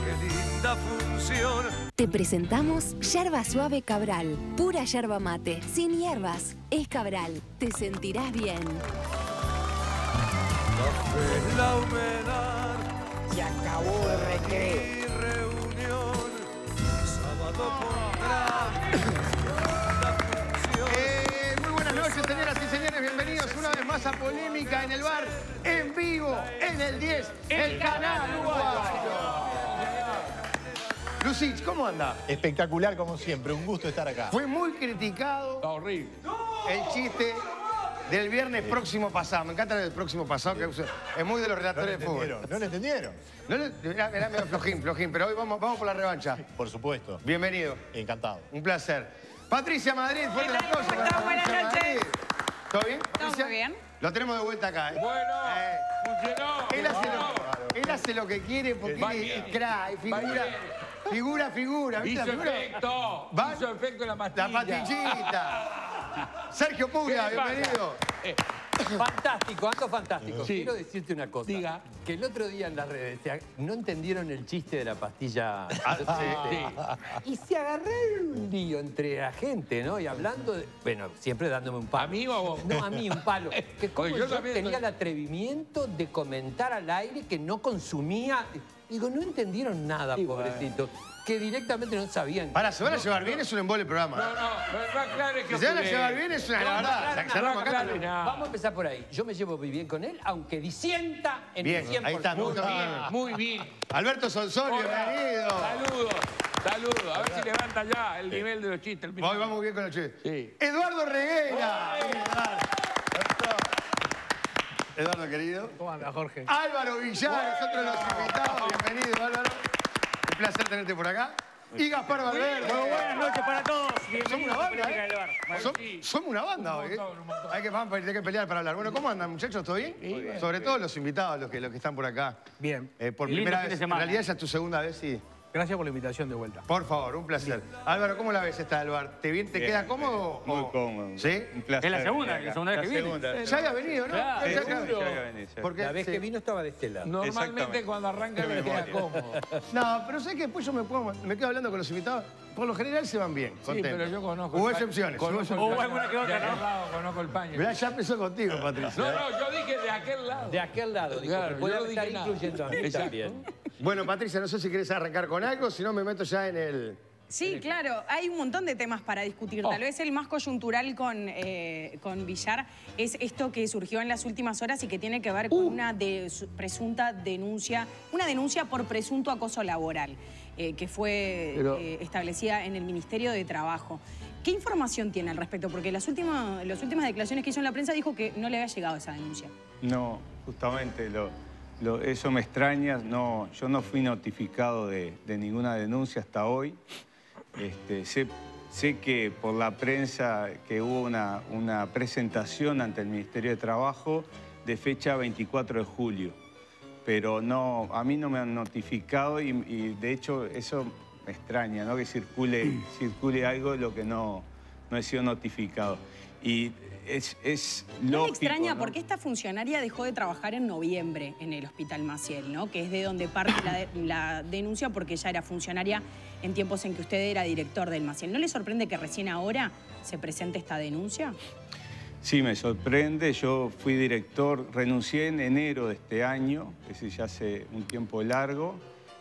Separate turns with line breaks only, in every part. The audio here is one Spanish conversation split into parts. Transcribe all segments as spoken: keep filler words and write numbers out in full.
qué linda función.
Te presentamos Yerba Suave Cabral. Pura yerba mate, sin hierbas. Es Cabral. Te sentirás bien.
Café, la humedad.
Se acabó el recreo.
Y reunión. Sábado pondrá la función.
Eh, muy buenas noches, señoras y señores. Bienvenidos una vez más a Polémica en el Bar. En vivo, en el diez, el, el canal uruguayo. Lucich, ¿cómo anda?
Espectacular como siempre, un gusto estar acá.
Fue muy criticado.
Está horrible.
El chiste del viernes próximo pasado. Me encanta el próximo pasado, que es muy de los relatores de fútbol.
¿No lo entendieron?
No, no, era, era medio flojín, flojín, pero hoy vamos, vamos por la revancha.
Por supuesto.
Bienvenido.
Encantado.
Un placer. Patricia Madrid, fuerte el aplauso.
¿Cómo están? Buenas noches.
¿Todo bien?
Todo muy bien.
Lo tenemos de vuelta acá, ¿eh?
Bueno,
Eh,
funcionó.
Él hace,
funcionó.
lo, él hace lo que quiere porque
Va
él
bien.
es crack,
Va
figura,
bien.
figura, figura. ¿Viste
Hizo
la figura?
efecto.
Va-
Hizo efecto la pastilla.
La pastillita. Sergio Pura,
¿Qué le pasa?
bienvenido.
Eh,
Fantástico, ando fantástico.
Sí.
Quiero decirte una cosa.
Diga.
Que el otro día en las redes se- no entendieron el chiste de la pastilla.
Ah,
sí.
Y se agarraron un lío entre la gente, ¿no? Y hablando de... Bueno, siempre dándome un palo.
¿A mí o a vos?
No, a mí un palo. Que como
Porque
yo,
yo también
tenía
soy-
el atrevimiento de comentar al aire que no consumía... Digo, no entendieron nada, pobrecito. Que directamente no sabían.
Para, ¿se van a llevar bien? Es un embole el programa.
No, no, no aclares que
Si se van a
ocurre.
llevar bien es una... La verdad,
no, no,
cerramos
no,
acá.
claro,
pero-
no.
Vamos a empezar por ahí. Yo me llevo muy bien con él, aunque disienta en
Bien,
el cien por ciento.
ahí está, me gusta
Muy
bien.
bien, muy bien.
Alberto Sonsol,
Hola.
bienvenido.
Saludos, saludos. A ver si levanta ya el nivel de los chistes.
Hoy vamos bien con los chistes.
Sí.
Eduardo Reguera. Eduardo, querido.
¿Cómo anda, Jorge?
Álvaro Villar, es otro de los invitados. Bienvenido, Álvaro. Un placer tenerte por acá. Y Gaspar Valverde.
Muy buenas noches para todos.
Somos
Bienvenidos
una
a
banda,
Polémica del Bar.
¿eh? Som-
sí.
Somos una banda hoy, ¿eh?
montón, un montón.
Hay que, vamos, hay que pelear para hablar. Bueno, ¿cómo andan, muchachos? ¿Todo bien? Sobre todo los invitados, los que, los que están por acá.
Bien.
Eh, por
Lindo
primera
fin de
vez. En
semana.
realidad ya es tu segunda vez, sí.
Gracias por la invitación de vuelta.
Por favor, un placer. Álvaro, ¿cómo la ves esta del bar? ¿Te, bien, te
Bien,
queda cómodo?
Muy
o-
cómodo.
¿Sí?
Un placer.
Es la segunda,
venir
la
acá.
segunda vez que viene.
segunda.
Ya había venido, ¿no?
Claro,
Ya- ya-
Seguro. Ya había venido, sí.
Porque-
La vez
sí.
que vino estaba de este lado.
Normalmente
Exactamente.
cuando arranca me queda cómodo.
No, pero sé que después yo me, puedo, me quedo hablando con los invitados. Por lo general se van bien,
Sí,
contentos.
pero yo conozco...
Hubo
el pa-
excepciones.
Conozco el
Hubo
paño.
alguna que otra,
De
¿no?
aquel lado conozco el paño.
Mirá, ya empezó contigo, Patricia.
No, no, yo dije de aquel lado.
De aquel lado, dijo,
Claro,
que puede
yo no
estar
dije nada.
incluyendo a mí
Exacto.
también.
Bueno, Patricia, no sé si querés arrancar con algo, si no me meto ya en el...
Sí, claro, hay un montón de temas para discutir. Tal
Oh.
vez el más coyuntural con, eh, con Villar es esto que surgió en las últimas horas y que tiene que ver con una de, su- presunta denuncia, una denuncia por presunto acoso laboral, eh, que fue
Pero-
eh, establecida en el Ministerio de Trabajo. ¿Qué información tiene al respecto? Porque las últimas, las últimas declaraciones que hizo en la prensa dijo que no le había llegado esa denuncia.
No, justamente lo, lo- eso me extraña. No, yo no fui notificado de, de ninguna denuncia hasta hoy. Este, sé, sé que por la prensa que hubo una, una presentación ante el Ministerio de Trabajo de fecha veinticuatro de julio. Pero no, a mí no me han notificado y, y de hecho eso me extraña, ¿no? Que circule, circule algo de lo que no, no he sido notificado. Y es, es
No me
lógico,
extraña
¿no?
porque esta funcionaria dejó de trabajar en noviembre en el Hospital Maciel, ¿no? Que es de donde parte la, de- la denuncia porque ella era funcionaria en tiempos en que usted era director del Maciel. ¿No le sorprende que recién ahora se presente esta denuncia?
Sí, me sorprende. Yo fui director, renuncié en enero de este año, es decir, ya hace un tiempo largo,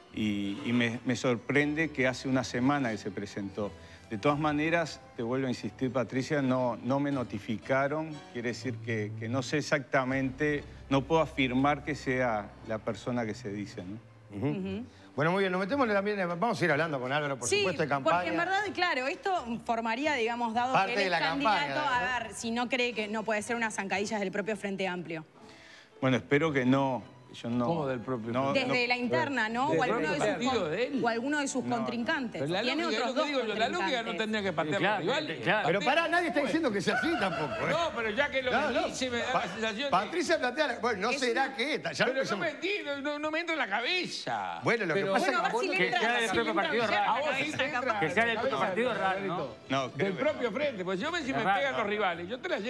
y, y me, me sorprende que hace una semana que se presentó. De todas maneras, te vuelvo a insistir, Patricia, no, no me notificaron, quiere decir que, que no sé exactamente, no puedo afirmar que sea la persona que se dice, ¿no?
Ujú.
Bueno, muy bien, nos metemos también, vamos a ir hablando con Álvaro, por
Sí,
supuesto, de campaña.
porque en verdad, claro, esto formaría, digamos, dado
Parte
que él
de
es
la
candidato,
campaña,
a ver, si no cree que no puede ser unas zancadillas del propio Frente Amplio.
Bueno, espero que no. Yo no
¿Cómo del propio?
no-
Desde
no-
la interna, ¿no?
¿Del
O alguno de
propio
sus,
partido
con-
de él?
o alguno de sus
No,
contrincantes.
Pero la
Tiene
lógica,
otros
es lo
dos
que digo yo, la lógica no
contrincantes.
tendría que patear
Claro,
los rivales.
claro.
Pero
Patea-
pará, nadie está diciendo que sea así tampoco, ¿eh?
No, pero ya que lo
No,
que
no.
dice me da
Pa-
la sensación de...
Patricia plantea... la- Bueno, no
Es
será
una-
que esta, ya
Pero no
empezamos.
me entiendo, no, no me entra en la cabeza.
Bueno, lo que
Pero-
pasa
Bueno, a
es
ver
que...
si le
Que
entra,
sea del
si le
propio
entra
partido
Villar
raro.
a la
A vos sí
cabeza,
te entra.
capaz.
Que sea del propio
Cabeza,
partido raro,
Alvarito.
¿no?
no,
Del
créeme,
propio frente, pues si yo me, si me
Es raro.
pegan los rivales, yo te la llevo.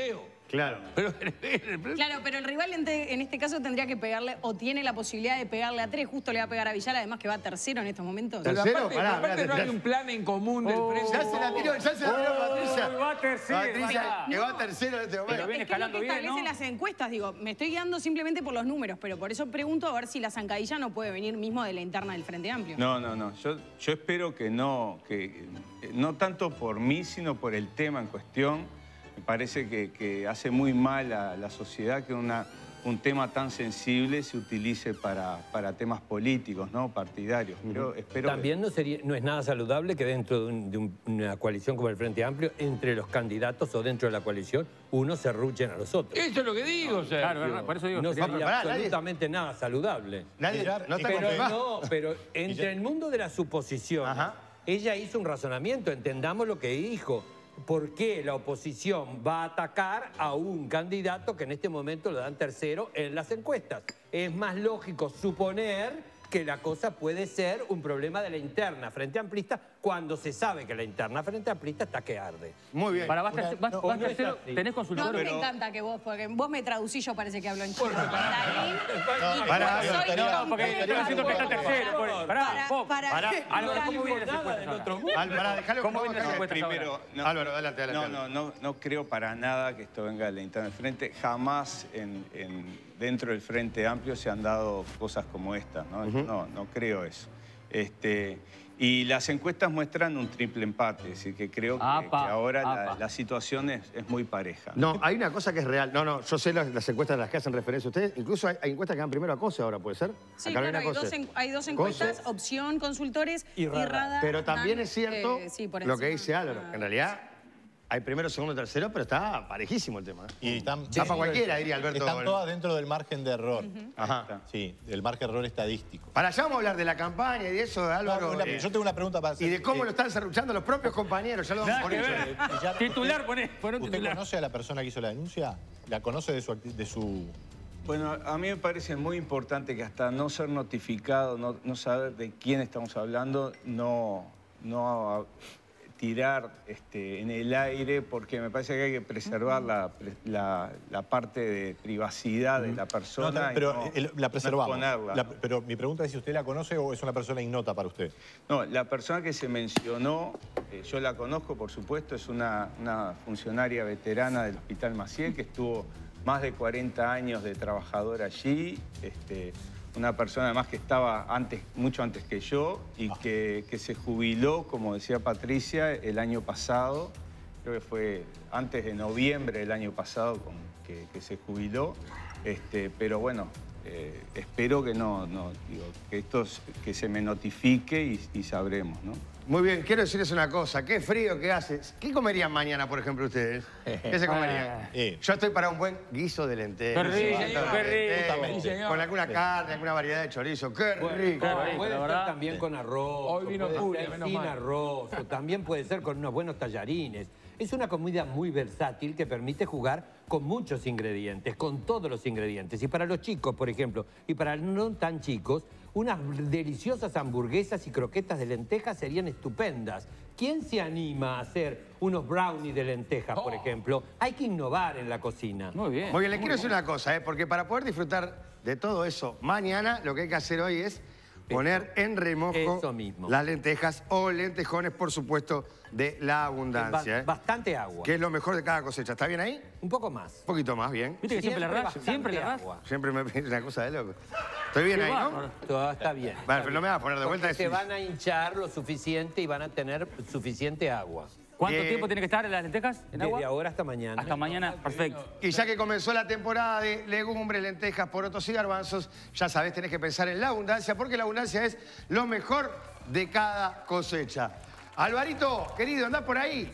Claro.
Pero,
Claro, pero el rival en, te- en este caso tendría que pegarle, o tiene la posibilidad de pegarle a tres, justo le va a pegar a Villar, además que va tercero en estos momentos.
pero
¿Tercero?
aparte,
Pará,
aparte
pará,
no hay
tercero.
un plan en común del frente.
Ya se la tiró, ya se la tiró Patricia.
va tercero,
Patricia,
va.
que va tercero en este
Pero
momento.
viene
es que es lo
escalando
que
bien,
establecen
¿no?
las encuestas, digo, me estoy guiando simplemente por los números, pero por eso pregunto a ver si la zancadilla no puede venir mismo de la interna del Frente Amplio.
No, no, no. Yo, yo espero que no, que eh, no tanto por mí, sino por el tema en cuestión. Me parece que, que hace muy mal a la sociedad que una, un tema tan sensible se utilice para, para temas políticos, ¿no? Partidarios. Pero espero
También no, sería, no es nada saludable que dentro de, un- de un- una coalición como el Frente Amplio, entre los candidatos o dentro de la coalición, unos se ruchen a los otros.
Eso es lo que digo, Sergio.
Claro, verdad, por eso digo.
No
pero
sería
pará, nadie-
absolutamente nada saludable.
Nadie,
Villar,
no está
Pero
confirmado.
no, pero entre el mundo de la suposición,
Ajá.
ella hizo un razonamiento, entendamos lo que dijo. ¿Por qué la oposición va a atacar a un candidato que en este momento lo dan tercero en las encuestas? Es más lógico suponer que la cosa puede ser un problema de la interna Frente Amplista cuando se sabe que la interna Frente Amplista está que arde.
Muy bien.
Para, vas,
Una-
terce- vas-
no,
vas
no es
tercero,
así.
tenés
No,
consultor.
me encanta que vos, porque vos me traducís, yo parece que hablo en chino. Mandarín, y
pará,
soy
pará,
No, porque
completa-
estoy haciendo que está tercero. por- Pará,
Para-
vos.
para-
Pará.
Álvaro, ¿cómo viene la
Nada
encuesta
del
ahora?
otro mundo.
Al, pará, dejalo
¿Cómo
como
viene la encuesta?
primero... no-
Álvaro, adelante,
No,
adelante.
no, no, no creo para nada que esto venga de la interna del Frente. Jamás en, en- dentro del Frente Amplio se han dado cosas como esta, ¿no? No, no creo eso. Este, y las encuestas muestran un triple empate, es decir, que creo que,
Apa,
que ahora la,
apa.
la situación es, es muy pareja.
No, hay una cosa que es real. No, no, yo sé las, las encuestas de las que hacen referencia ustedes. Incluso hay, hay encuestas que dan primero a COSE ahora, ¿puede ser?
Sí,
A
claro,
Carolina
hay
Cose.
dos, en- hay dos encuestas,
Cose.
opción, consultores y
Y
radar.
Radar.
Pero también
dan,
es cierto
eh, sí, por
lo que
encima.
dice Álvaro.
Ah.
En realidad hay primero, segundo, tercero, pero está parejísimo el tema. ¿eh?
Y están,
Está para cualquiera, diría Alberto.
están todas dentro del margen de error.
Ajá.
Sí, del margen de error estadístico.
Para allá vamos a hablar de la campaña y de eso, de Álvaro.
No,
eh,
yo tengo una pregunta para hacer.
y de cómo
Eh,
lo están serruchando los propios compañeros. Ya lo vamos
Nada
por
que
hecho.
ver.
Villar,
Titular,
usted-
poné, poné un
¿Usted
titular.
conoce a la persona que hizo la denuncia? ¿La conoce de su, acti- de su
Bueno, a mí me parece muy importante que hasta no ser notificado, no, no saber de quién estamos hablando, no, no a- tirar este, en el aire, porque me parece que hay que preservar la, pre- la- la parte de privacidad de la
No,
persona.
no,
y
pero
no-
el- la
no
preservamos.
exponerla.
La- pero mi pregunta es si usted la conoce o es una persona ignota para usted.
No, la persona que se mencionó, eh, yo la conozco, por supuesto, es una, una funcionaria veterana del Hospital Maciel que estuvo más de cuarenta años de trabajadora allí, este, una persona además que estaba antes, mucho antes que yo y que, que se jubiló, como decía Patricia, el año pasado, creo que fue antes de noviembre del año pasado con, que, que se jubiló, este, pero bueno, eh, espero que no, no, digo, que esto s- que se me notifique y, y sabremos, ¿no?
Muy bien, quiero decirles una cosa. Qué frío que hace. ¿Qué comerían mañana, por ejemplo, ustedes? ¿Qué se comerían?
Eh.
Yo estoy para un buen guiso de lentejas.
Qué rico,
Sí,
qué rico,
lentejas,
sí, señor.
con alguna carne, alguna variedad de chorizo. ¡Qué rico!
Qué rico,
Puede
la
ser
verdad.
también con arroz,
Hoy
o
vino
puede
Julia,
ser
menos
sin
mal.
arroz, o también puede ser con unos buenos tallarines. Es una comida muy versátil que permite jugar con muchos ingredientes, con todos los ingredientes. Y para los chicos, por ejemplo, y para los no tan chicos, unas deliciosas hamburguesas y croquetas de lentejas serían estupendas. ¿Quién se anima a hacer unos brownies de lentejas, por ejemplo? Hay que innovar en la cocina.
Muy bien.
Muy bien, les quiero decir una cosa, ¿eh? Porque para poder disfrutar de todo eso mañana, lo que hay que hacer hoy es poner en remojo
Eso mismo.
las lentejas o lentejones, por supuesto, de la abundancia.
Ba-
¿eh?
Bastante agua.
Que es lo mejor de cada cosecha. ¿Está bien ahí?
Un poco más.
Un poquito más, bien.
¿Viste que siempre, la ras?
bastante
Siempre la ras.
agua.
Siempre me pide una cosa de loco. Estoy bien
Qué
ahí, ¿no?
bárbaro.
Todo está bien.
Vale,
está
pero no
bien.
me vas a poner de vuelta.
Porque se
decís-
van a hinchar lo suficiente y van a tener suficiente agua.
¿Cuánto
Eh,
tiempo tiene que estar en las lentejas en agua?
Desde ahora hasta mañana.
Hasta mañana, perfecto.
Y ya que comenzó la temporada de legumbres, lentejas, porotos y garbanzos, ya sabés, tenés que pensar en la abundancia, porque la abundancia es lo mejor de cada cosecha. Alvarito, querido, andás por ahí.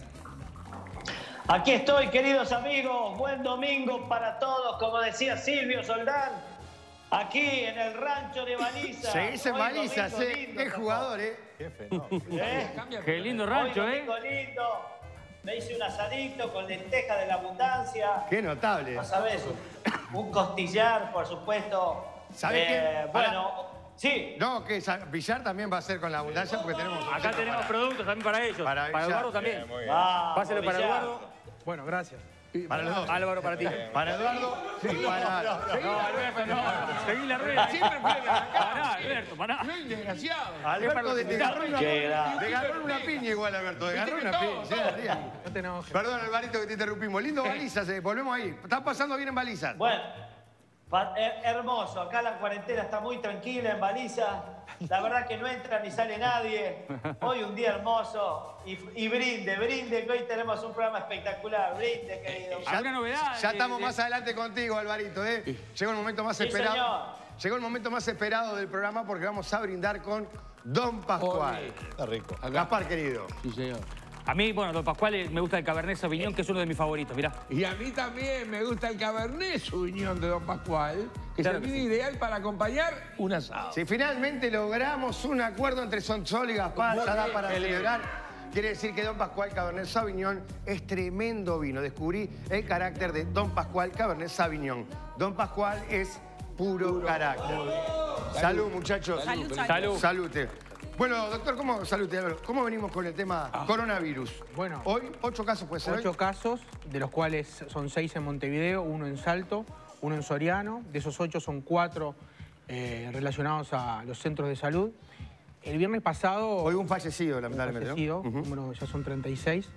Aquí estoy, queridos amigos. Buen domingo para todos, como decía Silvio Soldán. Aquí en el rancho de Baliza.
Se dice
Hoy
Balizas,
domingo
¿eh?
lindo,
Qué
tocó.
jugador, ¿eh?
Qué fenómeno.
¿Eh?
Qué lindo rancho,
Hoy
¿eh?
domingo lindo. Me hice un asadito con lentejas de la abundancia.
Qué notable.
No sabés, un, un costillar, por supuesto.
¿Sabés
Eh,
qué? Pará.
Bueno, sí.
No, que Sa- Villar también va a ser con la abundancia porque tenemos...
Acá tenemos productos también para ellos.
Para
Para,
Villar.
Eduardo también.
Vamos,
Pásale para
Villar.
Eduardo.
Bueno, gracias.
Para los dos.
Álvaro, para ti.
Para Eduardo y para...
No, Alberto, no. Seguí la rueda.
Siempre frena la cara.
Pará, Alberto, pará.
No es desgraciado.
Alberto, de, te agarró una,
Qué grande.
te agarró una piña igual, Alberto. Te agarró una piña. Sí, tía.
No te enojes.
Perdón, Alvarito, que te interrumpimos. Lindo balizas, eh. Volvemos ahí. Están pasando bien en balizas.
Bueno, pa- eh, hermoso. Acá la cuarentena está muy tranquila en Baliza. La verdad que no entra ni sale nadie. Hoy un día hermoso. Y, y brinde, brinde, que hoy tenemos un programa espectacular. Brinde, querido.
¿Alguna novedad?
Ya
de-
estamos
de-
más adelante contigo, Alvarito, ¿eh? Llegó el momento más
Sí,
esperado.
señor.
Llegó el momento más esperado del programa porque vamos a brindar con Don Pascual.
Está rico.
Gaspar, querido.
Sí, señor.
A mí, bueno, Don Pascual, eh, me gusta el Cabernet Sauvignon, que es uno de mis favoritos, mirá.
Y a mí también me gusta el Cabernet Sauvignon de Don Pascual, que
Claro
es
que
el vino
sí.
ideal para acompañar un asado.
Si finalmente logramos un acuerdo entre Sonsol y Gaspar, ya da para celebrar. Quiere decir que Don Pascual Cabernet Sauvignon es tremendo vino. Descubrí el carácter de Don Pascual Cabernet Sauvignon. Don Pascual es puro, carácter. Salud, muchachos.
Salud, salud.
Salud.
Salute. Bueno, doctor, ¿cómo, salute, Álvaro. ¿Cómo venimos con el tema coronavirus?
Bueno.
Hoy, ocho casos puede ser.
Ocho
hoy?
casos, de los cuales son seis en Montevideo, uno en Salto, uno en Soriano. De esos ocho son cuatro eh, relacionados a los centros de salud. El viernes pasado...
Hoy un fallecido, lamentablemente,
fallecido,
¿no? Ujú.
número ya son treinta y seis.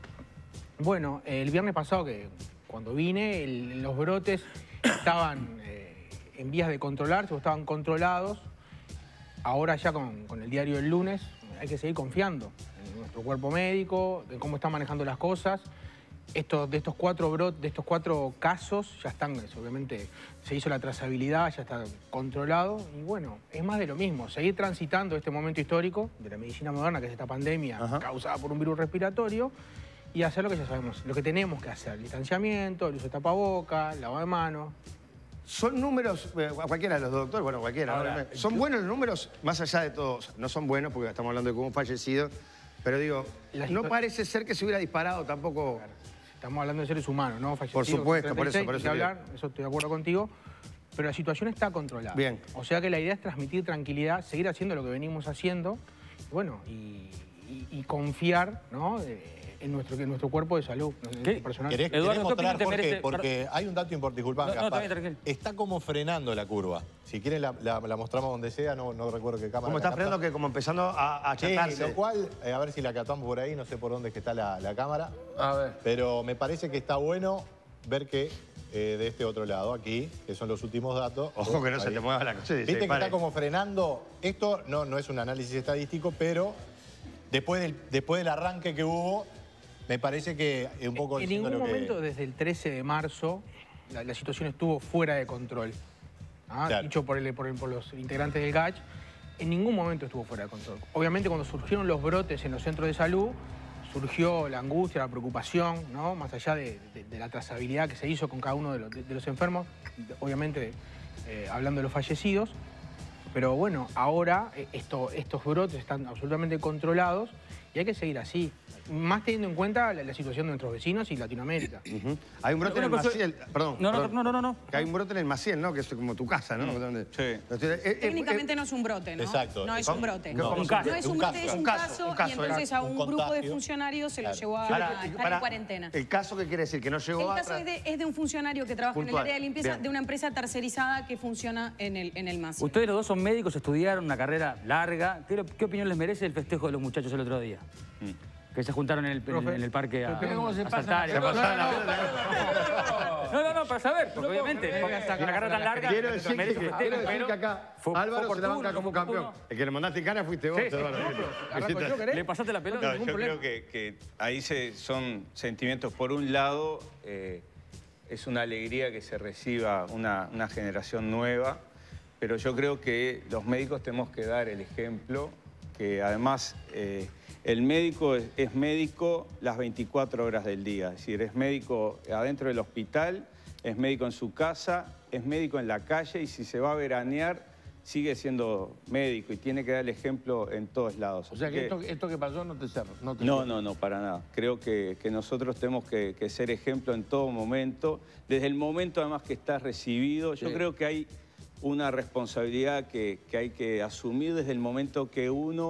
Bueno, el viernes pasado, que cuando vine, el- los brotes estaban eh, en vías de controlarse o estaban controlados. Ahora ya con, con el diario del lunes hay que seguir confiando en nuestro cuerpo médico, en cómo están manejando las cosas. Estos, de, estos cuatro brot, de estos cuatro casos ya están, obviamente, se hizo la trazabilidad, ya está controlado. Y bueno, es más de lo mismo, seguir transitando este momento histórico de la medicina moderna, que es esta pandemia
Ajá.
causada por un virus respiratorio, y hacer lo que ya sabemos, lo que tenemos que hacer. Distanciamiento, el uso de tapaboca, lavado de manos.
Son números, eh, cualquiera de los dos doctores, bueno, cualquiera.
Ahora,
obviamente. ¿Son buenos los números? Más allá de todos, no son buenos porque estamos hablando de cómo un fallecido, pero digo,
La
no
situa-
parece ser que se hubiera disparado tampoco.
Estamos hablando de seres humanos, ¿no? Fallecidos,
Por supuesto, por eso,
treinta y seis,
por
ni
eso
que
digo.
hablar, eso estoy de acuerdo contigo. Pero la situación está controlada.
Bien.
O sea que la idea es transmitir tranquilidad, seguir haciendo lo que venimos haciendo, bueno, y, y- y confiar, ¿no? Eh, en nuestro, en nuestro cuerpo de salud, en
¿Qué?
el personal.
¿Querés,
Eduardo,
querés
¿qué opinión
mostrar
te
por qué?
merece?
Porque hay un dato importante, disculpame,
No, no,
Gaspar.
está bien, tranquilo.
Está como frenando la curva. Si quieren la, la- la mostramos donde sea, no, no recuerdo qué cámara.
Como está
la
frenando
capta.
que como empezando a, a
Sí,
achatarse.
lo cual, eh, a ver si la captamos por ahí, no sé por dónde es que está la, la cámara.
A ver.
Pero me parece que está bueno ver que eh, de este otro lado, aquí, que son los últimos datos.
Ojo que no se
ahí.
te mueva la cosa. Sí,
Viste
sí,
que
pare.
está como frenando. Esto no, no es un análisis estadístico, pero después del, después del arranque que hubo, me parece que es un poco
En
diciendo
ningún
lo que-
momento, desde el trece de marzo, la, la situación estuvo fuera de control. ¿Ah?
Claro.
Dicho por, el- por el- por los integrantes del G A C H, en ningún momento estuvo fuera de control. Obviamente, cuando surgieron los brotes en los centros de salud, surgió la angustia, la preocupación, ¿no? Más allá de, de- de la trazabilidad que se hizo con cada uno de los, de- de los enfermos, de- obviamente eh, hablando de los fallecidos. Pero bueno, ahora eh, esto, estos brotes están absolutamente controlados y hay que seguir así. Más teniendo en cuenta la, la situación de nuestros vecinos y Latinoamérica.
Ujú. Hay un brote en el
Una cosa-
Maciel. Perdón.
No, no,
perdón.
no, no, no, no.
Que hay un brote en el Maciel, ¿no? Que es como tu casa, ¿no?
Mm,
Donde-
sí.
Eh, eh, eh,
Técnicamente no es un brote, ¿no?
Exacto.
No es
¿Cómo?
un brote.
No,
un caso.
No es un,
Un
brote,
caso.
es un
Un caso,
caso,
un caso,
y entonces
era
a
un
un grupo de
contagio.
funcionarios se lo
Claro.
llevó a,
Para-
a estar
para-
en cuarentena.
¿El caso qué quiere decir? ¿Que no llegó
El
a
caso
atrás?
es de, es de un funcionario que trabaja
Puntual.
en el área de limpieza
Bien.
de una empresa tercerizada que funciona en el, en el MASI.
Ustedes los dos son médicos, estudiaron una carrera larga. ¿Qué, qué opinión les merece el festejo de los muchachos el otro día? Que se juntaron en el, en,
Profe,
en el parque a,
pero
¿cómo se
a
pasan
saltar.
las
y a-
cosas?
No, no, no, para saber, porque obviamente, porque hasta una carrera tan larga,
Quiero decir, que,
merece
quiero
festejo,
decir
pero
que acá
fue- fue
Álvaro se la
oportuno,
banca como
fue
campeón.
oportuno.
El que le mandaste en cara fuiste vos,
Sí, sí,
Eduardo.
Arranco yo, ¿querés?
¿Le pasaste la pelota?
No,
ningún
yo
problema.
creo que, que ahí se, son sentimientos. Por un lado, eh, es una alegría que se reciba una, una generación nueva, pero yo creo que los médicos tenemos que dar el ejemplo, que además eh, el médico es, es médico las veinticuatro horas del día. Es decir, es médico adentro del hospital, es médico en su casa, es médico en la calle y si se va a veranear, sigue siendo médico y tiene que dar el ejemplo en todos lados.
O sea
Así
que
que-
esto, esto que pasó no te cerró. No, te
no,
cerró.
no, no, para nada. Creo que, que nosotros tenemos que, que ser ejemplo en todo momento. Desde el momento además que estás recibido, yo
Sí.
creo que hay una responsabilidad que, que hay que asumir desde el momento que uno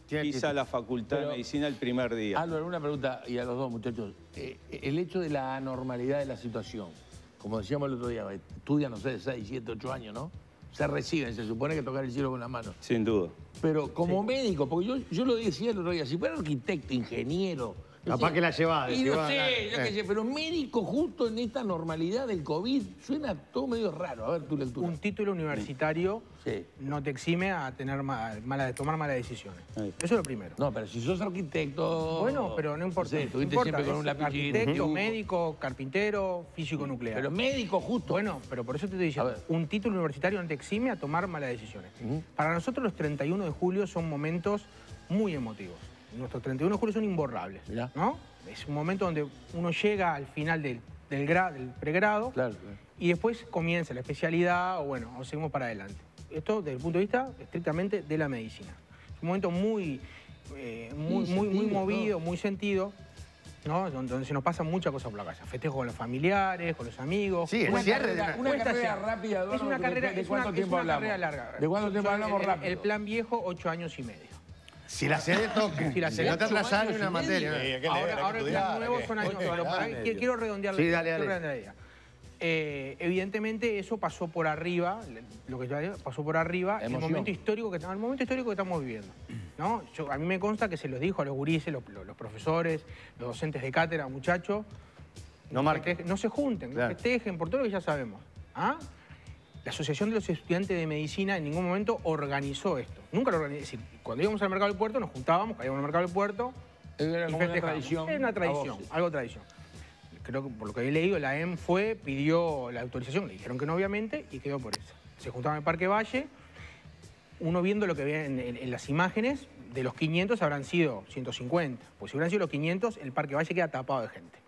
pisa la facultad
Pero,
de medicina el primer día.
Álvaro, una pregunta, y a los dos muchachos. Eh, el hecho de la anormalidad de la situación, como decíamos el otro día, estudian, no sé, de seis, siete, ocho años, ¿no? Se reciben, se supone que tocar el cielo con la mano.
Sin duda.
Pero como sí. médico, porque yo, yo lo decía el otro día, si fuera arquitecto, ingeniero...
Capaz que la llevaba.
Y no sé, yo qué sé, pero médico justo en esta normalidad del COVID, suena todo medio raro. A ver tu lectura.
Un título universitario sí. no te exime a tener mal, mala, tomar malas decisiones. Sí. Eso es lo primero.
No, pero si sos arquitecto...
Bueno, pero no importa.
Sí, estuviste
no importa,
siempre con un lapicito.
Arquitecto, uh -huh. médico, carpintero, físico nuclear.
Pero médico justo.
Bueno, pero por eso te estoy diciendo, un título universitario no te exime a tomar malas decisiones. Uh -huh. Para nosotros los treinta y uno de julio son momentos muy emotivos. Nuestros treinta y uno de julio son imborrables, ¿no? Es un momento donde uno llega al final del, del, gra, del pregrado
claro, claro.
y después comienza la especialidad o bueno, o seguimos para adelante. Esto desde el punto de vista estrictamente de la medicina. Es un momento muy, eh, muy, sí, muy, muy movido, ¿no? Muy sentido, ¿no? Donde, donde se nos pasan muchas cosas por la casa. Festejo con los familiares, con los amigos.
Sí,
una
cierre
carrera,
de
una, una carrera rápida, Eduardo,
es una carrera,
¿de, de cuánto
es una,
tiempo
es una
hablamos?
carrera larga.
¿De cuánto tiempo hablamos
el,
rápido?
El plan viejo, ocho años y medio.
Si la sede toque,
si la sede
no te atrasás ni una materia.
Sí, ahora, ahora el plan nuevo son años. Pero para, quiero redondear
sí, dale, dale.
la idea. Eh, evidentemente eso pasó por arriba, lo que yo digo, pasó por arriba el momento histórico que el momento histórico que estamos viviendo, ¿no? Yo, a mí me consta que se los dijo a los gurises, los, los, los profesores, los docentes de cátedra, muchachos,
no marquen,
no se junten, claro. No festejen por todo lo que ya sabemos. ¿Ah? La Asociación de los Estudiantes de Medicina en ningún momento organizó esto. Nunca lo organizó. Es decir, cuando íbamos al mercado del puerto, nos juntábamos, caíamos al mercado del puerto.
Era como una tradición.
Era una tradición, algo tradición. Creo que por lo que he leído, la E M fue, pidió la autorización, le dijeron que no, obviamente, y quedó por eso. Se juntaban en el Parque Valle, uno viendo lo que ve en, en, en las imágenes, de los quinientos habrán sido ciento cincuenta. Pues si hubieran sido los quinientos, el Parque Valle queda tapado de gente.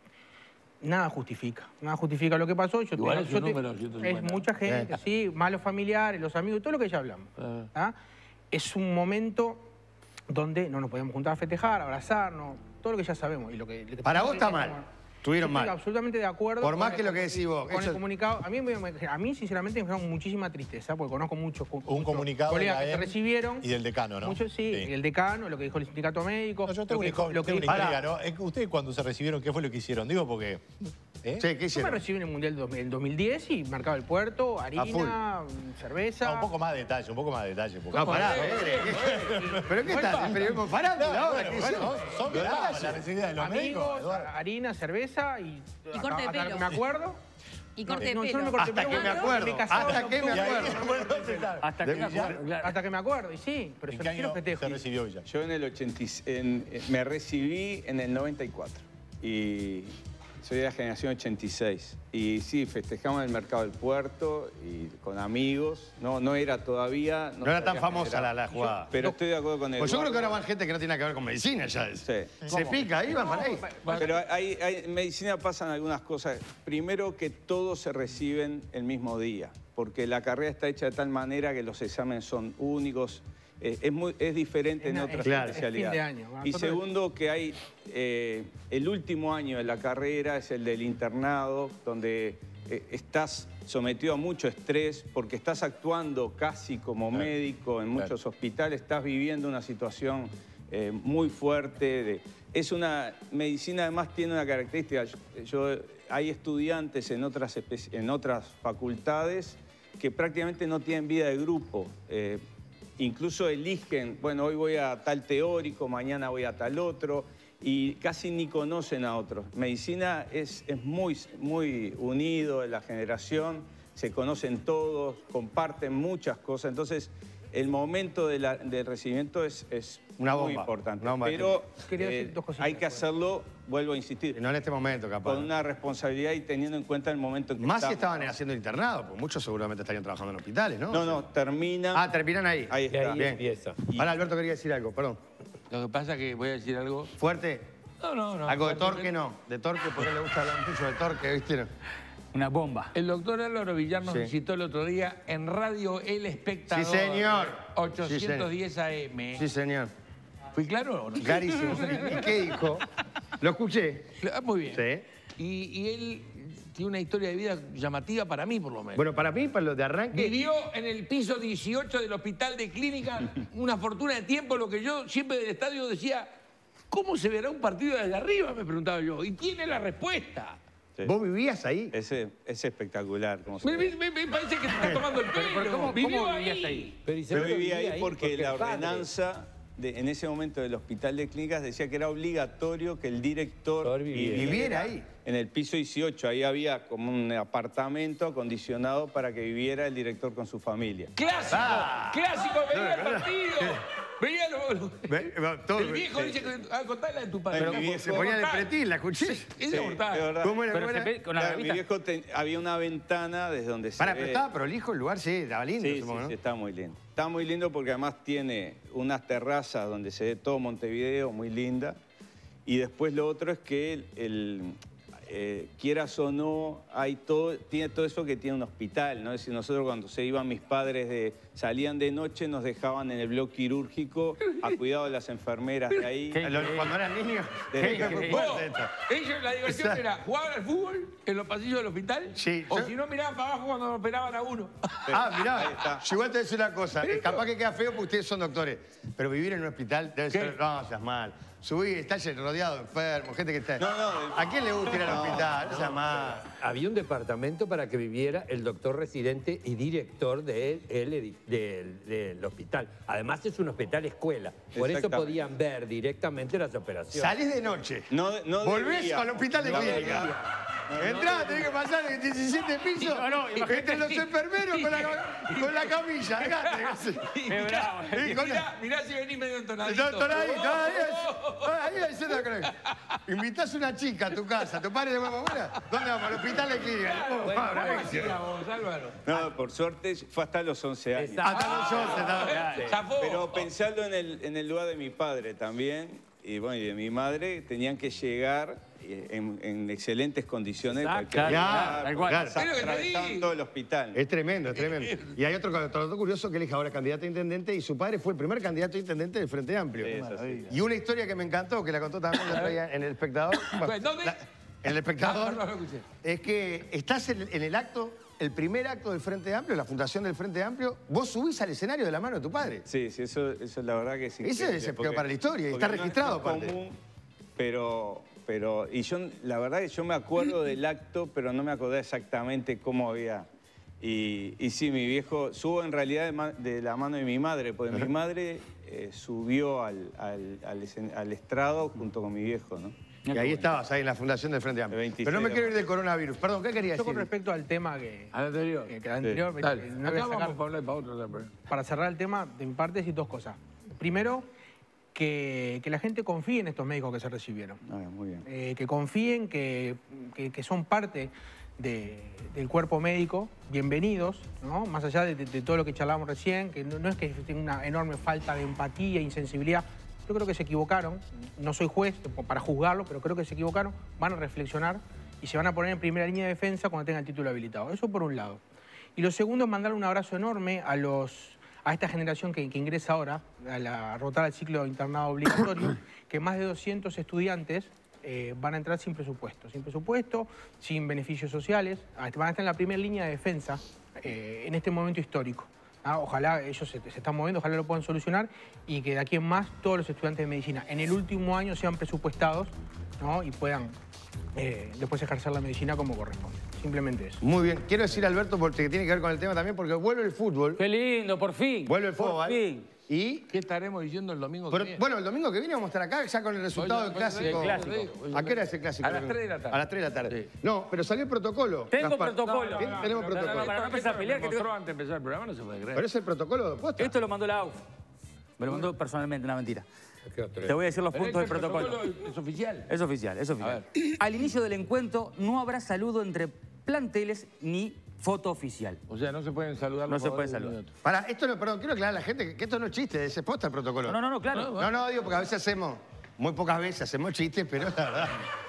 Nada justifica, nada justifica lo que pasó. Yo
Igual
te,
es,
yo
un
te,
número,
es mucha gente, eh. sí, malos familiares, los amigos, todo lo que ya hablamos. Eh. ¿Ah? Es un momento donde no nos podíamos juntar a festejar, a abrazarnos, todo lo que ya sabemos. Y lo que, lo que
Para vos está mal. Estuvieron
Yo
mal.
Estoy absolutamente de acuerdo.
Por más que lo que decís vos.
Con
eso...
el comunicado. A mí, a mí, sinceramente, me genera muchísima tristeza, porque conozco muchos
Un
muchos
comunicado
colegas
de la
que se recibieron.
Y del decano, ¿no?
Muchos, sí, sí. El decano, lo que dijo el sindicato médico.
No, yo tengo
lo
una,
que, lo que
tengo una intriga, ¿no? ¿Ustedes cuando se recibieron, qué fue lo que hicieron? Digo, porque...
¿Eh? Sí, ¿qué hicieron?
Yo me recibí en el Mundial del dos mil diez y Mercado del Puerto, harina, cerveza...
No, un poco más de detalle, un poco más de detalle. Porque...
No, pará, ¿pero qué estás? ¿Pero con farándula
no,
ahora?
Bueno, bueno, son detalles. La necesidad de los
amigos,
médicos,
harina, cerveza y...
Y corte de pelo.
Hasta que me acuerdo...
Y corte de
no,
pelo.
No, no
hasta que me acuerdo. Hasta que me acuerdo.
Hasta que me acuerdo. Hasta que me acuerdo, y sí. Pero
¿En qué año se recibió ella?
Yo en el ochenta, en, me recibí en el noventa y cuatro. Y soy de la generación ochenta y seis. Y sí, festejamos en el Mercado del Puerto y con amigos. No, no era todavía...
No, no era tan famosa la, la jugada.
Yo, pero estoy de acuerdo con él.
Pues yo creo que ahora van gente que no tiene que ver con medicina ya. Es.
Sí.
Se pica ahí, van para ahí.
Pero hay, hay, en medicina pasan algunas cosas. Primero, que todos se reciben el mismo día, porque la carrera está hecha de tal manera que los exámenes son únicos. Eh, es, muy, es diferente en otras
claro,
especialidades.
Es fin de año.
Y segundo, que hay eh, el último año de la carrera es el del internado, donde eh, estás sometido a mucho estrés porque estás actuando casi como claro. médico en muchos claro. hospitales, estás viviendo una situación eh, muy fuerte. De, es una medicina, además tiene una característica. Yo, hay estudiantes en otras, en otras facultades que prácticamente no tienen vida de grupo. Eh, Incluso eligen, bueno, hoy voy a tal teórico, mañana voy a tal otro, y casi ni conocen a otros. Medicina es, es muy, muy unido en la generación, se conocen todos, comparten muchas cosas. Entonces, el momento de la, del recibimiento es, es
una bomba,
muy importante.
Una bomba.
Pero eh, hay que hacerlo, vuelvo a insistir.
Y no en este momento, capaz.
Con una responsabilidad y teniendo en cuenta el momento en que
Más
estamos.
si estaban haciendo el internado, pues muchos seguramente estarían trabajando en hospitales, ¿no?
No, no, termina...
Ah, terminan ahí.
Ahí está.
Ahí
Bien.
empieza.
Y... Ahora Alberto quería decir algo, perdón.
Lo que pasa es que voy a decir algo...
¿Fuerte?
No, no, no.
Algo de torque no. De torque, porque le gusta hablar mucho de torque, ¿viste?
Una bomba.
El doctor Álvaro Villar nos
sí.
visitó el otro día en Radio El Espectador.
Sí, señor.
ochocientos diez A M.
Sí, señor.
¿Fui claro o no?
Clarísimo. ¿Y qué dijo? Lo escuché.
Ah, muy bien.
Sí.
Y, y él tiene una historia de vida llamativa para mí, por lo menos.
Bueno, para mí, para los de arranque...
Vivió en el piso dieciocho del hospital de clínica una fortuna de tiempo, lo que yo siempre del estadio decía, ¿cómo se verá un partido desde arriba? Me preguntaba yo. Y tiene la respuesta.
Sí.
¿Vos vivías ahí?
Es, es espectacular. Como se
Me,
ve.
me- me parece que se está tomando el pelo.
Pero ¿cómo,
Vivió
cómo vivías ahí?
Pero, y
Yo
seguro
vivía ahí
ahí
porque la
es padre.
ordenanza de- en ese momento del hospital de clínicas decía que era obligatorio que el director
Por vivir.
Viviera ahí.
en el piso dieciocho. Ahí había como un apartamento acondicionado para que viviera el director con su familia.
¡Clásico!
Ah.
¡Clásico! ¡Veía el partido! ¡Veía lo,
Ve- ve- todo-
el viejo
sí.
dice que... Ah, contala de tu padre.
Pero
Pero
mi
como
viejo-
se ponía de
Mortal.
pretil, ¿la escuché?
Es
Sí,
de mortal.
es verdad.
¿Cómo era?
Pero
¿Cómo
se
era?
ve con la
Claro, mi
revista.
viejo ten- había una ventana desde donde se
Para,
ve...
pero estaba prolijo el lugar, sí, estaba lindo,
Sí, sí,
supongo, ¿no?
sí, está muy lindo. Está muy lindo porque además tiene unas terrazas donde se ve todo Montevideo, muy linda. Y después lo otro es que el, el, eh, quieras o no, hay todo, tiene todo eso que tiene un hospital, ¿no? Es decir, nosotros cuando se iban mis padres, de, salían de noche, nos dejaban en el bloque quirúrgico a cuidado de las enfermeras de ahí.
¿Qué?
Los- Cuando eran niños,
Desde
qué
que-
fuerte
Vos,
esto.
ellos la diversión
Exacto.
era jugar al fútbol en los pasillos del hospital
Sí,
o
yo-
si no miraban para abajo cuando operaban a uno.
Ah,
Ahí
mirá,
está.
yo igual te voy a decir una cosa. eh, Capaz que queda feo porque ustedes son doctores. Pero vivir en un hospital debe
¿Qué?
ser... No, seas mal. Subí, está lleno, rodeado de enfermos, gente que está...
No, no,
¿A quién le gusta ir al hospital? No seas mal.
Había un departamento para que viviera el doctor residente y director de el edi- del, del hospital. Además es un hospital escuela. Por eso
Exactamente.
podían ver directamente las operaciones.
Salís de noche.
No, no
Volvés
debía.
al hospital de
No
clínica.
debía.
Entrá, tenés que pasar el diecisiete pisos
No, no, imagínate.
entre los enfermeros con la, con la camilla. Dejate.
Qué bravo.
Sí, con la-
Mirá, mirá si venís medio entonadito.
Doctor, ahí, ahí, ahí, ahí, ahí, ahí, invitás a una chica a tu casa, tu padre de buena ¿dónde vamos? Al hospital de clínica. Oh,
Bueno,
ah,
¿cómo
bravísimo.
hacía vos, Álvaro?
No, por suerte fue hasta los once años.
Exacto.
Hasta los once, estaba-
Sí.
Zafó.
Pero pensando en el, en el lugar de mi padre también, y bueno, y de mi madre, tenían que llegar eh, en, en excelentes condiciones.
Exacto,
cualquier
claro,
lugar,
tal cual.
claro.
Es lo que te
atravesaban
digo.
todo el hospital.
Es tremendo, es tremendo. Y hay otro, otro dato curioso que él es ahora candidato a intendente y su padre fue el primer candidato a intendente del Frente Amplio.
Sí, es así.
Y una historia que me encantó, que la contó también el otro día en El Espectador.
Pues, ¿dónde?
la- en El Espectador.
No, no, no lo escuché.
Es que estás en, en el acto, el primer acto del Frente Amplio, la fundación del Frente Amplio, vos subís al escenario de la mano de tu padre.
Sí, sí, eso, eso es la verdad que sí.
Ese es
porque-
para la historia y
porque
está
no es-
registrado,
no es
aparte.
común, pero, pero, y yo, la verdad que yo me acuerdo del acto, pero no me acordé exactamente cómo había. Y, y sí, mi viejo, subo en realidad de, ma- de la mano de mi madre, porque mi madre eh, subió al, al, al escen- al estrado junto con mi viejo, ¿no?
Y ahí estabas, ahí en la fundación del Frente Amplio.
El veintiséis
Pero no me
de
quiero ir del coronavirus. Perdón, ¿qué querías
Yo con
decir?
respecto al tema que,
Al anterior.
que, que el anterior,
Dale.
no voy a
Acá
sacar-
vamos para hablar para otro. pero-
para cerrar el tema, de mi parte, decir dos cosas. Primero, que, que la gente confíe en estos médicos que se recibieron.
Ah, muy bien.
Eh, que confíen que, que- que son parte de- del cuerpo médico, bienvenidos, ¿no? Más allá de, de- de todo lo que charlábamos recién, que no, no es que tenga una enorme falta de empatía e insensibilidad. Yo creo que se equivocaron, no soy juez para juzgarlo, pero creo que se equivocaron, van a reflexionar y se van a poner en primera línea de defensa cuando tengan el título habilitado. Eso por un lado. Y lo segundo es mandar un abrazo enorme a los a esta generación que, que ingresa ahora, a, la, a rotar al ciclo de internado obligatorio, que más de doscientos estudiantes eh, van a entrar sin presupuesto, sin presupuesto, sin beneficios sociales, van a estar en la primera línea de defensa eh, en este momento histórico. Ah, ojalá ellos se, se están moviendo, ojalá lo puedan solucionar y que de aquí en más todos los estudiantes de medicina en el último año sean presupuestados, ¿no? Y puedan eh, después ejercer la medicina como corresponde. Simplemente eso.
Muy bien. Quiero decir, Alberto, porque tiene que ver con el tema también, porque vuelve el fútbol.
Qué lindo, por fin.
Vuelve el
Por
fútbol.
fin.
Y,
¿Qué estaremos diciendo el domingo
pero,
que viene?
bueno, el domingo que viene vamos a estar acá ya con el resultado
Oye,
del clásico.
del clásico.
¿A qué hora es el clásico?
A las tres de la tarde.
A las tres de la tarde.
Sí.
No, pero salió el protocolo.
Tengo
Gaspar.
protocolo.
¿Qué? Tenemos
no,
protocolo.
no, para no empezar a pelear, que
mostró
tengo-
antes de empezar el programa, no se puede creer.
Pero es el protocolo de posta.
Esto lo mandó la A U F. Me lo mandó personalmente, una mentira. Te voy a decir los
Pero
puntos del
este
protocolo.
es oficial.
Es oficial, es oficial.
A
Al inicio del encuentro no habrá saludo entre planteles ni foto oficial.
O sea, no se pueden saludar
No
los
se puede
jugadores
saludar.
ni otros.
Para, esto no, perdón, quiero aclarar a la gente que, que esto no es chiste, es posta el protocolo.
No, no, no, claro.
No, no, digo, porque a veces hacemos, muy pocas veces hacemos chistes, pero la verdad.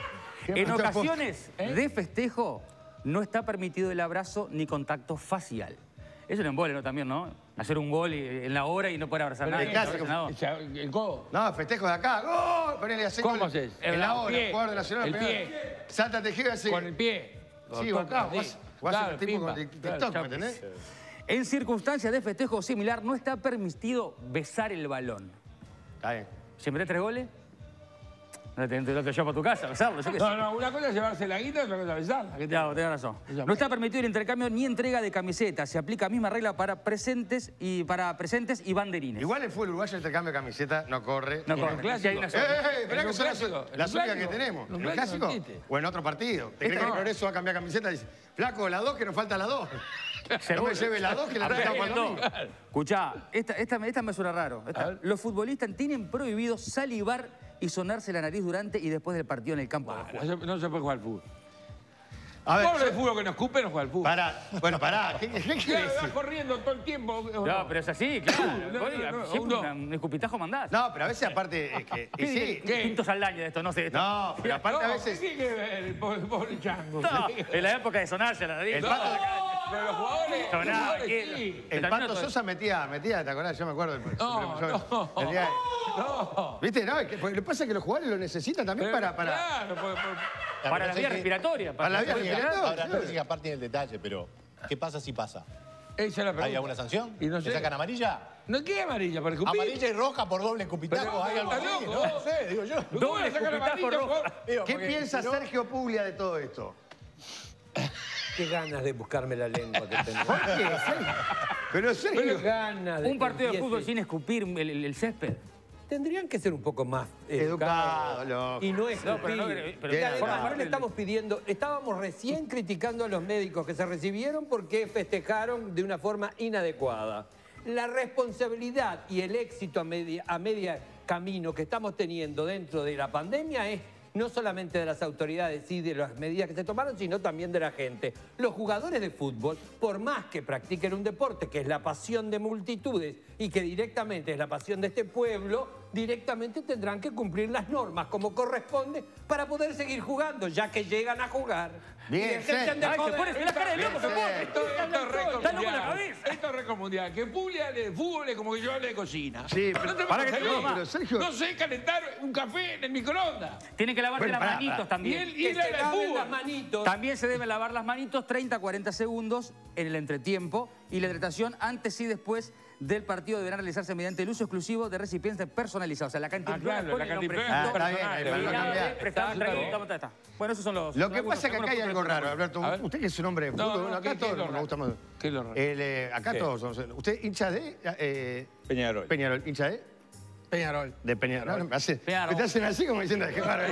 En
Esto es posta.
ocasiones de festejo no está permitido el abrazo ni contacto facial. Es un embole, ¿no? También, ¿no? Hacer un gol y- en la hora y no poder abrazar a
Pero
nadie.
el clásico.
No.
O sea, el codo.
No, festejo de acá. ¡Gol! Ponele así.
¿Cómo
gol.
haces?
En
El
la hora,
pie.
jugador de Nacional.
El
primero.
pie.
Salta tejido así.
Con el pie.
Sí, o acá, o hace- o hace el tipo con TikTok, ¿me entendés?
En circunstancias de festejo similar no está permitido besar el balón.
Está bien.
Si metés tres goles, no te, no te llevo a tu casa a besarlo. Yo qué sé.
No, no, una cosa es llevarse la guita y otra cosa es besarla. ¿Qué te-
Claro, tenés razón. No está permitido el intercambio ni entrega de camisetas. Se aplica la misma regla para presentes y para presentes y banderines.
Igual el fútbol uruguayo el intercambio de camiseta no corre.
No
Y
corre.
en el
Sí, hay
clásico.
una
Eh,
sola.
eh, eh, esperá
En
que
un
son las,
clásico, en
las
un
únicas que
clásico.
tenemos.
En un
¿En el
clásico
clásico?
no existe.
O en otro partido. ¿Te crees
Esta
que
no.
por eso va a cambiar camiseta? Dice, flaco, la dos que nos falta la dos. No
Seguro.
me lleve la dos que la
Habrá
traiga
que
para el domingo.
no. Escuchá, esta, esta, esta me suena raro. Esta. Los futbolistas tienen prohibido salivar y sonarse la nariz durante y después del partido en el campo de
No
juego.
se, no se puede jugar al fútbol.
A ver,
Pobre
yo-
el fútbol que nos escupe, no juega al fútbol.
pará. Bueno, pará. ¿Qué, qué, qué
Claro,
querés
vas
decir?
corriendo todo el tiempo. ¿o
No, pero es así, claro.
No,
Voy,
no, no,
siempre
no.
una- un escupitajo mandás.
No, pero a veces aparte es que...
¿Qué
Y sí.
¿Qué? Pinto Saldaña de esto? No sé. Esto.
No, pero aparte a
No,
veces...
¿qué tiene que ver el pobre, pobre chango?
No, en la época de sonarse la nariz.
El
No,
pato-
pero los jugadores,
Soná,
los jugadores
¿qué?
sí.
El
También
Pato
otro-
Sosa metía, metía, ¿te acordás? Yo me acuerdo. del-
No,
yo-
no.
metía-
No.
¿Viste? No, es que, porque lo que pasa es que los jugadores lo necesitan también
Pero,
para... para...
Claro, por- por-
Para la
sé
vía
que-
respiratoria.
Para la vía
poder
respiratoria.
respirar.
Ahora, no sé si aparte tiene el detalle, pero ¿qué pasa si pasa?
Esa es la pregunta.
¿Hay alguna sanción?
Y no
¿Le
sé.
sacan amarilla?
¿No qué amarilla? ¿Para escupir?
Amarilla y roja por doble escupitajo.
Pero,
¿Hay algo
¿estás
así?
loco?
No sé, digo yo.
¿Cómo
Doble
le sacan
escupitajo
amarilla,
rojo.
por-
Digo,
¿Qué
porque
piensa
si no-
Sergio Puglia de todo esto?
Qué ganas de buscarme la lengua que tengo.
¿Por qué? Pero Sergio...
Qué ganas de
Un partido de
que
fútbol
empiece.
sin escupir el, el- el césped.
Tendrían que ser un poco más
Educado,
educados
loco.
y no escupir.
No, pero no, pero-
y
pero-
además
pero-
no le estamos pidiendo, estábamos recién criticando a los médicos que se recibieron porque festejaron de una forma inadecuada. La responsabilidad y el éxito a media, a media camino que estamos teniendo dentro de la pandemia es no solamente de las autoridades y de las medidas que se tomaron, sino también de la gente. Los jugadores de fútbol, por más que practiquen un deporte que es la pasión de multitudes y que directamente es la pasión de este pueblo, directamente tendrán que cumplir las normas como corresponde para poder seguir jugando, ya que llegan a jugar.
Bien,
Y dejen
sí.
de
Ay, se
joder.
pone la cara de loco, se
Bien,
pone.
Esto, esto es récord
Está loco la
mundial.
cabeza.
Esto es récord mundial. Que Puglia de fútbol es como que yo hable de cocina.
Sí, pero-
no te
para
puedo
que te-
salir.
no, pero Sergio-
No sé calentar un café en el microondas.
Tienen que lavarse
Bueno,
las
pará,
manitos
pará.
Y
también.
él y
Que
él
se
habla de
laven
fútbol.
las manitos.
También se deben lavar las manitos treinta a cuarenta segundos en el entretiempo y la hidratación antes y después del partido deberán realizarse mediante el uso exclusivo de recipientes personalizados. O sea, la cantimplora
Ah, claro,
pone
la
el
cantimplora
nombrecito
Ah, está bien,
personal.
ahí para no
y
cambiar.
abre, prestá,
Exacto.
trae, toma, está. Bueno, esos son los...
Lo que
algunos-
pasa es que acá hay
algunos
algo
puntos.
raro, Alberto.
A ver.
Usted que es un hombre de
No,
fútbol,
no,
bueno,
¿qué-
acá
qué es
todos
lo
nos
raro?
gusta más.
¿Qué es lo raro?
El, eh, acá
¿Qué?
todos somos... ¿Usted hincha de...? eh,
Peñarol.
Peñarol. ¿Hincha de?
Peñarol.
De Peñarol. No, me hace,
Peñarol.
me te hacen así como diciendo, qué raro.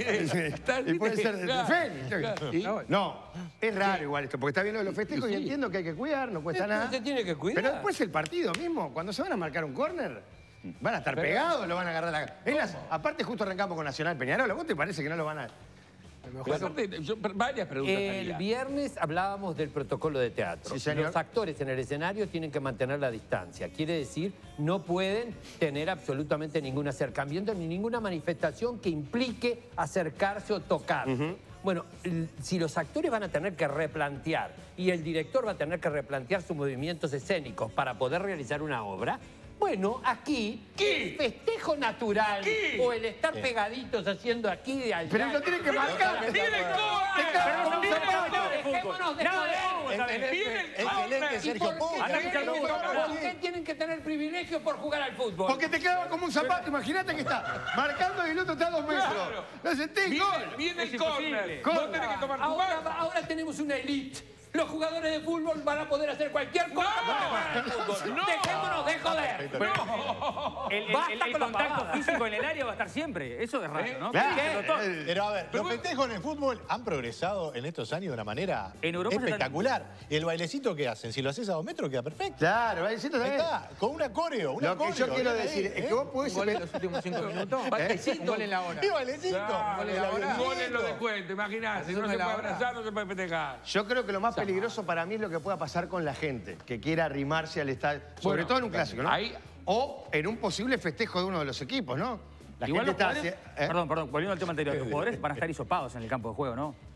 Y puede ser de
Claro,
Fénix.
claro. ¿Y?
No, es raro igual esto, porque está bien lo de los festejos y entiendo que hay que cuidar, no cuesta
Esto
nada.
se tiene que cuidar.
Pero después el partido mismo, cuando se van a marcar un córner, van a estar pegados, lo van a agarrar la... Es las- aparte justo arrancamos con Nacional Peñarol, ¿a vos te parece que no lo van a...?
Pero aparte, yo- varias preguntas.
El
haría.
viernes hablábamos del protocolo de teatro.
Sí, señor.
Los actores en el escenario tienen que mantener la distancia. Quiere decir, no pueden tener absolutamente ningún acercamiento ni ninguna manifestación que implique acercarse o tocar. Bueno, l- si los actores van a tener que replantear y el director va a tener que replantear sus movimientos escénicos para poder realizar una obra, bueno, aquí
¿Qué?
el festejo natural
¿Qué?
o el estar pegaditos haciendo aquí de allá.
Pero lo tienen que marcar.
¡Viene el
Pero
córner!
no
¡Viene
se
el
puede.
córner!
Dejémonos de
Nada,
joder.
vamos a ver.
¡Viene el
Excelente,
córner!
¿Y
Sergio
por qué,
Puglia.
Anda,
tienen,
escucha,
por
escucha,
qué tienen que tener privilegio por jugar al fútbol?
Porque te quedaba como un zapato, imagínate que está marcando y el otro está a dos metros.
Claro.
No sentís
Viene,
gol.
viene
Es
el córner.
imposible.
Vos
Corta.
tenés que tomar tu
Ahora,
mano.
ahora tenemos una elite. Los jugadores de fútbol van a poder hacer cualquier cosa
No.
para jugar al fútbol.
No.
Dejémonos de joder.
El, el-
Basta
el- el
con la
contacto
pavada.
físico en el área va a estar siempre. Eso es raro, ¿no?
Claro.
Que lo toque.
Eh,
Pero a ver, los festejos en el fútbol han progresado en estos años de una manera
En Europa se
espectacular. El bailecito que hacen, si lo haces a dos metros, queda perfecto.
Claro, va diciendo
Ahí
también.
está, con una coreo, una
Lo que
coreo,
yo quiero
bien ahí,
decir es
¿eh?
que vos podés...
Un gol en los últimos cinco minutos.
Bailecito.
Un gol en la hora.
Y bailecito.
Claro,
Gol en la hora.
un gol en los descuentos, imagínate.
Haces
No
uno
se
en la
puede
hora.
abrazar, no se puede festejar.
Yo creo que lo más peligroso para mí es lo que pueda pasar con la gente, que quiera arrimarse al estadio, sobre
Bueno,
todo en un clásico, ¿no?
ahí-
O en un posible festejo de uno de los equipos, ¿no? La
Igual los
gente está...
jugadores,
hacia- ¿eh?
perdón, perdón, volviendo al tema anterior, los jugadores van a estar hisopados en el campo de juego, ¿no?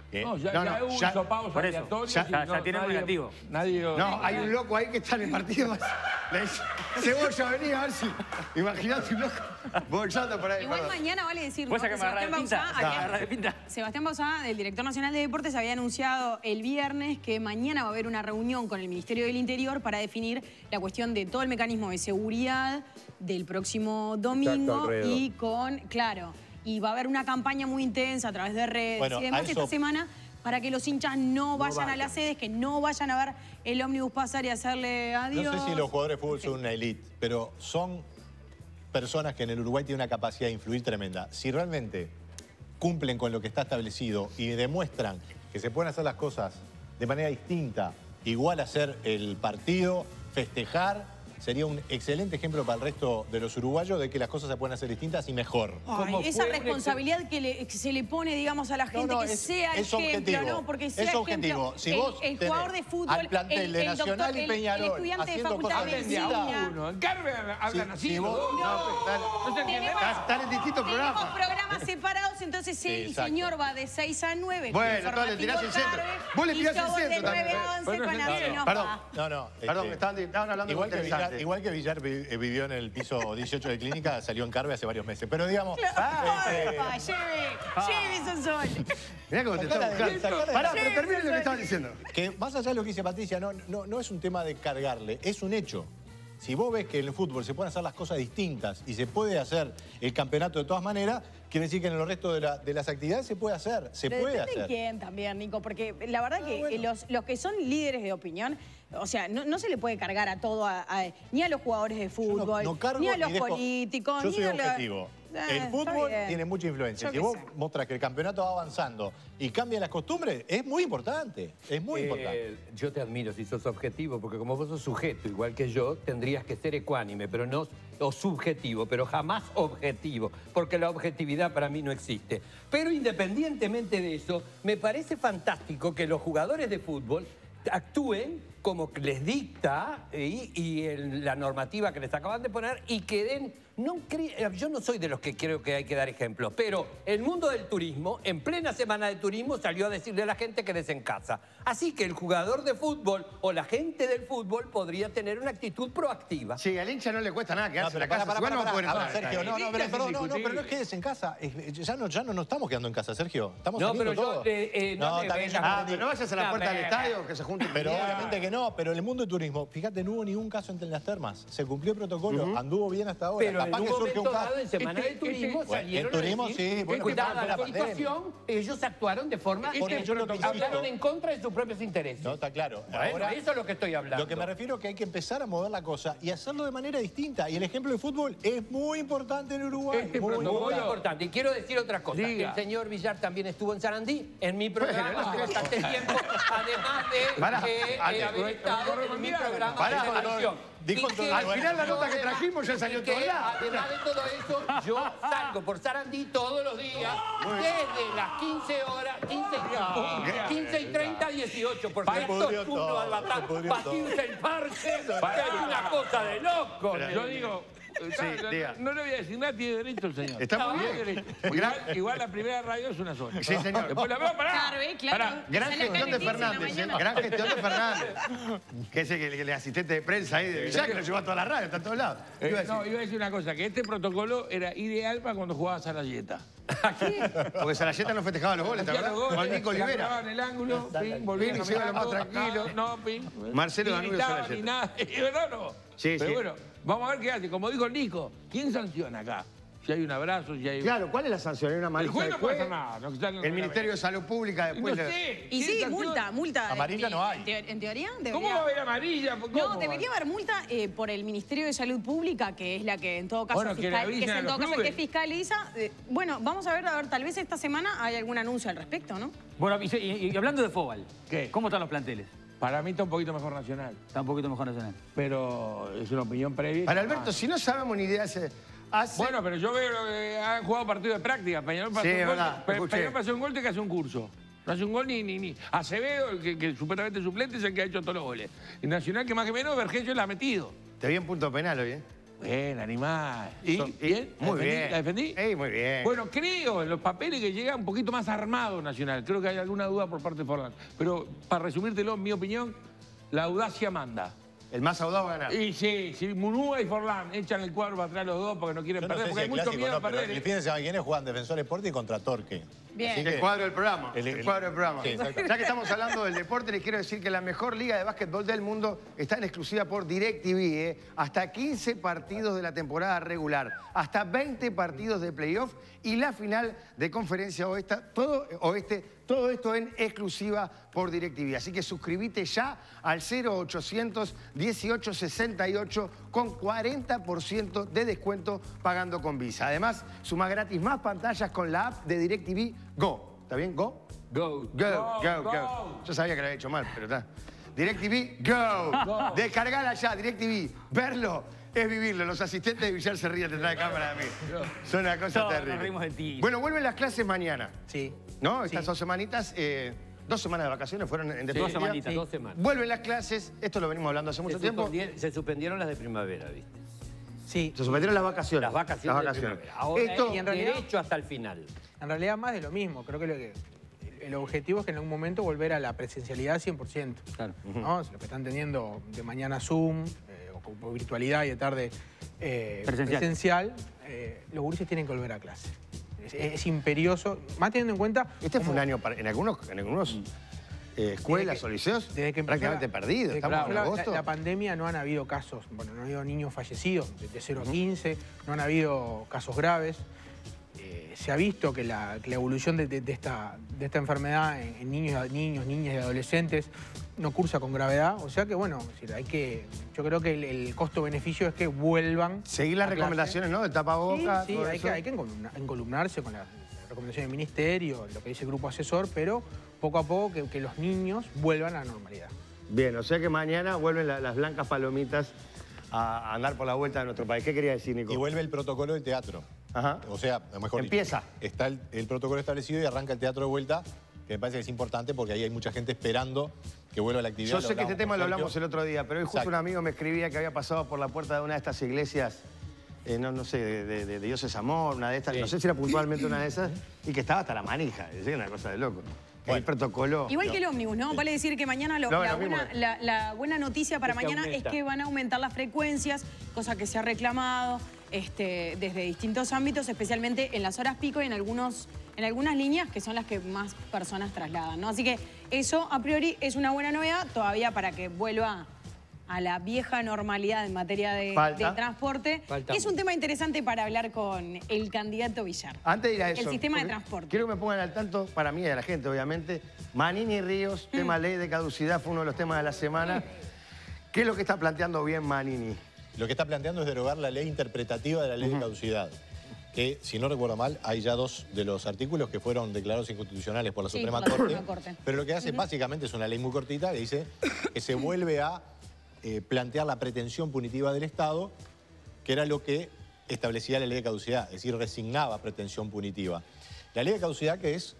Eh,
No, ya,
no,
ya
no,
hubo
ya-
hisopados
por eso,
aleatorios
ya-
y
ya-
no,
ya tiene un
nadie-
negativo.
Nadie lo-
No, hay un loco ahí que está en el partido. Le dice, Cebolla, vení a ver si... Imaginate un loco bolsando por ahí.
Igual
perdón.
mañana vale decir, ¿no?
¿Puedes
que
sacarme la
Sebastián
de pinta?
Bauzá,
Saca la
había-
de pinta.
Sebastián Bauzá, el director nacional de deportes, había anunciado el viernes que mañana va a haber una reunión con el Ministerio del Interior para definir la cuestión de todo el mecanismo de seguridad del próximo domingo
alrededor.
y con, claro, y va a haber una campaña muy intensa a través de redes
Bueno,
y demás
a eso-
esta semana para que los hinchas no vayan a
vayan.
las sedes, que no vayan a ver el ómnibus pasar y hacerle adiós.
No sé si los jugadores de fútbol son una elite, pero son personas que en el Uruguay tienen una capacidad de influir tremenda. Si realmente cumplen con lo que está establecido y demuestran que se pueden hacer las cosas de manera distinta, igual hacer el partido, festejar, sería un excelente ejemplo para el resto de los uruguayos de que las cosas se pueden hacer distintas y mejor.
Ay, esa responsabilidad que, le- que se le pone, digamos, a la gente,
no,
que
es-
sea
es
ejemplo,
objetivo.
¿no? Porque
Es
sea
objetivo.
ejemplo,
Si
el,
vos
el
tenés
jugador de fútbol,
al plantel
el,
de
el doctor,
Nacional y
el-
Peñarol
el estudiante de
haciendo
facultad
cosas
de
bien
medicina.
distintas.
Uno, en Carmen hablan
Si-
así.
si vos-
¿no?
No, pero está-
No se entiende
Tenemos-
nada.
Está en distintos
Tenemos
programas.
programas separados, entonces
Sí,
el
exacto.
señor va de seis a nueve.
Bueno,
con
entonces le tirás el centro.
Carve,
Vos le
y
tirás
yo
el
voy
centro
de nueve
también.
a once
Bueno,
con
no,
así
no,
nos
perdón.
va.
No, no.
Perdón,
este,
estaban, estaban hablando
Igual
de
que,
algo
Villar,
interesante.
igual que Villar vi- eh, vivió en el piso dieciocho de clínica, salió en Carve hace varios meses. Pero digamos... este,
Porfa, lleve, lleve son sol.
Mirá cómo te
Sacala
está
de-
buscando.
sacala de-
Pará, pero terminen lo que estaban diciendo.
que más allá de lo que dice Patricia, no, no, no es un tema de cargarle, es un hecho. Si vos ves que en el fútbol se pueden hacer las cosas distintas y se puede hacer el campeonato de todas maneras, quiere decir que en el resto de, la- de las actividades se puede hacer, se
Pero
puede
depende de
hacer.
quién también, Nico, porque la verdad
Ah,
que
bueno.
los, los que son líderes de opinión, o sea, no, no se le puede cargar a todo, a- a- ni a los jugadores de
Yo no-
fútbol,
no cargo
ni a los
ni dejo-
políticos,
Yo
ni
soy
a los...
objetivo.
Eh,
El
está
fútbol
bien.
tiene mucha influencia.
Yo
Si
qué
vos
sé.
mostrás que el campeonato va avanzando y cambian las costumbres, es muy importante. Es muy
Eh,
importante.
Yo te admiro si sos objetivo, porque como vos sos sujeto, igual que yo, tendrías que ser ecuánime, pero no o subjetivo, pero jamás objetivo, porque la objetividad para mí no existe. Pero independientemente de eso, me parece fantástico que los jugadores de fútbol actúen como que les dicta y, y el- la normativa que les acaban de poner y que den... No cre- yo no soy de los que creo que hay que dar ejemplos, pero el mundo del turismo, en plena semana de turismo, salió a decirle a la gente que en casa. Así que el jugador de fútbol o la gente del fútbol podría tener una actitud proactiva.
Sí, al hincha no le cuesta nada
No,
quedarse en
pero
la casa.
pará,
Igual
pará,
no va a poder
pará. A ver,
entrar.
Sergio, no, no, pero,
Sin
perdón, no, no,
discutir.
pero no es quedes en casa. Es- Ya no, ya no nos estamos quedando en casa, Sergio. Estamos
No,
saliendo
pero yo,
todos.
eh, eh, no me
está bien,
vengas
ya
Ah,
entendí.
pero no vayas a la
No,
puerta del
pero-
estadio, que se junten.
Pero
Bien.
obviamente que no, pero en el mundo del turismo, fíjate, no hubo ningún caso entre las termas. Se cumplió el protocolo, anduvo bien hasta ahora.
Pero en
Capaz
un
que surge
momento
un caso.
dado, en semana
Este-
de turismo,
este-
salieron
en turismo,
a decir
sí, bueno,
que dada
fue la
la
pandemia.
situación, ellos actuaron de forma...
Porque
eh,
yo lo que insisto-
hablaron en contra de sus propios intereses.
No, está claro.
Bueno,
Ahora,
eso es lo que estoy hablando.
lo que me refiero es que hay que empezar a mover la cosa y hacerlo de manera distinta. Y el ejemplo de fútbol es muy importante en Uruguay.
Este
muy
protocolo-
Muy importante. Y quiero decir otra cosa.
Diga.
El señor Villar también estuvo en Sarandí, en mi programa, hace bastante tiempo, además de
Pará,
eh,
antes-
eh, haber estado en mi programa
Pará,
de televisión.
dijo
Y
todo
que-
Al final la nota que trajimos ya salió
y que,
todo lado.
además de todo eso, yo salgo por Sarandí todos los días, desde las quince horas, quince y, quince y treinta, dieciocho, porque
Se
esto
pudrió
es uno
todo,
al
se
batar,
pudrió
para
todo.
irse el parce, que es una cosa de loco.
Yo digo, no, no,
diga.
no le voy a decir nada, tiene derecho el señor.
Está muy
Tiene
bien.
derecho. Igual, igual la primera radio es una sola.
Sí, señor.
Después la veo, pará.
Carve, claro.
Pará.
Gran
Sale acá
gestión
en
de
el quince de la
Fernández, ¿eh?
mañana.
Gran gestión de Fernández. Que es el, el- el asistente de prensa ahí de Villar, que lo llevó a toda la radio, está a todos lados.
Eh,
Iba a decir,
no, iba a decir una cosa, que este protocolo era ideal para cuando jugaba Sarayeta.
Porque Sarayeta no festejaba los goles, ¿te
Hacía
acordás?
los goles,
Con Nico
la
Olivera.
clavaban en el ángulo, pin, volvían
Pin,
a
se iba lo más
mirar,
tranquilo.
No, pin.
Marcelo
Ni
Danubio
gritaban
Sarayeta.
ni nada. Y no, no.
Sí,
Pero
sí.
bueno, vamos a ver qué hace. Como dijo Nico, ¿quién sanciona acá? Si hay un abrazo, si hay...
Claro, ¿cuál es la sanción? ¿Hay una
El
amarilla
juez
del
no puede
juez?
hacer nada. no, que está en
El
reglamento.
Ministerio de Salud Pública
No
después... le-
sé.
Y sí,
¿quién
multa,
sanciona?
multa.
Amarilla
en-
no hay.
En, teo- en teoría debería...
¿Cómo va a haber amarilla? ¿Cómo?
No, debería haber multa eh, por el Ministerio de Salud Pública, que es la que en todo caso,
Bueno, que le
fiscal-
avisen
es
a
en
los
todo caso
clubes.
que fiscaliza. Eh, bueno, vamos a ver, a ver, tal vez esta semana hay algún anuncio al respecto, ¿no?
Bueno, y, se- y- y hablando de fútbol,
¿Qué?
¿cómo están los planteles?
Para mí está un poquito mejor Nacional.
Está un poquito mejor Nacional.
Pero es una opinión previa.
Para Alberto, si no sabemos ni idea... Se hace...
Bueno, pero yo veo que han jugado partidos de práctica. Peñarol pasó
Sí,
un gol,
verdad,
Pe-
escuché.
Peñarol pasó un gol, te que hace un curso. No hace un gol ni... ni, ni. Acevedo, el que, que supuestamente es suplente, es el que ha hecho todos los goles. Y Nacional, que más que menos, Vergesio la ha metido.
Te vi en punto penal hoy, ¿eh?
Bien, animal. ¿Y?
So- y-
¿Bien? ¿La
muy
defendí?
bien.
¿La defendí?
Ey, muy bien.
Bueno, creo en los papeles que llega un poquito más armado Nacional. Creo que hay alguna duda por parte de Forlán. Pero para resumírtelo, en mi opinión, la audacia manda.
El más audaz va a ganar.
Y sí, sí, Munúa y Forlán echan el cuadro para atrás los dos porque no quieren
Yo no
perder,
sé
porque
si
hay
el
mucho
clásico
miedo
no,
a
pero
perder.
el
¿eh?
fin de semana que viene juegan Defensor Sporting contra Torque.
Bien.
Así
El
que-
cuadro del programa.
El-
El,
el-
cuadro del programa.
Sí, exacto.
Ya que estamos hablando del deporte, les quiero decir que la mejor liga de básquetbol del mundo está en exclusiva por DirecTV. ¿eh? Hasta quince partidos de la temporada regular, hasta veinte partidos de playoff y la final de conferencia oeste, todo, oeste, todo esto en exclusiva por DirecTV. Así que suscríbete ya al cero ochocientos dieciocho sesenta y ocho con cuarenta por ciento de descuento pagando con Visa. Además, suma gratis más pantallas con la app de DirecTV Go. ¿Está bien? Go.
Go.
Go, go, go.
go.
Yo sabía que lo había hecho mal, pero está. DirecTV Go.
Go.
Descargala ya, DirecTV. Verlo es vivirlo. Los asistentes de Villar se ríen detrás de cámara de mí. Son una cosa
Todos nos
terrible.
rimos de ti.
Bueno, vuelven las clases mañana.
Sí.
¿No? Estas
Sí.
dos semanitas, eh, dos semanas de vacaciones fueron en definitiva.
Dos semanitas, dos semanas.
Vuelven las clases, esto lo venimos hablando hace mucho
Se,
tiempo.
suspendieron, se suspendieron las de primavera, ¿viste?
Sí.
Se suspendieron las vacaciones.
Las vacaciones,
Las vacaciones.
de primavera. Ahora
Esto,
y en realidad-
derecho hasta el final.
En realidad más de lo mismo. Creo que, lo que el objetivo es que en algún momento volver a la presencialidad cien por ciento.
Claro.
¿no? Lo que están teniendo de mañana Zoom, eh, o con virtualidad y de tarde eh,
Presencial.
presencial, eh, los gurises tienen que volver a clase. Es, es imperioso, más teniendo en cuenta...
este fue
cómo-
un año, para- en algunos, en algunos eh, escuelas
Desde que-
o liceos,
desde que empezó
prácticamente
la-
perdidos.
desde que
Estamos en
empezó la,
agosto.
la- la pandemia no han habido casos, bueno, no ha habido niños fallecidos de, de cero a quince, no han habido casos graves. Eh, se ha visto que la, que la evolución de, de- de esta, de esta enfermedad en, en niños, niños, niñas y adolescentes no cursa con gravedad. O sea que, bueno, es decir, hay que, yo creo que el, el costo-beneficio es que vuelvan.
Seguir las
a clase.
recomendaciones, ¿no? Del tapabocas.
Sí, sí,
todo
hay
eso.
que, hay que encolumna- encolumnarse con la, la recomendación del ministerio, lo que dice el grupo asesor, pero poco a poco que, que los niños vuelvan a la normalidad.
Bien, o sea que mañana vuelven la- las blancas palomitas a andar por la vuelta de nuestro país. ¿Qué quería decir, Nico?
Y vuelve el protocolo del teatro.
Ajá.
O sea, mejor dicho,
Empieza.
está el, el protocolo establecido y arranca el teatro de vuelta, que me parece que es importante porque ahí hay mucha gente esperando que vuelva la actividad.
Yo sé que este tema lo hablamos el otro día, pero hoy justo
Exacto.
un amigo me escribía que había pasado por la puerta de una de estas iglesias, eh, no, no sé, de, de, de Dios es amor, una de estas, no sé si era puntualmente una de esas, y que estaba hasta la manija, es una cosa de loco. Que hay protocolo.
Igual que el ómnibus, ¿no? Vale decir que mañana lo-
No,
la,
lo mismo
buena,
es.
la- la buena noticia para
Que se
mañana
aumenta.
es que van a aumentar las frecuencias, cosa que se ha reclamado este, desde distintos ámbitos, especialmente en las horas pico y en, algunos, en algunas líneas que son las que más personas trasladan, ¿no? Así que eso, a priori, es una buena novedad, todavía para que vuelva a la vieja normalidad en materia de,
Falta.
de transporte.
Falta
Y es un
mucho.
tema interesante para hablar con el candidato Villar.
Antes de ir a eso.
El sistema de
porque
transporte.
Quiero que me pongan al tanto, para mí y a la gente, obviamente. Manini Ríos, tema ley de caducidad, fue uno de los temas de la semana. ¿Qué es lo que está planteando bien Manini?
Lo que está planteando es derogar la ley interpretativa de la ley de caducidad. Que, si no recuerdo mal, hay ya dos de los artículos que fueron declarados inconstitucionales por la
Sí,
Suprema
por la
Corte.
Suprema Corte.
Pero lo que hace básicamente es una ley muy cortita que dice que se vuelve a eh, plantear la pretensión punitiva del Estado, que era lo que establecía la ley de caducidad, es decir, resignaba pretensión punitiva. La ley de caducidad que es,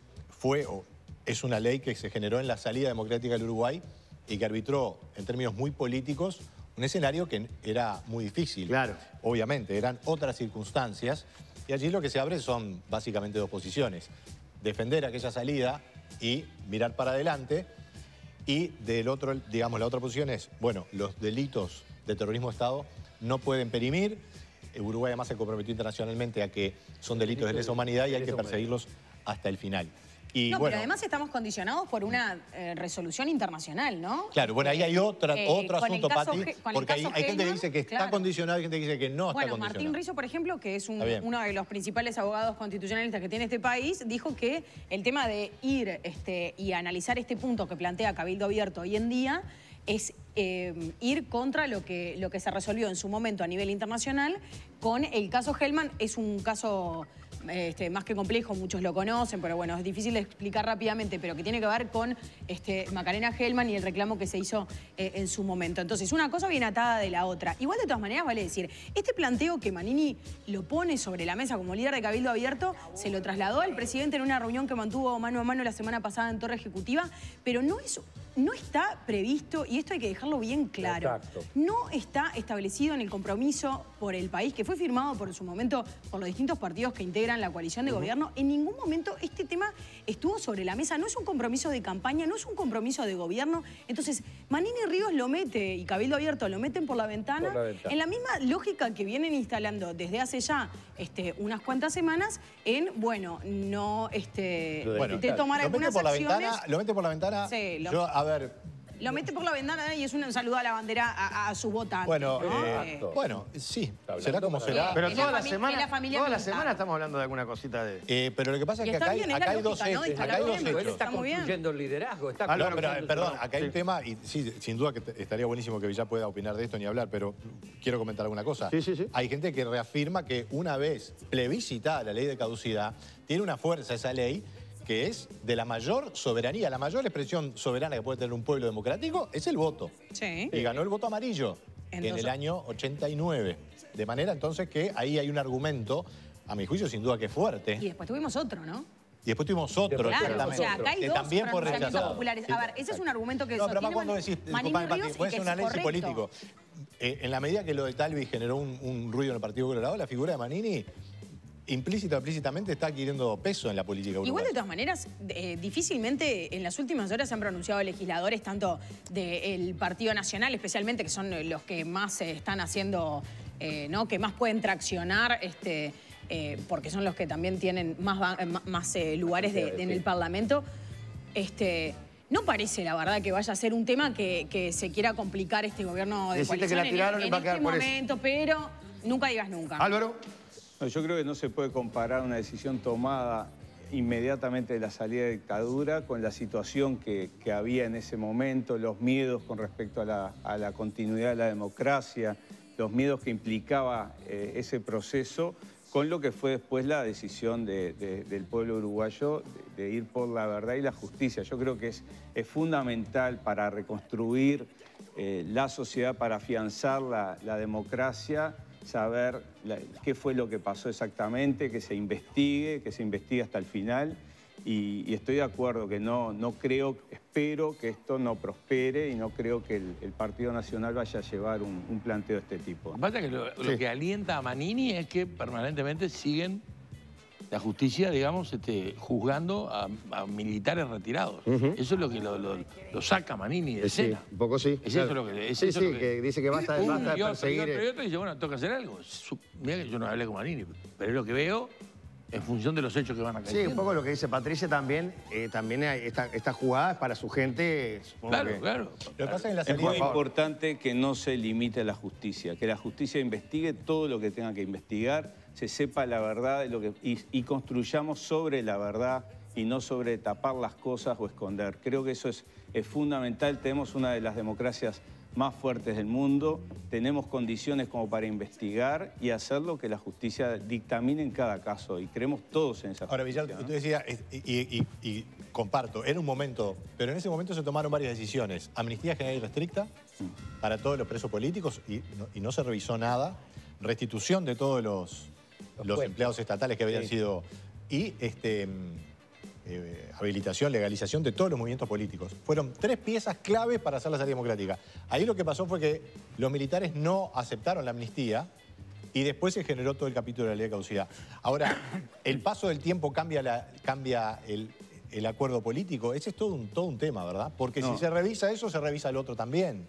fue o es una ley que se generó en la salida democrática del Uruguay y que arbitró, en términos muy políticos, un escenario que era muy difícil.
Claro.
Obviamente, eran otras circunstancias y allí lo que se abre son básicamente dos posiciones. Defender aquella salida y mirar para adelante. Y del otro, digamos, la otra posición es, bueno, los delitos de terrorismo de Estado no pueden perimir. Uruguay además se comprometió internacionalmente a que son delitos de lesa humanidad y hay que perseguirlos hasta el final. Y
no,
bueno,
pero además estamos condicionados por una eh, resolución internacional, ¿no?
claro, bueno, ahí hay otra,
Eh,
otro
con el
asunto,
caso
Pati,
Ge- con el
porque hay,
caso
hay gente que
Hellman,
dice que está
claro.
condicionado y gente que dice que no
Bueno,
está
Martín
condicionado.
Rizzo, por ejemplo, que es un-
Está bien.
uno de los principales abogados constitucionalistas que tiene este país, dijo que el tema de ir este, y analizar este punto que plantea Cabildo Abierto hoy en día es eh, ir contra lo que, lo que se resolvió en su momento a nivel internacional con el caso Hellman. Es un caso este, más que complejo, muchos lo conocen, pero bueno, es difícil de explicar rápidamente, pero que tiene que ver con este, Macarena Hellman y el reclamo que se hizo eh, en su momento. Entonces, una cosa viene atada de la otra. Igual, de todas maneras, vale decir, este planteo que Manini lo pone sobre la mesa como líder de Cabildo Abierto, se lo trasladó al presidente en una reunión que mantuvo mano a mano la semana pasada en Torre Ejecutiva, pero no es no está previsto, y esto hay que dejarlo bien claro,
Exacto.
no está establecido en el compromiso por el país, que fue firmado por su momento por los distintos partidos que integran la coalición de uh-huh. gobierno. En ningún momento este tema estuvo sobre la mesa. No es un compromiso de campaña, no es un compromiso de gobierno. Entonces, Manini Ríos lo mete, y Cabildo Abierto lo meten por la ventana,
por la ventana.
en la misma lógica que vienen instalando desde hace ya este, unas cuantas semanas en, bueno, no este,
bueno,
de tomar
lo
algunas
mete por la
acciones.
ventana, lo mete por la ventana.
Sí, lo,
yo, a ver.
Lo mete por la ventana y es un saludo a la bandera a, a su votantes.
Bueno,
¿no?
eh,
Eh,
bueno, sí, será como será.
Pero
Es
toda
la
la
fami-
semana,
es la familia
toda la
militar.
semana estamos hablando de alguna cosita de...
Eh, pero lo que pasa es
Y
que
está
acá hay,
bien, es
acá
la
hay dos
lógica, ¿no?
hechos.
Instalar
Acá hay dos
bien,
Él
hechos.
está
Está muy bien.
construyendo el liderazgo. Está
Ah, no,
No, pero,
construyendo
perdón,
todo.
acá hay
Sí.
un tema, y sí, sin duda que te- estaría buenísimo que Villar pueda opinar de esto ni hablar, pero quiero comentar alguna cosa.
Sí, sí, sí.
Hay gente que reafirma que una vez plebiscitada la ley de caducidad, tiene una fuerza esa ley que es de la mayor soberanía, la mayor expresión soberana que puede tener un pueblo democrático es el voto.
Sí.
Y ganó el voto amarillo en
Entonces-
el año ochenta y nueve. De manera entonces que ahí hay un argumento, a mi juicio sin duda que es fuerte.
Y después tuvimos otro, ¿no?
Y después tuvimos otro,
Claro, o
exactamente,
sea, acá hay
que
dos
también fue
pronunciamientos
rechazado.
populares. A ver, ese es un argumento que
No, pero
sostiene
más cuando
Man-
decís,
Manini
disculpame, Pati,
Ríos y
puede
que
ser un
es
análisis
correcto.
político. Eh, en la medida que lo de Talvi generó un, un ruido en el Partido Colorado, la figura de Manini, implícita o explícitamente, está adquiriendo peso en la política uruguaya.
Igual, de todas maneras, eh, difícilmente en las últimas horas se han pronunciado legisladores tanto del Partido Nacional, especialmente, que son los que más eh, están haciendo, eh, ¿no? Que más pueden traccionar, este, eh, porque son los que también tienen más, ba- eh, más eh, lugares de- de- en el Parlamento. Este, no parece, la verdad, que vaya a ser un tema que, que se quiera complicar este gobierno de
Deciste que
coalición
la tiraron
en,
y
en
va a quedar
este
por eso.
momento, pero nunca digas nunca.
Álvaro.
No, yo creo que no se puede comparar una decisión tomada inmediatamente de la salida de dictadura con la situación que, que había en ese momento, los miedos con respecto a la, a la continuidad de la democracia, los miedos que implicaba eh, ese proceso, con lo que fue después la decisión de- de- del pueblo uruguayo de, de ir por la verdad y la justicia. Yo creo que es, es fundamental para reconstruir eh, la sociedad, para afianzar la, la democracia, saber la- qué fue lo que pasó exactamente, que se investigue, que se investigue hasta el final. Y, y estoy de acuerdo que no, no creo, espero que esto no prospere y no creo que el, el Partido Nacional vaya a llevar un, un planteo de este tipo.
Lo que pasa es que lo, lo
Sí.
que alienta a Manini es que permanentemente siguen la justicia, digamos, este, juzgando a, a militares retirados.
Ujú.
Eso es lo que lo, lo- lo saca Manini de
Sí,
escena.
un poco sí.
Es
claro.
eso lo que... Es
sí,
eso
sí,
lo
que...
que
dice que basta,
Uno
basta de
y otro, y
perseguir...
otro, y otro, y dice, bueno, toca hacer algo. Su- Mirá que yo no hablé con Manini, pero es lo que veo en función de los hechos que van a caer.
Sí, un poco lo que dice Patricia también. eh, también hay esta, esta jugada es para su gente. supongo
Claro,
que-
claro.
Lo que pasa es que en la
Es
salida...
muy importante que no se limite a la justicia, que la justicia investigue todo lo que tenga que investigar, se sepa la verdad de lo que, y, y construyamos sobre la verdad y no sobre tapar las cosas o esconder. Creo que eso es, es fundamental. Tenemos una de las democracias más fuertes del mundo, tenemos condiciones como para investigar y hacer lo que la justicia dictamine en cada caso, y creemos todos en esa
Ahora,
justicia,
Villar,
¿no?
tú decías, es- y, y- y comparto, era un momento, pero en ese momento se tomaron varias decisiones. Amnistía general y restricta para todos los presos políticos y no, y no se revisó nada. Restitución de todos los, los
puestos.
empleados estatales que habían
Sí.
sido... Y este, mm, eh, habilitación, legalización de todos los movimientos políticos. Fueron tres piezas claves para hacer la salida democrática. Ahí lo que pasó fue que los militares no aceptaron la amnistía y después se generó todo el capítulo de la ley de caducidad. Ahora, el paso del tiempo cambia, la, cambia el, el acuerdo político. Ese es todo un, todo un tema, ¿verdad? Porque
No.
si se revisa eso, se revisa el otro también.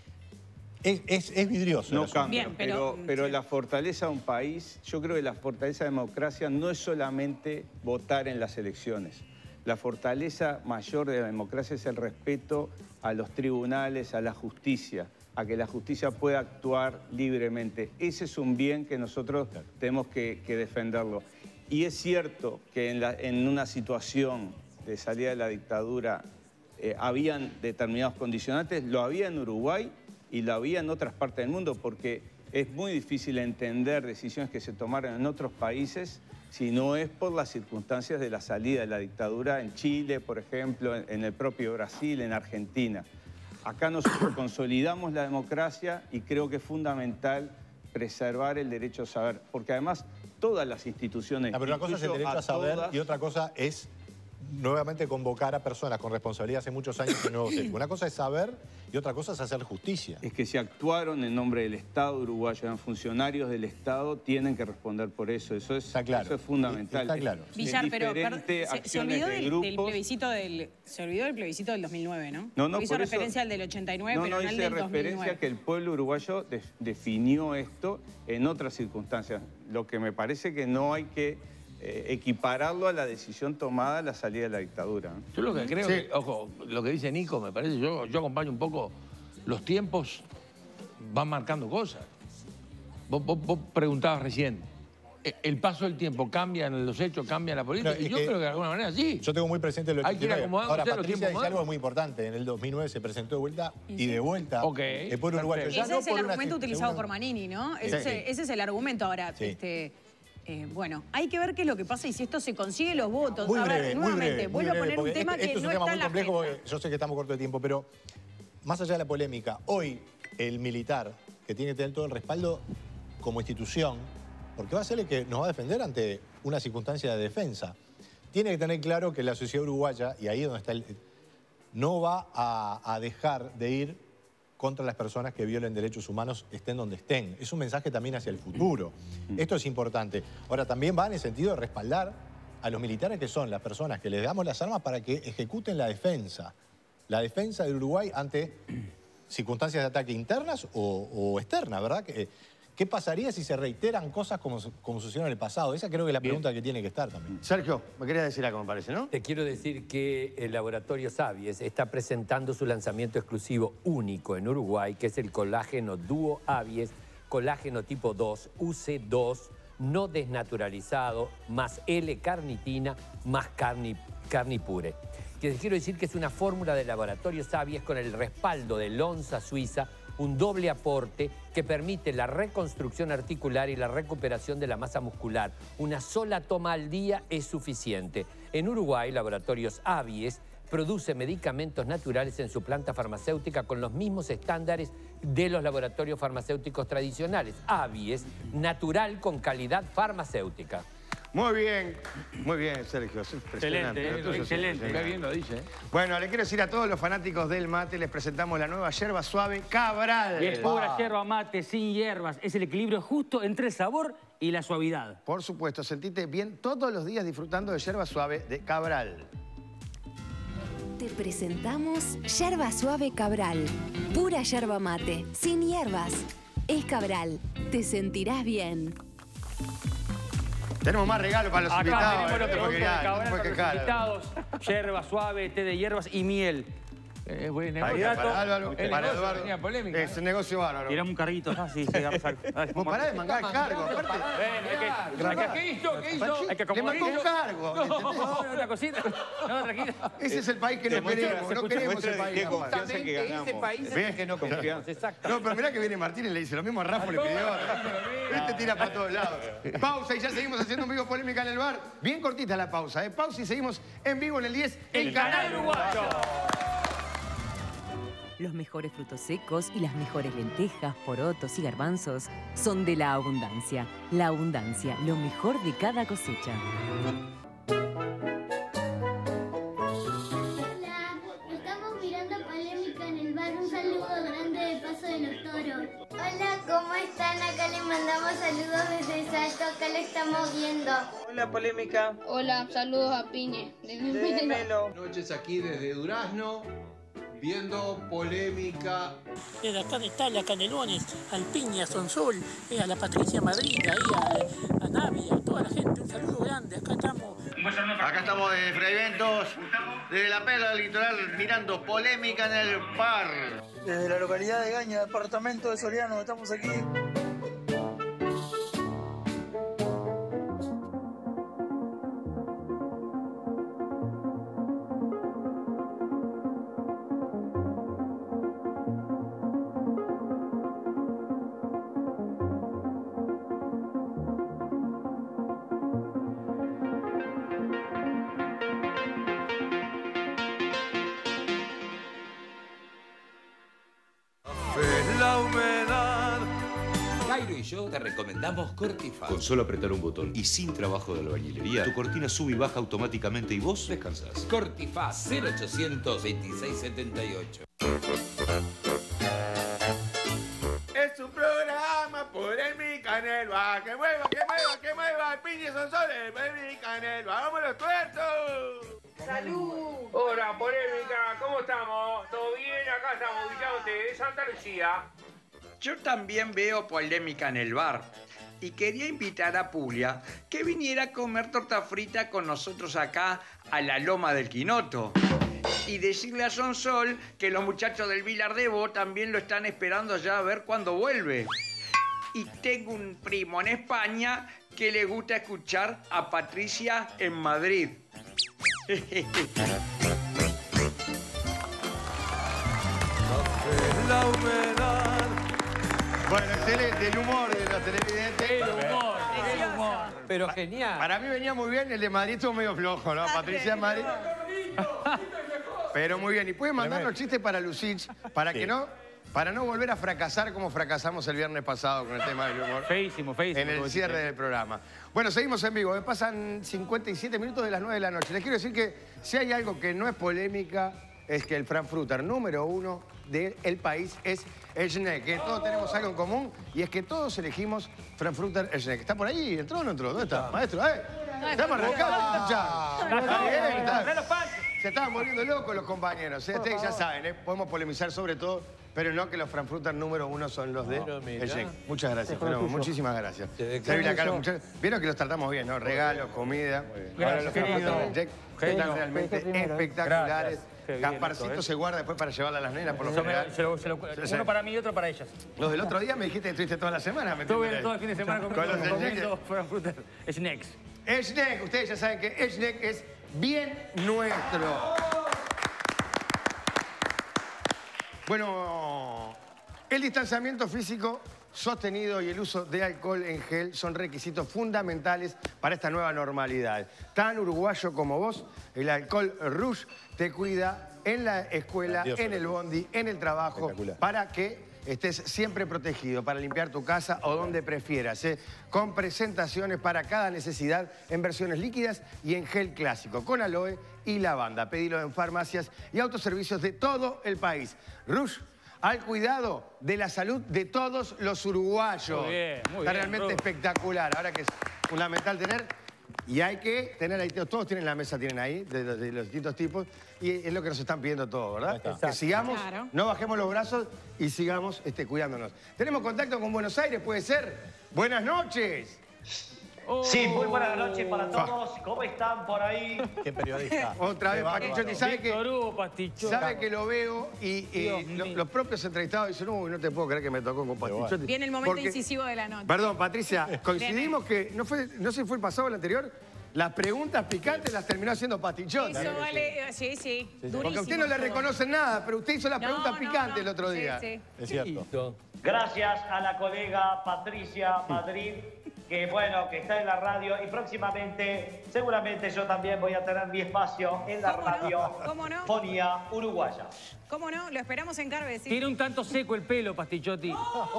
Es, es, es vidrioso. el
No
asunto.
cambia,
Bien,
pero,
pero-
pero
sí.
la fortaleza de un país, yo creo que la fortaleza de la democracia no es solamente votar en las elecciones. La fortaleza mayor de la democracia es el respeto a los tribunales, a la justicia, a que la justicia pueda actuar libremente. Ese es un bien que nosotros tenemos que, que defenderlo. Y es cierto que en, la- en una situación de salida de la dictadura eh, habían determinados condicionantes, lo había en Uruguay y lo había en otras partes del mundo, porque es muy difícil entender decisiones que se tomaron en otros países si no es por las circunstancias de la salida de la dictadura en Chile, por ejemplo, en el propio Brasil, en Argentina. Acá nosotros consolidamos la democracia y creo que es fundamental preservar el derecho a saber, porque además todas las instituciones...
Ah, pero una cosa es el
incluyo
derecho a saber
todas,
y otra cosa es nuevamente convocar a personas con responsabilidad hace muchos años en nuevos hechos. Una cosa es saber y otra cosa es hacer justicia.
Es que si actuaron en nombre del Estado uruguayo, eran funcionarios del Estado, tienen que responder por eso. Eso es,
está claro.
Eso es fundamental.
Está claro.
Es,
Villar,
es
pero
diferente
se, se olvidó del, del plebiscito del se olvidó del plebiscito del dos mil nueve, ¿no?
No, no,
hizo
por
referencia
eso,
al del ochenta y nueve,
no,
pero
no
no al
hice
del dos mil nueve.
referencia que el pueblo uruguayo de, definió esto en otras circunstancias. Lo que me parece que no hay que eh, equipararlo a la decisión tomada a la salida de la dictadura.
Yo lo que creo
Sí.
que, ojo, lo que dice Nico, me parece, yo, yo acompaño un poco, los tiempos van marcando cosas. Vos, vos, vos preguntabas recién, ¿el paso del tiempo cambia en los hechos, cambia la política?
Pero,
y yo
que,
creo que de alguna manera sí.
Yo tengo muy presente lo
Hay que ir acomodando
Ahora,
los
Patricia
tiempos
dice
modernos.
algo muy importante. En el dos mil nueve se presentó de vuelta y,
sí.
de vuelta
Okay,
el pueblo uruguayo. Ya
Ese
no
es el
por una
argumento utilizado
segunda-
por Manini, ¿no?
Sí.
Ese,
Sí.
ese es el argumento. Ahora,
Sí.
este, eh, bueno, hay que ver qué es lo que pasa y si esto se consigue los votos.
Muy
a
breve,
ver,
muy
nuevamente,
breve, muy
vuelvo
breve,
a poner un
porque
tema
este,
que
esto es
no
un tema
está
muy
en la
complejo,
agenda.
porque yo sé que estamos cortos de tiempo, pero más allá de la polémica, hoy el militar, que tiene que tener todo el respaldo como institución, porque va a ser el que nos va a defender ante una circunstancia de defensa, tiene que tener claro que la sociedad uruguaya, y ahí es donde está el... no va a, a dejar de ir contra las personas que violen derechos humanos, estén donde estén. Es un mensaje también hacia el futuro. Esto es importante. Ahora, también va en el sentido de respaldar a los militares, que son las personas que les damos las armas para que ejecuten la defensa. La defensa del Uruguay ante circunstancias de ataque internas o, o externas, ¿verdad? ¿Qué, ¿Qué pasaría si se reiteran cosas como, como sucedieron en el pasado? Esa creo que es la pregunta que tiene que estar también.
Sergio, me querías decir algo, me parece, ¿no?
Te quiero decir que el laboratorio Savies está presentando su lanzamiento exclusivo único en Uruguay, que es el colágeno Duo Avies, colágeno tipo dos, U C dos, no desnaturalizado, más L-carnitina, más carni, carnipure. Que les quiero decir que es una fórmula de laboratorio Savies con el respaldo de Lonza Suiza, un doble aporte que permite la reconstrucción articular y la recuperación de la masa muscular. Una sola toma al día es suficiente. En Uruguay, Laboratorios Avies produce medicamentos naturales en su planta farmacéutica con los mismos estándares de los laboratorios farmacéuticos tradicionales. Avies, natural con calidad farmacéutica.
Muy bien, muy bien, Sergio. Es impresionante.
Excelente,
Lo tuyo es
excelente.
impresionante.
Qué bien lo dice, ¿eh?
Bueno, le quiero decir a todos los fanáticos del mate, les presentamos la nueva yerba suave Cabral.
Y es pura yerba mate, sin hierbas. Es el equilibrio justo entre el sabor y la suavidad.
Por supuesto, sentite bien todos los días disfrutando de yerba suave de Cabral.
Te presentamos Yerba Suave Cabral. Pura yerba mate, sin hierbas. Es Cabral. Te sentirás bien.
Tenemos más regalos para los
Acá
invitados.
tenemos
eh,
los
no te puedo
productos de
quejar, no te
Cabral
puedo
para los
quejar.
invitados. Yerba suave, té de hierbas y miel.
Eh, buen
Ahí
negocio.
está, para Álvaro,
El
para
negocio
Eduardo.
tenía polémica,
Es
¿eh?
un negocio bárbaro.
Tirame un carguito. Ah, sí, sí, agarra algo. Dale,
Vos pará de mangar cargo, aparte.
Bueno, hay que-
¿Qué hizo? ¿Qué hizo?
hay que
Le
acomodar.
mandó un cargo.
No,
¿entendés?
no, una cosita. No, tranquilo.
Ese es el país que no
Demuestra-
queremos.
se
No
escucha-
queremos
muestra
el
de
país.
qué
Rafael.
confianza que ganamos.
Ese país es
¿Ves?
el que no confiamos. Exacto.
No, pero mirá que viene Martín y le dice lo mismo a Rafa, le pidió. Este tira para todos lados. Pausa y ya seguimos haciendo un vivo polémica en el bar. Bien cortita la pausa, ¿eh? Pausa y seguimos en vivo en el diez, el,
El
canal
canal uruguayo.
Los mejores frutos secos y las mejores lentejas, porotos y garbanzos son de La Abundancia. La Abundancia, lo mejor de cada cosecha.
Hola, estamos mirando polémica en el bar. Un saludo grande de Paso de los Toros. Hola, ¿cómo están? Acá les mandamos saludos desde Salto. Acá lo estamos viendo.
Hola, polémica.
Hola, saludos a Piñe.
Desde Melo.
Noches aquí desde Durazno, viendo polémica.
Desde acá de Italia, Canelones, al Piña, a Sonsul, eh, a la Patricia Madrid, ahí a, a Navi, a toda la gente, un saludo grande, acá estamos.
Acá estamos de Freiventos, desde la perla del litoral, mirando polémica en el bar.
Desde la localidad de Gaña, departamento de Soriano, estamos aquí.
En la humedad
yo, te recomendamos Cortifaz. Con solo apretar un botón y sin trabajo de albañilería, tu cortina sube y baja automáticamente y vos descansás. Cortifaz, cero ochocientos veintiséis setenta y ocho.
Es un programa por el mi Canelva. Que mueva, que mueva, que mueva. El piñe son soles, por el mi Canelva. ¡Vamos los tuertos!
¡Salud!
Hola, Polémica, ¿cómo estamos? ¿Todo bien? Acá estamos ubicados de Santa Lucía.
Yo también veo Polémica en el bar y quería invitar a Puglia que viniera a comer torta frita con nosotros acá a la Loma del Quinoto. Y decirle a Sonsol que los muchachos del Vilar Debo también lo están esperando ya a ver cuándo vuelve. Y tengo un primo en España que le gusta escuchar a Patricia en Madrid.
La humedad.
Bueno, excelente, el humor de los televidentes.
El humor, el humor. Pero genial.
Para mí venía muy bien, el de Madrid estuvo medio flojo, ¿no? Patricia en Madrid. Pero muy bien. Y pueden mandarnos chistes para Lucich, para
Sí.
que no, para no volver a fracasar como fracasamos el viernes pasado con el tema del humor.
Feísimo, feísimo.
En el cierre del programa. Bueno, seguimos en vivo. Me pasan cincuenta y siete minutos de las nueve de la noche. Les quiero decir que si hay algo que no es polémica, es que el Frankfurter número uno del país es Schneck. Que todos tenemos algo en común y es que todos elegimos Frankfurter Schneck. ¿Está por ahí? ¿Entró o no entró? ¿Dónde está? Maestro, ¿eh? Estamos arrancados, se estaban volviendo locos los compañeros. ¿eh? Ustedes ya saben, ¿eh? Podemos polemizar sobre todo, pero no que los Frankfurter número uno son los de Schneck. Muchas gracias, fenómeno. Muchísimas gracias. Se la cara, muchachos. Vieron que los tratamos bien, ¿no? Regalos, comida. Ahora los Frankfurter Schneck están realmente espectaculares. Gasparcito se guarda después para llevarla a las nenas, por lo
Yo me-
general.
se lo- se lo- Uno para mí y otro para ellas.
Los del otro día me dijiste que estuviste toda la semana. me
Estuve
enteré.
todo el fin de semana
Con
comiendo,
los de Schneck.
comiendo Frankfurter Snacks.
Schneck, ustedes ya saben que Schneck es bien nuestro. Bueno, el distanciamiento físico sostenido y el uso de alcohol en gel son requisitos fundamentales para esta nueva normalidad. Tan uruguayo como vos, el alcohol Rouge te cuida en la escuela,
Grandioso.
en el bondi, en el trabajo, para que estés siempre protegido, para limpiar tu casa o donde prefieras, ¿eh? Con presentaciones para cada necesidad en versiones líquidas y en gel clásico, con aloe y lavanda. Pedilo en farmacias y autoservicios de todo el país. Rouge, al cuidado de la salud de todos los uruguayos.
Muy bien, muy
Está
bien,
realmente
Rouge.
espectacular. Ahora que es fundamental tener... Y hay que tener ahí, todos tienen la mesa, tienen ahí, de, de- de los distintos tipos, y es lo que nos están pidiendo todos, ¿verdad?
está.
Que sigamos,
Claro.
no bajemos los brazos y sigamos este, cuidándonos. Tenemos contacto con Buenos Aires, puede ser. Buenas noches.
Sí, muy buenas noches para todos. ¿Cómo están por ahí?
Qué periodista.
Otra vez,
Qué bárbaro.
Patrichotti, ¿sabe que,
Víctor Hugo, Pastichotti.
sabe que lo veo y, y
Dios
lo-
mío.
los propios entrevistados dicen, uy, no te puedo creer que me tocó con Patrichotti.
Viene el momento
Porque-
incisivo de la noche.
Perdón, Patricia, coincidimos que, no, fue, no sé si fue el pasado o el anterior, las preguntas picantes las terminó haciendo Patrichotti.
Eso vale, sí, sí. Durísimo.
Porque a usted no le
todo.
reconocen nada, pero usted hizo las
No,
preguntas
no,
picantes
no.
el otro
Sí,
día.
sí.
Es cierto.
Gracias a la colega Patricia Madrid, que bueno, que está en la radio y próximamente, seguramente yo también voy a tener mi espacio en la
¿Cómo no?
radio
¿Cómo no?
Fonía Uruguaya.
¿Cómo no? Lo esperamos en Carve, sí.
Tiene un tanto seco el pelo, Pastichotti.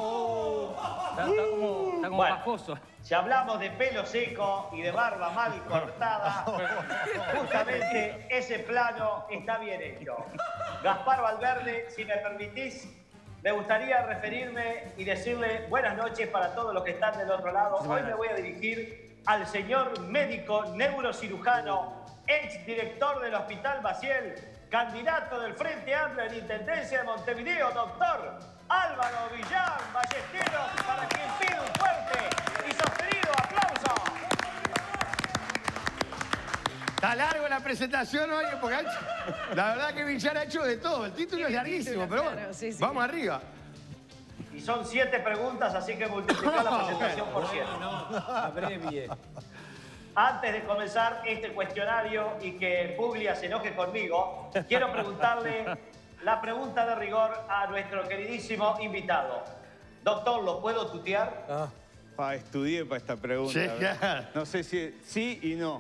Está, está como, está como
Bueno.
pajoso.
Si hablamos de pelo seco y de barba mal cortada, justamente ese plano está bien hecho. Gaspar Valverde, si me permitís, me gustaría referirme y decirle buenas noches para todos los que están del otro lado. Hoy me voy a dirigir al señor médico neurocirujano, ex director del Hospital Maciel, candidato del Frente Amplio en Intendencia de Montevideo, doctor Álvaro Villán Ballesteros, para quien pido un fuerte y sostenido aplauso.
Está largo la presentación hoy, porque ha hecho- la verdad que Villar ha hecho de todo. El título es larguísimo, pero bueno,
claro, sí, sí.
vamos arriba.
Y son siete preguntas, así que multiplicar la presentación por siete.
Abrevie.
Antes de comenzar este cuestionario y que Puglia se enoje conmigo, quiero preguntarle la pregunta de rigor a nuestro queridísimo invitado. Doctor, ¿lo puedo tutear?
Ah, pa, estudié para esta pregunta.
Sí,
¿verdad?
claro.
No sé si sí y no.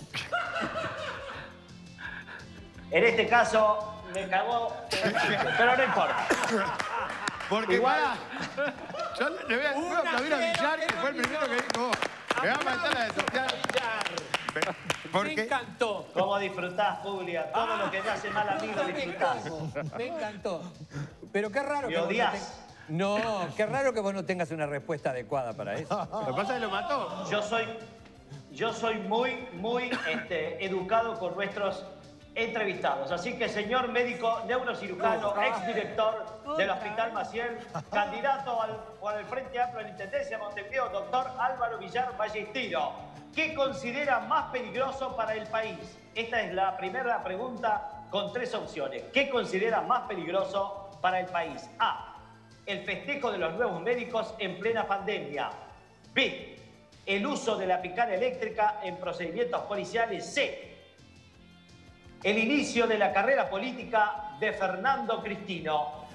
En este caso, me cagó, pero no importa.
Porque
Igual-
pará, Yo le voy a, voy a aplaudir a Villar, que fue el primero que dijo, me va a matar la de Sofía.
Me encantó.
¿Cómo disfrutás, Julia? Todo lo que te hace mal amigo disfrutás.
Me encantó. Pero qué raro
¿Me
que vos no,
odias?
te... no, qué raro que vos no tengas una respuesta adecuada para eso.
Lo que pasa es que lo mató.
Yo soy, yo soy muy, muy este, educado con nuestros entrevistados. Así que, señor médico neurocirujano, exdirector del Hospital Maciel, candidato al, por el Frente Amplio de la Intendencia de Montevideo, doctor Álvaro Villar Ballestero, ¿qué considera más peligroso para el país? Esta es la primera pregunta con tres opciones. ¿Qué considera más peligroso para el país? A. El festejo de los nuevos médicos en plena pandemia. B. El uso de la picana eléctrica en procedimientos policiales. C. El inicio de la carrera política de Fernando Cristino.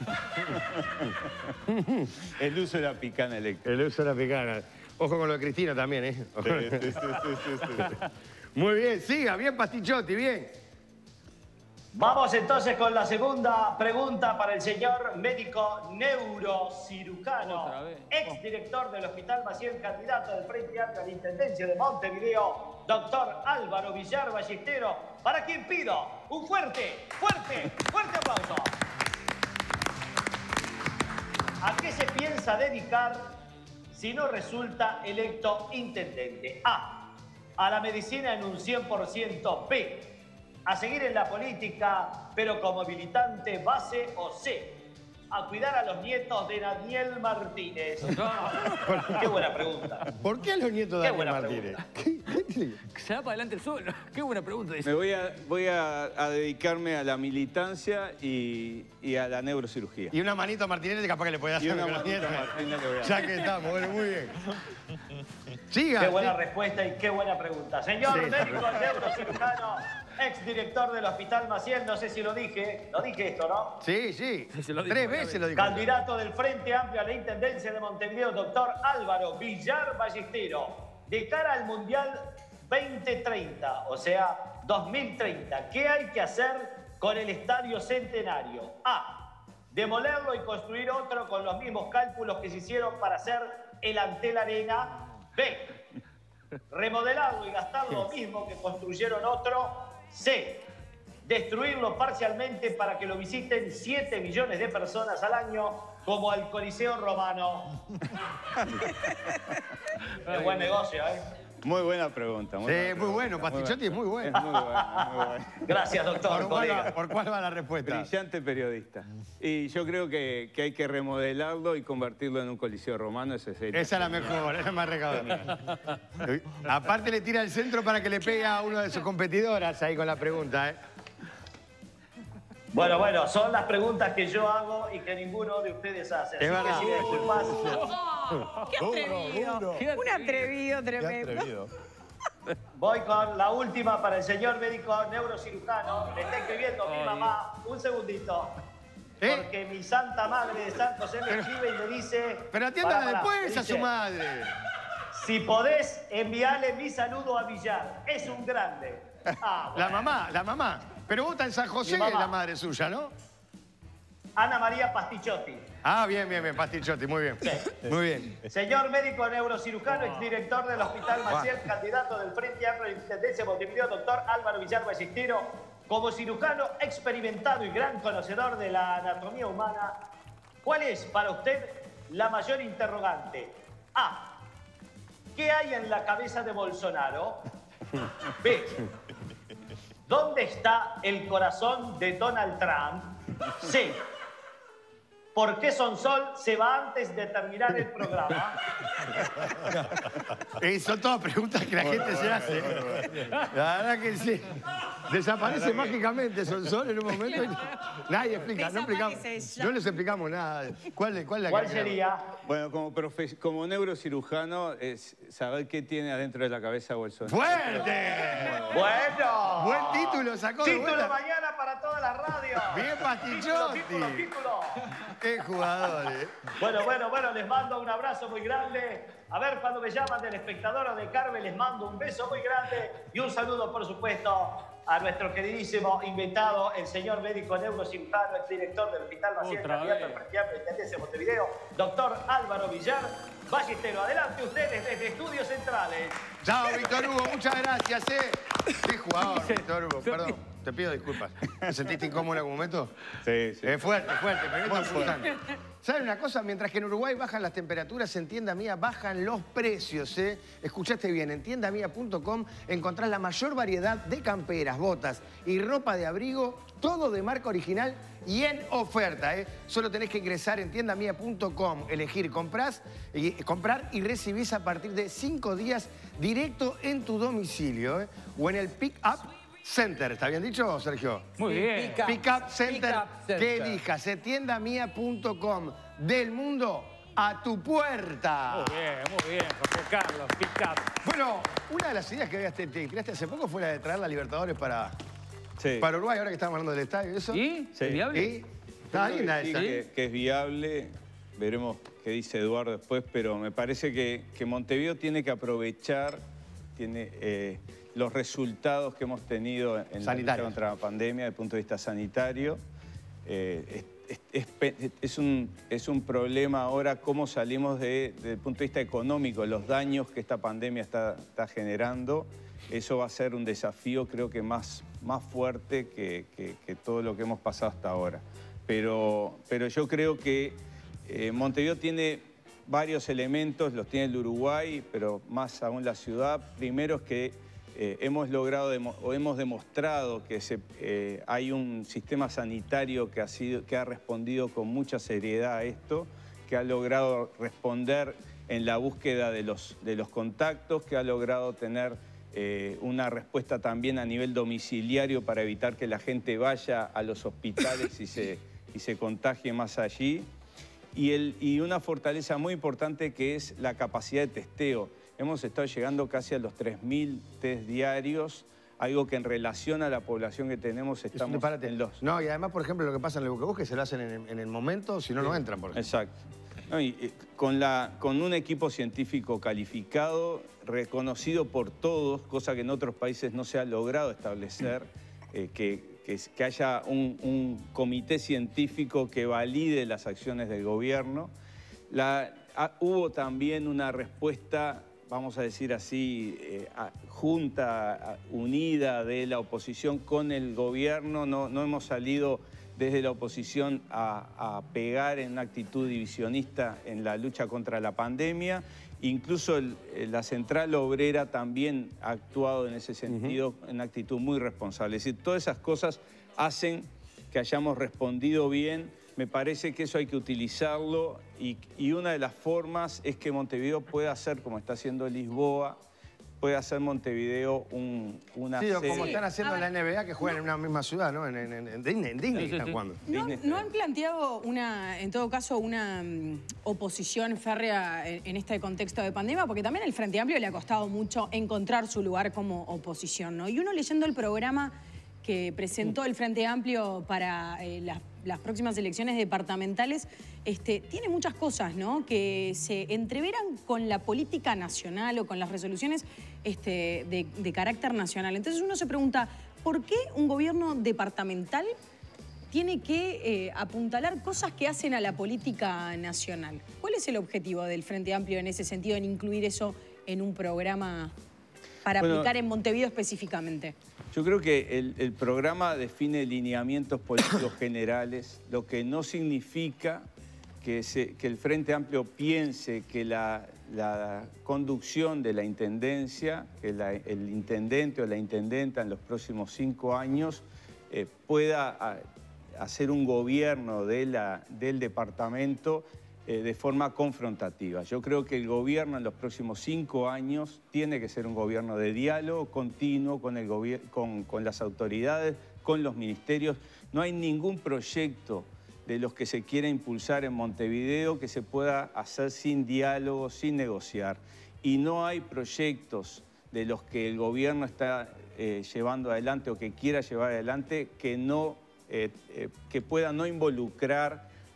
El uso de la picana eléctrica.
El uso de la picana. Ojo con lo de Cristina también, ¿eh?
Sí, sí, sí, sí, sí.
Muy bien, siga, bien Pastichotti, bien.
Vamos entonces con la segunda pregunta para el señor médico neurocirujano, exdirector del Hospital Maciel, candidato del Frente Amplio a la Intendencia de Montevideo, doctor Álvaro Villar Ballestero, para quien pido un fuerte, fuerte, fuerte aplauso. ¿A qué se piensa dedicar si no resulta electo intendente? A. A la medicina en un cien por ciento. B. A seguir en la política, pero como militante base. O C. A cuidar a los nietos de Daniel Martínez. Qué buena pregunta.
¿Por qué a los nietos de
Qué
Daniel
buena
Martínez?
Se va para adelante el solo. Qué buena pregunta.
Me voy a, voy a, a dedicarme a la militancia y, y a la neurocirugía.
Y una manito a Martínez capaz que le podía hacer
Y una
con los
manito
nietos.
a Martínez le voy a
Ya
dar.
que estamos, bueno, muy bien. Siga.
Qué buena
sí.
respuesta y qué buena pregunta. Señor
Sí,
médico
sí.
neurocirujano, exdirector del Hospital Maciel, no sé si lo dije, lo dije esto, ¿no?
Sí, sí.
Sí, se lo dijo
Tres
una
veces
vez.
lo dijo.
Candidato del Frente Amplio a la Intendencia de Montevideo, doctor Álvaro Villar Ballestero, de cara al Mundial veinte treinta, o sea, dos mil treinta, ¿qué hay que hacer con el Estadio Centenario? A. Demolerlo y construir otro con los mismos cálculos que se hicieron para hacer el Antel Arena. B. Remodelarlo y gastar lo mismo que construyeron otro. C. Destruirlo parcialmente para que lo visiten siete millones de personas al año, como al Coliseo Romano. Es buen negocio, ¿eh?
Muy buena pregunta. Muy
Sí,
buena
muy
pregunta,
bueno, Pastichotti es muy bueno.
Es muy buena, muy buena.
Gracias, doctor.
¿Por cuál,
colega.
va, ¿Por cuál va la respuesta?
Brillante periodista. Y yo creo que, que hay que remodelarlo y convertirlo en un coliseo romano. Ese sería.
Esa es la mejor, esa es más recaudadora. Aparte le tira el centro para que le pegue a uno de sus competidoras ahí con la pregunta, ¿eh?
Bueno, bueno, son las preguntas que yo hago y que ninguno de ustedes hace. Así
Es
que
verdad.
si me disculpas,
¡Qué atrevido! Un atrevido tremendo.
voy con la última para el señor médico neurocirujano. Le está escribiendo mi mamá. Un segundito.
¿Eh?
Porque mi santa madre de San José me escribe y me dice...
Pero atiéndala
Pará, pará,
después
me
a su
dice,
madre.
Si podés enviarle mi saludo a Villar. Es un grande. Ah,
La
bueno.
mamá, la mamá. Pero vos estás en San José,
Mi mamá.
la madre suya, ¿no?
Ana María Pastichotti.
Ah, bien, bien, bien, Pastichotti, muy bien. Muy bien.
Señor médico neurocirujano, exdirector del Hospital Maciel, candidato del Frente Amplio de la Intendencia de Montevideo, doctor Álvaro Villar Ballestero, como cirujano experimentado y gran conocedor de la anatomía humana, ¿cuál es para usted la mayor interrogante? A. ¿Qué hay en la cabeza de Bolsonaro? B. ¿Dónde está el corazón de Donald Trump? C. ¿Por qué Sonsol se va antes de terminar el programa?
Eh, son todas preguntas que la gente se hace. La verdad que sí. Desaparece mágicamente Sonsol en un momento. y Nadie explica, no explicamos. No les explicamos nada. ¿Cuál, cuál, es la
¿Cuál
que-
sería?
Bueno, como, profe- como neurocirujano, es saber qué tiene adentro de la cabeza Bolsonaro.
¡Fuerte!
Bueno.
Buen título sacó de
Título
vuelta.
mañana para todas las radios.
Bien,
Título,
Pastichotti.
título, título.
Qué jugador, ¿eh?
Bueno, bueno, bueno, les mando un abrazo muy grande. A ver, cuando me llaman del espectador o de Carmen, les mando un beso muy grande y un saludo, por supuesto, a nuestro queridísimo invitado, el señor médico neurocirujano, exdirector del Hospital Maciel, candidato al Frente Amplio de Intendencia de Montevideo, doctor Álvaro Villar Ballestero. Adelante ustedes desde Estudios Centrales.
Chao, Víctor Hugo, muchas gracias, ¿eh? Qué jugador, Víctor Hugo, perdón. Te pido disculpas. ¿Te sentiste incómodo en algún momento?
Sí, sí.
Es fuerte, fuerte, pero es importante. ¿Saben una cosa? Mientras que en Uruguay bajan las temperaturas, en Tienda Mía bajan los precios, ¿eh? Escuchaste bien, en tienda mía punto com encontrás la mayor variedad de camperas, botas y ropa de abrigo, todo de marca original y en oferta, ¿eh? Solo tenés que ingresar en tienda mía punto com, elegir comprás, y, comprar y recibís a partir de cinco días directo en tu domicilio, ¿eh? O en el Pick Up Center. ¿Está bien dicho, Sergio?
Muy bien.
Pick Up, Pick Up Center,
Pick Up Center.
que elijas, ¿eh? tienda mía punto com, del mundo a tu puerta.
Muy bien, muy bien, José Carlos, Pick Up.
Bueno, una de las ideas que habías te, te tiraste hace poco fue la de traer la Libertadores para,
Sí.
para Uruguay, ahora que estamos hablando del estadio y eso.
¿Y?
Sí.
¿Es viable?
¿Y? Está
Yo creo
linda
que sí,
esa.
que, que es viable. Veremos qué dice Eduardo después, pero me parece que, que Montevideo tiene que aprovechar tiene, eh, los resultados que hemos tenido en la lucha contra la pandemia desde el punto de vista sanitario. Eh, es, es, es, es, un, es un problema ahora cómo salimos de, desde el punto de vista económico, los daños que esta pandemia está, está generando. Eso va a ser un desafío creo que más, más fuerte que, que, que todo lo que hemos pasado hasta ahora. Pero, pero yo creo que eh, Montevideo tiene varios elementos, los tiene el Uruguay, pero más aún la ciudad. Primero es que eh, hemos logrado o hemos demostrado que se, eh, hay un sistema sanitario que ha, sido, que ha respondido con mucha seriedad a esto, que ha logrado responder en la búsqueda de los, de los contactos, que ha logrado tener eh, una respuesta también a nivel domiciliario para evitar que la gente vaya a los hospitales y se, y se contagie más allí. Y, el, y una fortaleza muy importante que es la capacidad de testeo. Hemos estado llegando casi a los tres mil test diarios, algo que en relación a la población que tenemos estamos en los...
No, y además, por ejemplo, lo que pasa en el Buquebus, que se lo hacen en el, en el momento, si no, no entran, por ejemplo.
Exacto. No, y, y con, la, con un equipo científico calificado, reconocido por todos, cosa que en otros países no se ha logrado establecer, eh, que, que, que haya un, un comité científico que valide las acciones del gobierno. La, a, hubo también una respuesta, vamos a decir así, eh, a, junta, a, unida de la oposición con el gobierno. No, no hemos salido desde la oposición a, a pegar en una actitud divisionista en la lucha contra la pandemia. Incluso el, la Central Obrera también ha actuado en ese sentido, uh-huh. en una actitud muy responsable. Es decir, todas esas cosas hacen que hayamos respondido bien. Me parece que eso hay que utilizarlo y, y una de las formas es que Montevideo pueda hacer, como está haciendo Lisboa, puede hacer Montevideo un, una
sí,
sede.
como están haciendo en la N B A, que juegan no. en una misma ciudad, ¿no? En, en, en Disney, en Disney sí, están sí, jugando.
¿No, ¿No han planteado, una, en todo caso, una um, oposición férrea en, en este contexto de pandemia? Porque también al Frente Amplio le ha costado mucho encontrar su lugar como oposición, ¿no? Y uno leyendo el programa que presentó el Frente Amplio para eh, las, las próximas elecciones departamentales, este, tiene muchas cosas, ¿no? Que se entreveran con la política nacional o con las resoluciones este, de, de carácter nacional. Entonces uno se pregunta, ¿por qué un gobierno departamental tiene que eh, apuntalar cosas que hacen a la política nacional? ¿Cuál es el objetivo del Frente Amplio en ese sentido, en incluir eso en un programa para bueno, aplicar en Montevideo específicamente?
Yo creo que el, el programa define lineamientos políticos generales, lo que no significa que, se, que el Frente Amplio piense que la, la conducción de la intendencia, que la, el intendente o la intendenta en los próximos cinco años eh, pueda a, hacer un gobierno de la, del departamento eh, de forma confrontativa. Yo creo que el gobierno en los próximos cinco años tiene que ser un gobierno de diálogo continuo con, el con, con las autoridades, con los ministerios. No hay ningún proyecto de los que se quiera impulsar en Montevideo que se pueda hacer sin diálogo, sin negociar. Y no hay proyectos de los que el gobierno está eh, llevando adelante o que quiera llevar adelante que, no, eh, eh, que pueda no involucrar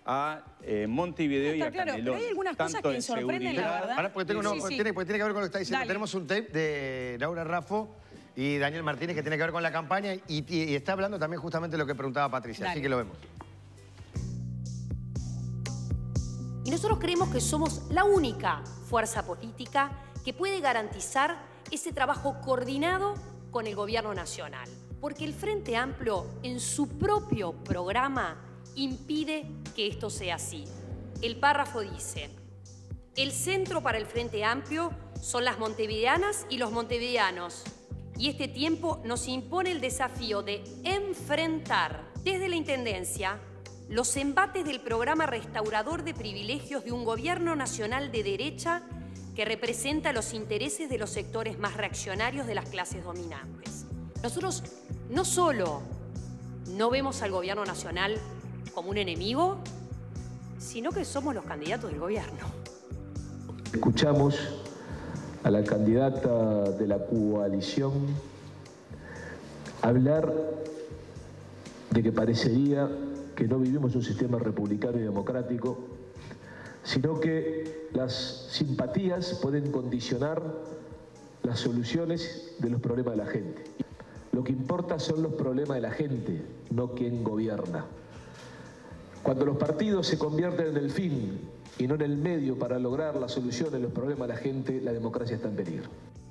a eh, Montevideo y a
claro,
Canelones.
pero hay algunas cosas
tanto
que
en
sorprenden, la
seguridad-
verdad.
Ahora, porque, tengo, no,
Sí, sí.
Tiene, porque tiene que ver con lo que está diciendo.
Dale.
Tenemos un tape de Laura Raffo y Daniel Martínez que tiene que ver con la campaña y, y- y está hablando también justamente de lo que preguntaba Patricia.
Dale.
Así que lo vemos.
Y nosotros creemos que somos la única fuerza política que puede garantizar ese trabajo coordinado con el gobierno nacional. Porque el Frente Amplio, en su propio programa, impide que esto sea así. El párrafo dice: el centro para el Frente Amplio son las montevideanas y los montevideanos. Y este tiempo nos impone el desafío de enfrentar desde la Intendencia los embates del programa restaurador de privilegios de un gobierno nacional de derecha que representa los intereses de los sectores más reaccionarios de las clases dominantes. Nosotros no solo no vemos al gobierno nacional como un enemigo, sino que somos los candidatos del gobierno.
Escuchamos a la candidata de la coalición hablar de que parecería que no vivimos un sistema republicano y democrático, sino que las simpatías pueden condicionar las soluciones de los problemas de la gente. Lo que importa son los problemas de la gente, no quién gobierna. Cuando los partidos se convierten en el fin y no en el medio para lograr la solución de los problemas de la gente, la democracia está en peligro.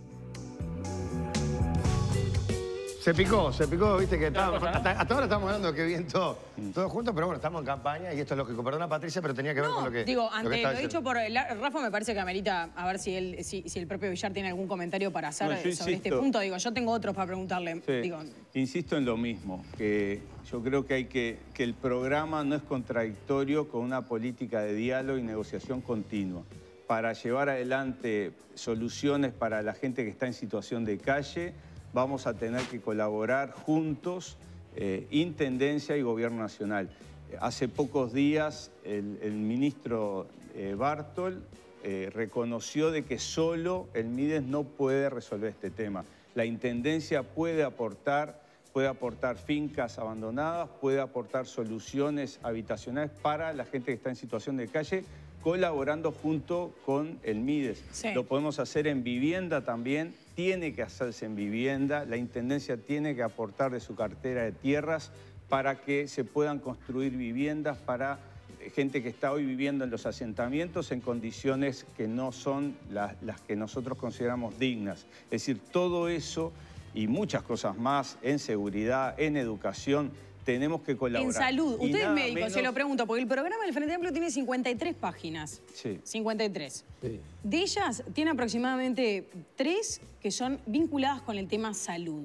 Se picó, se picó, viste que estábamos, hasta, hasta ahora estamos hablando de que bien todo, todos juntos, pero bueno, estamos en campaña y esto es lógico. Perdona, Patricia, pero tenía que ver con lo que
Digo,
lo que
ante
estaba
lo
diciendo.
dicho por el- Rafa, me parece que amerita a ver si, él, si, si el propio Villar tiene algún comentario para hacer
No, yo
sobre este
insisto.
punto. Digo, yo tengo otros para preguntarle.
Sí.
Digo,
Insisto en lo mismo, que yo creo que hay que, que el programa no es contradictorio con una política de diálogo y negociación continua para llevar adelante soluciones para la gente que está en situación de calle. Vamos a tener que colaborar juntos, eh, Intendencia y Gobierno Nacional. Hace pocos días el, el ministro eh, Bartol eh, reconoció de que solo el Mides no puede resolver este tema. La Intendencia puede aportar, puede aportar fincas abandonadas, puede aportar soluciones habitacionales para la gente que está en situación de calle, colaborando junto con el Mides.
Sí.
Lo podemos hacer en vivienda también, tiene que hacerse en vivienda, la Intendencia tiene que aportar de su cartera de tierras para que se puedan construir viviendas para gente que está hoy viviendo en los asentamientos en condiciones que no son las, las que nosotros consideramos dignas. Es decir, todo eso y muchas cosas más en seguridad, en educación, tenemos que colaborar.
en salud,
Y
usted es
nada
médico,
menos-
se lo pregunto, porque el programa del Frente Amplio tiene cincuenta y tres páginas.
Sí.
cincuenta y tres.
Sí.
De ellas, tiene aproximadamente tres que son vinculadas con el tema salud.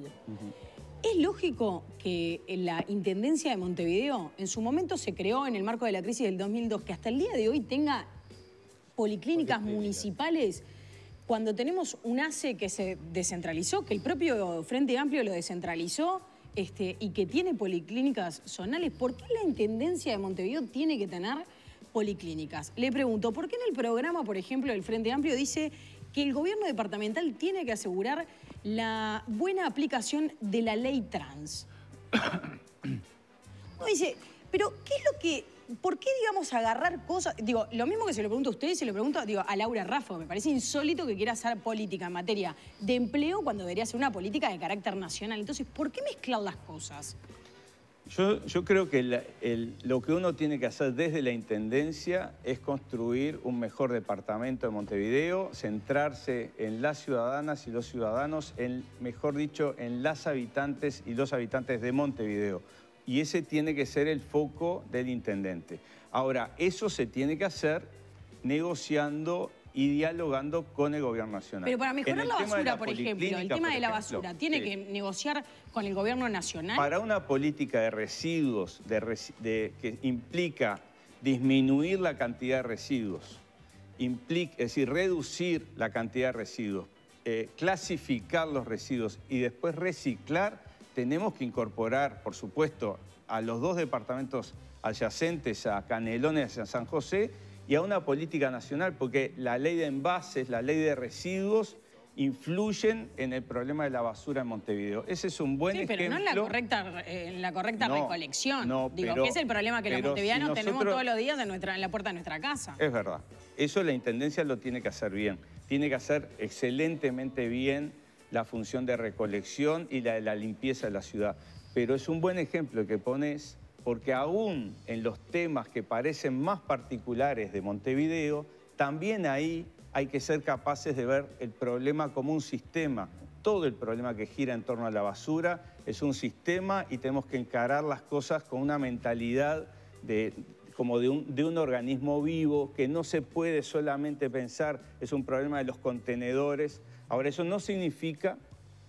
¿Es lógico que la Intendencia de Montevideo en su momento se creó en el marco de la crisis del dos mil dos, que hasta el día de hoy tenga policlínicas municipales cuando tenemos un A C E que se descentralizó, que el propio Frente Amplio lo descentralizó este, y que tiene policlínicas zonales? ¿Por qué la Intendencia de Montevideo tiene que tener policlínicas? Le pregunto, ¿por qué en el programa, por ejemplo, del Frente Amplio dice que el gobierno departamental tiene que asegurar la buena aplicación de la ley trans? Uno dice, pero ¿qué es lo que, por qué, digamos, agarrar cosas? Digo, lo mismo que se lo pregunto a ustedes, se lo pregunto digo, a Laura Raffo. Me parece insólito que quiera hacer política en materia de empleo cuando debería ser una política de carácter nacional. Entonces, ¿por qué mezclar las cosas?
Yo, yo creo que la- el- lo que uno tiene que hacer desde la Intendencia es construir un mejor departamento de Montevideo, centrarse en las ciudadanas y los ciudadanos, en, mejor dicho, en las habitantes y los habitantes de Montevideo. Y ese tiene que ser el foco del intendente. Ahora, eso se tiene que hacer negociando y dialogando con el gobierno nacional.
Pero para
En
mejorar
el
la
tema de
basura, por ejemplo, el
policlínica,
tema
por
de la
ejemplo,
basura, ¿tiene
sí.
que negociar con el gobierno nacional?
Para una política de residuos de resi- de- que implica disminuir la cantidad de residuos, implica, es decir, reducir la cantidad de residuos, eh, clasificar los residuos y después reciclar, tenemos que incorporar, por supuesto, a los dos departamentos adyacentes, a Canelones y a San José, y a una política nacional, porque la ley de envases, la ley de residuos, influyen en el problema de la basura en Montevideo. Ese es un buen
sí,
ejemplo.
pero no en la correcta, en la correcta
no,
recolección.
No,
Digo,
pero,
que es el problema que los montevideanos si nosotros, tenemos todos los días en, nuestra, en la puerta de nuestra casa.
Es verdad. Eso la Intendencia lo tiene que hacer bien. Tiene que hacer excelentemente bien la función de recolección y la de la limpieza de la ciudad. Pero es un buen ejemplo que pones, porque aún en los temas que parecen más particulares de Montevideo, también ahí hay que ser capaces de ver el problema como un sistema. Todo el problema que gira en torno a la basura es un sistema y tenemos que encarar las cosas con una mentalidad de, como de un, de un organismo vivo, que no se puede solamente pensar, es un problema de los contenedores. Ahora, eso no significa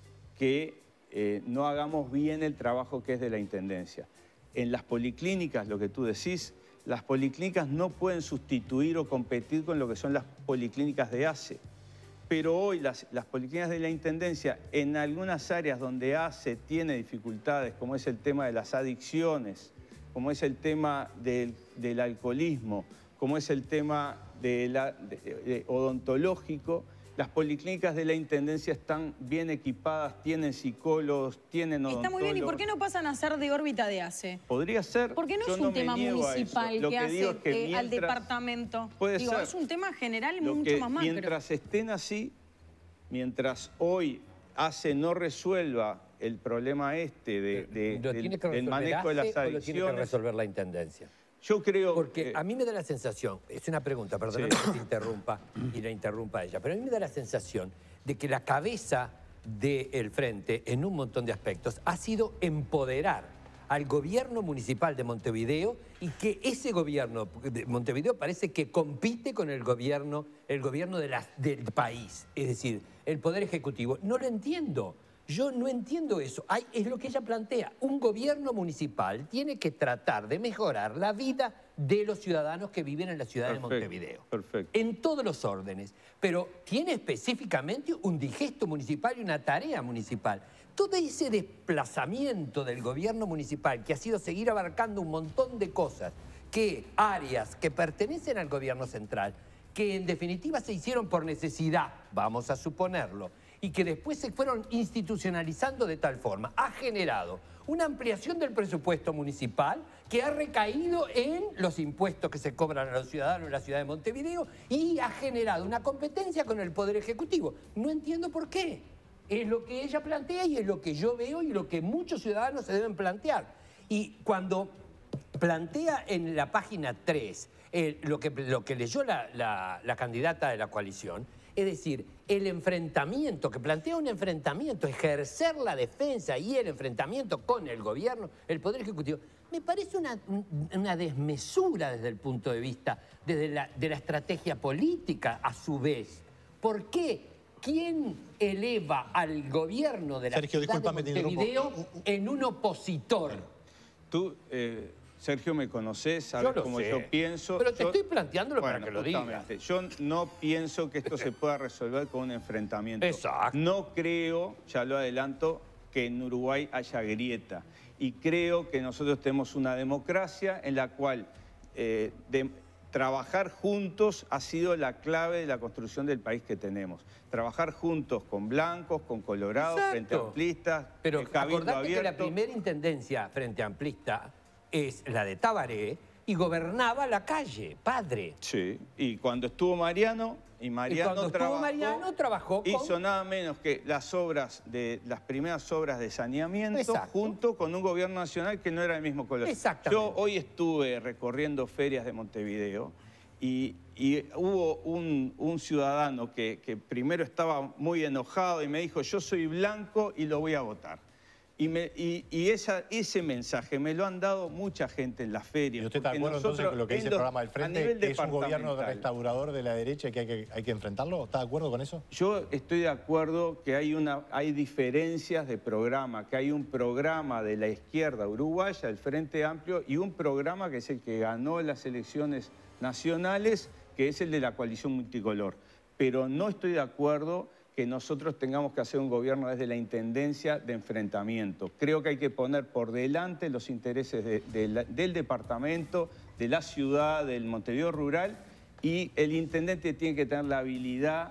que eh, no hagamos bien el trabajo que es de la Intendencia. En las policlínicas, lo que tú decís, las policlínicas no pueden sustituir o competir con lo que son las policlínicas de A C E. Pero hoy las, las policlínicas de la Intendencia, en algunas áreas donde A C E tiene dificultades, como es el tema de las adicciones, como es el tema del, del alcoholismo, como es el tema de la, de, de odontológico, las policlínicas de la Intendencia están bien equipadas, tienen psicólogos, tienen odontólogos.
Está muy bien, ¿y por qué no pasan a ser de órbita de A C E?
Podría ser.
¿Por qué no
Yo
es un
no
tema municipal que,
que
hace
digo es que
eh,
mientras,
al departamento?
Puede
Digo,
ser.
es un tema general
Lo
mucho
que,
más macro.
Mientras estén así, mientras hoy A C E no resuelva el problema este de, de,
¿Lo
del,
tiene que
del
resolver
manejo de las
A C E o lo
adicciones...
tiene que resolver la Intendencia?
Yo creo...
Porque
eh,
a mí me da la sensación, es una pregunta, perdóname
sí.
que te interrumpa y la interrumpa a ella, pero a mí me da la sensación de que la cabeza del Frente, en un montón de aspectos, ha sido empoderar al gobierno municipal de Montevideo y que ese gobierno de Montevideo parece que compite con el gobierno, el gobierno de la, del país, es decir, el Poder Ejecutivo. No lo entiendo. Yo no entiendo eso. Hay, es lo que ella plantea. Un gobierno municipal tiene que tratar de mejorar la vida de los ciudadanos que viven en la ciudad
perfecto,
de Montevideo.
Perfecto.
En todos los órdenes. Pero tiene específicamente un digesto municipal y una tarea municipal. Todo ese desplazamiento del gobierno municipal que ha sido seguir abarcando un montón de cosas, que áreas que pertenecen al gobierno central, que en definitiva se hicieron por necesidad, vamos a suponerlo, y que después se fueron institucionalizando de tal forma, ha generado una ampliación del presupuesto municipal que ha recaído en los impuestos que se cobran a los ciudadanos en la ciudad de Montevideo y ha generado una competencia con el Poder Ejecutivo. No entiendo por qué. Es lo que ella plantea y es lo que yo veo y lo que muchos ciudadanos se deben plantear. Y cuando plantea en la página tres eh, lo, que, lo que leyó la, la, la candidata de la coalición, es decir, el enfrentamiento, que plantea un enfrentamiento, ejercer la defensa y el enfrentamiento con el gobierno, el Poder Ejecutivo, me parece una, una desmesura desde el punto de vista desde la, de la estrategia política a su vez. ¿Por qué? ¿Quién eleva al gobierno de la
Sergio,
ciudad de Montevideo en un opositor?
Tú, eh, Sergio, me conocés, sabes
yo
cómo
sé,
yo pienso.
Pero te
yo,
estoy planteándolo
bueno,
para que lo digas.
Yo no pienso que esto se pueda resolver con un enfrentamiento.
Exacto.
No creo, ya lo adelanto, que en Uruguay haya grieta. Y creo que nosotros tenemos una democracia en la cual eh, de, trabajar juntos ha sido la clave de la construcción del país que tenemos. Trabajar juntos con blancos, con colorados,
Exacto.
frente amplistas,
Pero
el cabildo
acordate
abierto.
que la primera intendencia frente amplista es la de Tabaré y gobernaba la calle, padre.
Sí, y cuando estuvo Mariano, y Mariano
y cuando
trabajó,
estuvo Mariano trabajó con...
hizo nada menos que las obras, de las primeras obras de saneamiento,
Exacto.
junto con un gobierno nacional que no era el mismo color.
Exactamente.
Yo hoy estuve recorriendo ferias de Montevideo y, y hubo un, un ciudadano que, que primero estaba muy enojado y me dijo, yo soy blanco y lo voy a votar. Y, me, y, y esa, ese mensaje me lo han dado mucha gente en las ferias.
¿Y usted está de acuerdo entonces con lo que dice el programa del Frente, que es un gobierno restaurador de la derecha y que hay, que hay que enfrentarlo? ¿Está de acuerdo con eso?
Yo estoy de acuerdo que hay, una, hay diferencias de programa, que hay un programa de la izquierda uruguaya, el Frente Amplio, y un programa que es el que ganó las elecciones nacionales, que es el de la coalición multicolor. Pero no estoy de acuerdo que nosotros tengamos que hacer un gobierno desde la Intendencia de enfrentamiento. Creo que hay que poner por delante los intereses de, de la, del departamento, de la ciudad, del Montevideo rural, y el intendente tiene que tener la habilidad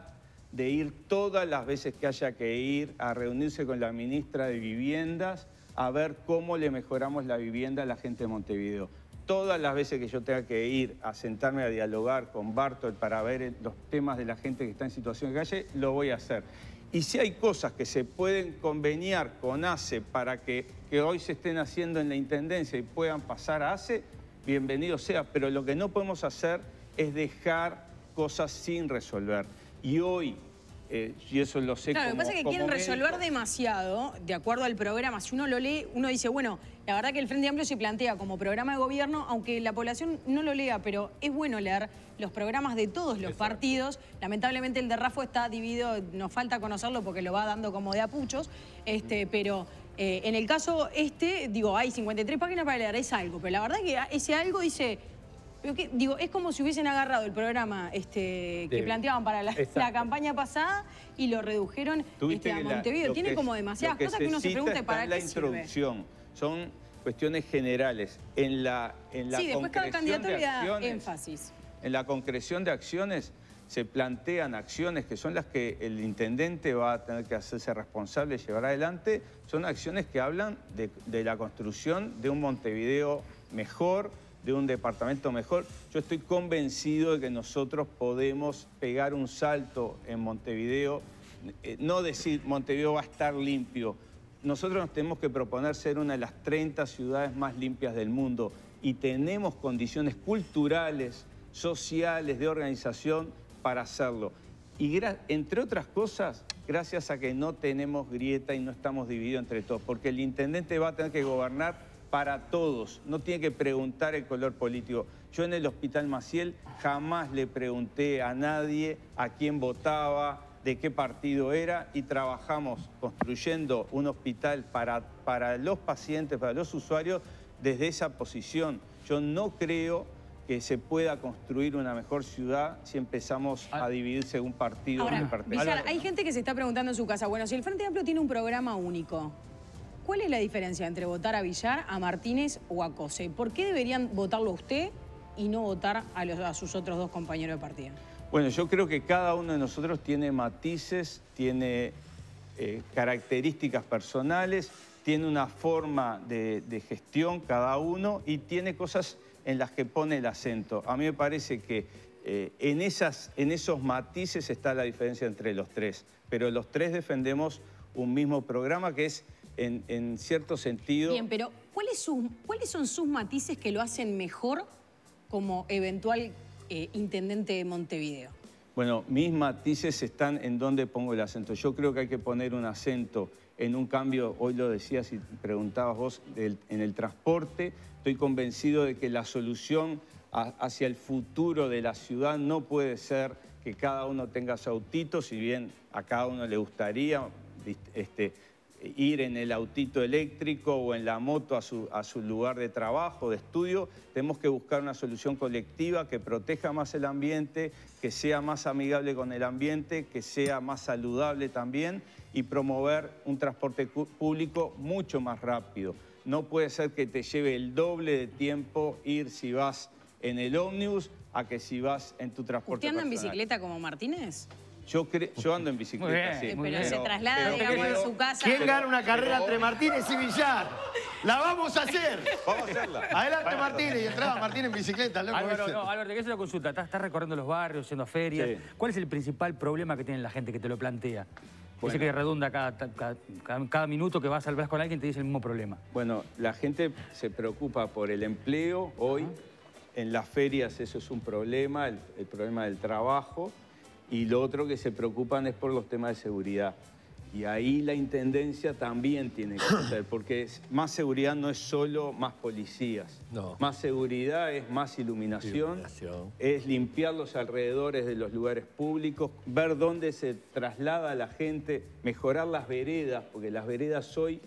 de ir todas las veces que haya que ir a reunirse con la ministra de Viviendas a ver cómo le mejoramos la vivienda a la gente de Montevideo. Todas las veces que yo tenga que ir a sentarme a dialogar con Bartol para ver los temas de la gente que está en situación de calle, lo voy a hacer. Y si hay cosas que se pueden conveniar con ACE para que, que hoy se estén haciendo en la Intendencia y puedan pasar a ACE, bienvenido sea. Pero lo que no podemos hacer es dejar cosas sin resolver. Y hoy, eh, y eso lo sé
claro,
como
lo que pasa es que quieren
médico,
resolver demasiado, de acuerdo al programa. Si uno lo lee, uno dice, bueno, la verdad que el Frente Amplio se plantea como programa de gobierno, aunque la población no lo lea, pero es bueno leer los programas de todos los Exacto. partidos. Lamentablemente el de Rafo está dividido, nos falta conocerlo porque lo va dando como de apuchos, este, pero eh, en el caso este, digo, hay cincuenta y tres páginas para leer, es algo, pero la verdad que ese algo dice... Pero que, digo, es como si hubiesen agarrado el programa este, que planteaban para la, la campaña pasada y lo redujeron este, a Montevideo. La, Tiene que, como demasiadas cosas que uno se pregunta para qué sirve.
La introducción son cuestiones generales. En la, en la
sí, después cada candidato
de
le da
acciones,
énfasis.
En la concreción de acciones se plantean acciones que son las que el intendente va a tener que hacerse responsable de llevar adelante. Son acciones que hablan de, de la construcción de un Montevideo mejor, de un departamento mejor. Yo estoy convencido de que nosotros podemos pegar un salto en Montevideo, eh, no decir Montevideo va a estar limpio. Nosotros nos tenemos que proponer ser una de las treinta ciudades más limpias del mundo y tenemos condiciones culturales, sociales, de organización para hacerlo. Y entre otras cosas, gracias a que no tenemos grieta y no estamos divididos entre todos, porque el intendente va a tener que gobernar para todos, no tiene que preguntar el color político. Yo en el Hospital Maciel jamás le pregunté a nadie a quién votaba, de qué partido era, y trabajamos construyendo un hospital para, para los pacientes, para los usuarios, desde esa posición. Yo no creo que se pueda construir una mejor ciudad si empezamos a dividir según partido.
Ahora, Villar, hay gente que se está preguntando en su casa, bueno, si el Frente Amplio tiene un programa único, ¿cuál es la diferencia entre votar a Villar, a Martínez o a Cose? ¿Por qué deberían votarlo a usted y no votar a, los, a sus otros dos compañeros de partido?
Bueno, yo creo que cada uno de nosotros tiene matices, tiene eh, características personales, tiene una forma de, de gestión cada uno y tiene cosas en las que pone el acento. A mí me parece que eh, en, esas, en esos matices está la diferencia entre los tres, pero los tres defendemos un mismo programa que es... En, en cierto sentido...
Bien, pero ¿cuáles, su, ¿cuáles son sus matices que lo hacen mejor como eventual eh, intendente de Montevideo?
Bueno, mis matices están en dónde pongo el acento. Yo creo que hay que poner un acento en un cambio, hoy lo decías y preguntabas vos, del, en el transporte. Estoy convencido de que la solución a, hacia el futuro de la ciudad no puede ser que cada uno tenga su autito, si bien a cada uno le gustaría... Este, ir en el autito eléctrico o en la moto a su, a su lugar de trabajo, de estudio. Tenemos que buscar una solución colectiva que proteja más el ambiente, que sea más amigable con el ambiente, que sea más saludable también y promover un transporte público mucho más rápido. No puede ser que te lleve el doble de tiempo ir si vas en el ómnibus a que si vas en tu transporte
¿Usted anda
personal.
en bicicleta como Martínez?
Yo, cre yo ando en bicicleta,
bien,
sí.
Pero se traslada,
pero,
digamos,
pero,
en su casa.
¿Quién gana una carrera entre Martínez y Villar? ¡La vamos a hacer!
Vamos a hacerla.
Adelante, Martínez. Y entraba Martínez en bicicleta. Loco,
Álvaro, no, Álvaro, te quiero hacer una consulta. Estás, estás recorriendo los barrios, yendo a ferias. Sí. ¿Cuál es el principal problema que tiene la gente que te lo plantea? Bueno. Ese que redunda cada, cada, cada, cada minuto que vas al hablar con alguien te dice el mismo problema.
Bueno, la gente se preocupa por el empleo hoy. Uh-huh. En las ferias eso es un problema, el, el problema del trabajo. Y lo otro que se preocupan es por los temas de seguridad. Y ahí la Intendencia también tiene que hacer, porque más seguridad no es solo más policías. No. Más seguridad es más iluminación, iluminación, es limpiar los alrededores de los lugares públicos, ver dónde se traslada la gente, mejorar las veredas, porque las veredas hoy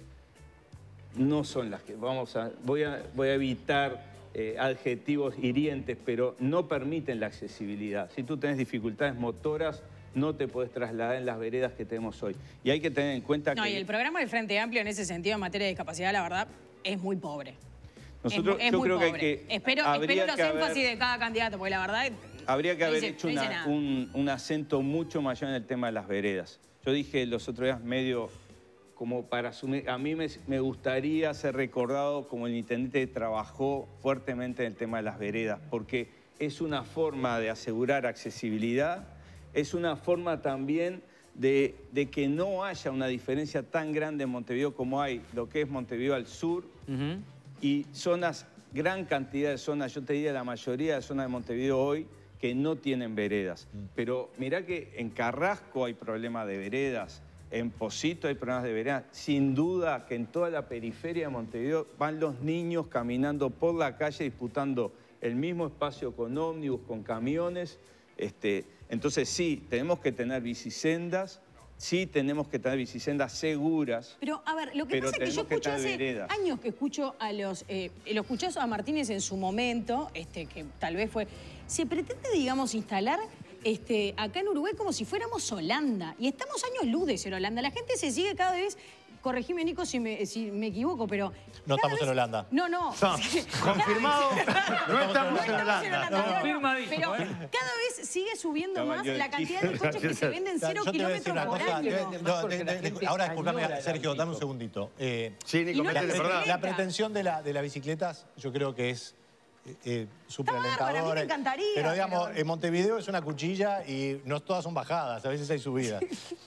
no son las que vamos a... Voy a, voy a evitar... Eh, adjetivos hirientes, pero no permiten la accesibilidad. Si tú tenés dificultades motoras, no te puedes trasladar en las veredas que tenemos hoy. Y hay que tener en cuenta
no,
que...
No, y el programa del Frente Amplio en ese sentido, en materia de discapacidad, la verdad, es muy pobre.
Nosotros,
es, es
yo
muy
creo
pobre.
que hay que...
Espero, espero los énfasis haber... de cada candidato, porque la verdad
habría que
No
haber
dice-
hecho
no dice
una-
nada.
un, un acento mucho mayor en el tema de las veredas. Yo dije los otros días medio como para asumir, a mí me, me gustaría ser recordado como el intendente que trabajó fuertemente en el tema de las veredas, porque es una forma de asegurar accesibilidad, es una forma también de, de que no haya una diferencia tan grande en Montevideo como hay lo que es Montevideo al sur y zonas, gran cantidad de zonas, yo te diría la mayoría de zonas de Montevideo hoy que no tienen veredas. Pero mirá que en Carrasco hay problemas de veredas, en Pocito hay problemas de veredas. Sin duda que en toda la periferia de Montevideo van los niños caminando por la calle disputando el mismo espacio con ómnibus, con camiones. Este, entonces sí, tenemos que tener bicisendas, sí tenemos que tener bicisendas seguras.
Pero, a ver, lo que
pero
pasa es que yo
tenemos que
escucho
tener
hace
veredas.
años que escucho a los... Eh, lo escuché a Martínez en su momento, este, que tal vez fue... Se pretende, digamos, instalar este, acá en Uruguay como si fuéramos Holanda. Y estamos años luz de ser Holanda. La gente se sigue cada vez... Corregime, Nico, si me, si me equivoco, pero...
No
cada
estamos
vez-
en Holanda.
No, no.
Confirmado. No estamos en
No
Holanda.
estamos en Holanda,
Confirmadísimo,
pero
¿eh?
cada vez sigue subiendo más
Caballo de
la cantidad de coches que se venden cero
Yo te voy a decir
kilómetros
una
por
cosa.
año.
de- no, de- de- de- ahora, disculpame, Sergio, dame un segundito. Eh,
Sí, Nico,
Y no
la,
métele,
la
perdón.
la pretensión de, la, de las bicicletas, yo creo que es eh, eh, súper
bárbaro, a mí me
alentadora.
encantaría,
Pero digamos,
pero-
en Montevideo es una cuchilla y no todas son bajadas, a veces hay subidas.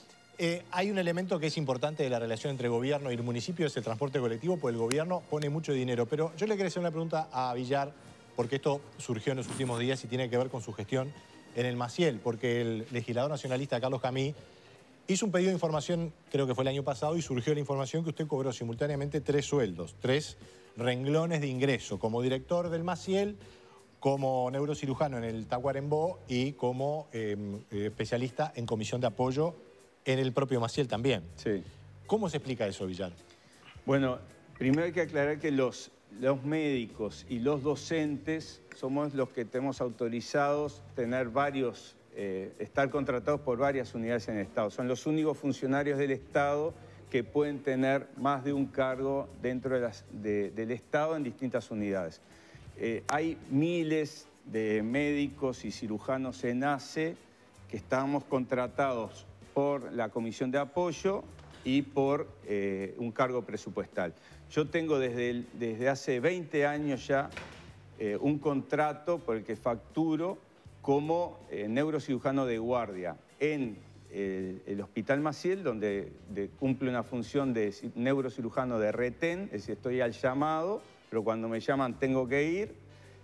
Eh, hay un elemento que es importante de la relación entre gobierno y el municipio, es el transporte colectivo, porque el gobierno pone mucho dinero. Pero yo le quería hacer una pregunta a Villar, porque esto surgió en los últimos días y tiene que ver con su gestión en el Maciel, porque el legislador nacionalista Carlos Camí hizo un pedido de información, creo que fue el año pasado, y surgió la información que usted cobró simultáneamente tres sueldos, tres renglones de ingreso, como director del Maciel, como neurocirujano en el Tacuarembó y como eh, eh, especialista en comisión de apoyo en el propio Maciel también.
Sí.
¿Cómo se explica eso, Villar?
Bueno, primero hay que aclarar que los, los médicos y los docentes somos los que tenemos autorizados tener varios, eh, estar contratados por varias unidades en el Estado. Son los únicos funcionarios del Estado que pueden tener más de un cargo dentro de las, de- del Estado en distintas unidades. Eh, hay miles de médicos y cirujanos en A C E que estamos contratados por la Comisión de Apoyo y por eh, un cargo presupuestal. Yo tengo desde, el- desde hace veinte años ya eh, un contrato por el que facturo como eh, neurocirujano de guardia en eh, el Hospital Maciel, donde de- cumple una función de ci- neurocirujano de retén, es decir, estoy al llamado, pero cuando me llaman tengo que ir,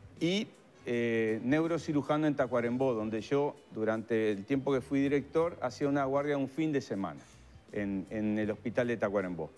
y eh, neurocirujano en Tacuarembó, donde yo durante el tiempo que fui director hacía una guardia un fin de semana en, en el hospital de Tacuarembó.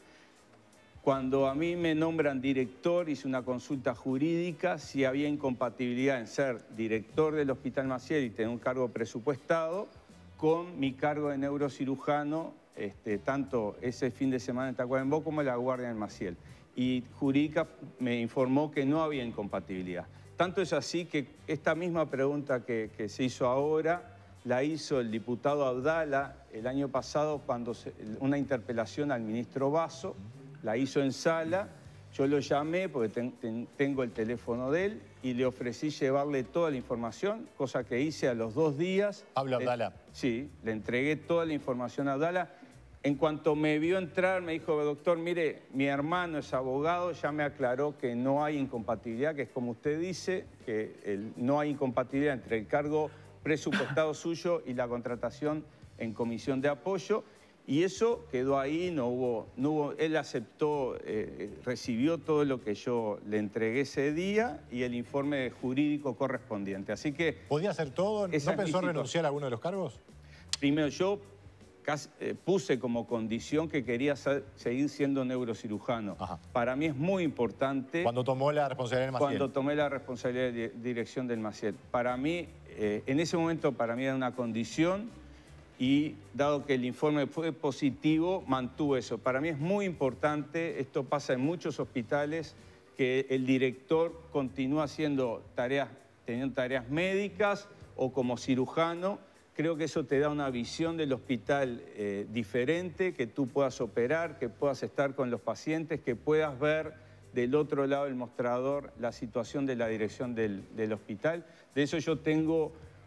Cuando a mí me nombran director, hice una consulta jurídica si había incompatibilidad en ser director del Hospital Maciel y tener un cargo presupuestado con mi cargo de neurocirujano, este, tanto ese fin de semana en Tacuarembó como la guardia en Maciel. Y jurídica me informó que no había incompatibilidad. Tanto es así que esta misma pregunta que, que se hizo ahora la hizo el diputado Abdala el año pasado cuando se, una interpelación al ministro Basso, la hizo en sala, yo lo llamé porque ten, ten, tengo el teléfono de él y le ofrecí llevarle toda la información, cosa que hice a los dos días.
Pablo Abdala.
Le, sí, le entregué toda la información a Abdala. En cuanto me vio entrar, me dijo, doctor, mire, mi hermano es abogado, ya me aclaró que no hay incompatibilidad, que es como usted dice, que el, no hay incompatibilidad entre el cargo presupuestado suyo y la contratación en comisión de apoyo. Y eso quedó ahí, no hubo, no hubo, él aceptó, eh, recibió todo lo que yo le entregué ese día y el informe jurídico correspondiente. Así que...
¿Podía hacer todo? ¿No pensó renunciar a alguno de los cargos?
Primero, yo casi, eh, puse como condición que quería ser, seguir siendo neurocirujano. Ajá. Para mí es muy importante...
Cuando tomó la responsabilidad del Maciel.
Cuando tomé la responsabilidad de dirección del Maciel. Para mí, eh, en ese momento, para mí era una condición... Y dado que el informe fue positivo, mantuvo eso. Para mí es muy importante, esto pasa en muchos hospitales, que el director continúa haciendo tareas, teniendo tareas médicas o como cirujano. Creo que eso te da una visión del hospital eh, diferente, que tú puedas operar, que puedas estar con los pacientes, que puedas ver del otro lado del mostrador la situación de la dirección del, del hospital. De eso yo tengo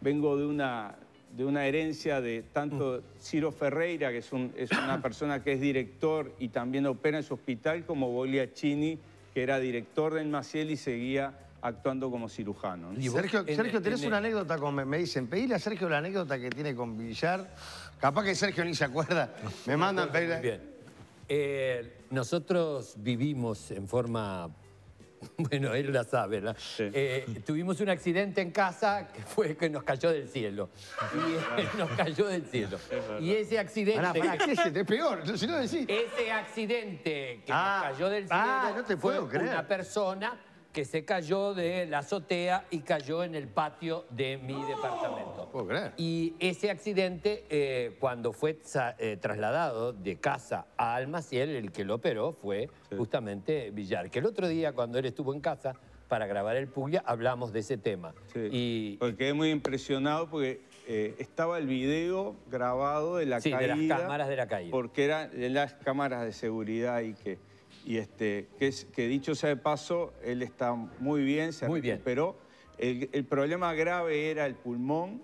vengo de una, de una herencia de tanto Ciro Ferreira, que es, un, es una persona que es director y también opera en su hospital, como Bogliacini, que era director del Maciel y seguía actuando como cirujano, ¿no?
Sergio, Sergio, tenés una anécdota con... Me dicen, pedile a Sergio la anécdota que tiene con Villar. Capaz que Sergio ni se acuerda. Me mandan pedirle...
Bien. Eh, nosotros vivimos en forma... Bueno, él la sabe, ¿no? Sí. Eh, tuvimos un accidente en casa que fue que nos cayó del cielo. Y eh, nos cayó del cielo. Y ese accidente...
Pará, pará, ¿qué es? Es peor, si no decís.
Ese accidente que
ah,
nos cayó del cielo
ah, no te puedo
fue
creer.
Una persona que se cayó de la azotea y cayó en el patio de mi oh, departamento.
Puedo creer.
Y ese accidente, eh, cuando fue eh, trasladado de casa a Almaciel, el que lo operó fue sí. justamente Villar. Que el otro día, cuando él estuvo en casa para grabar el Puglia, hablamos de ese tema.
Sí.
Y,
porque quedé muy impresionado porque eh, estaba el video grabado de la
sí,
caída.
de las cámaras de la caída.
Porque eran de las cámaras de seguridad y que... Y este, que, es, que dicho sea de paso, él está muy bien, se
muy
recuperó. Bien. El, el problema grave era el pulmón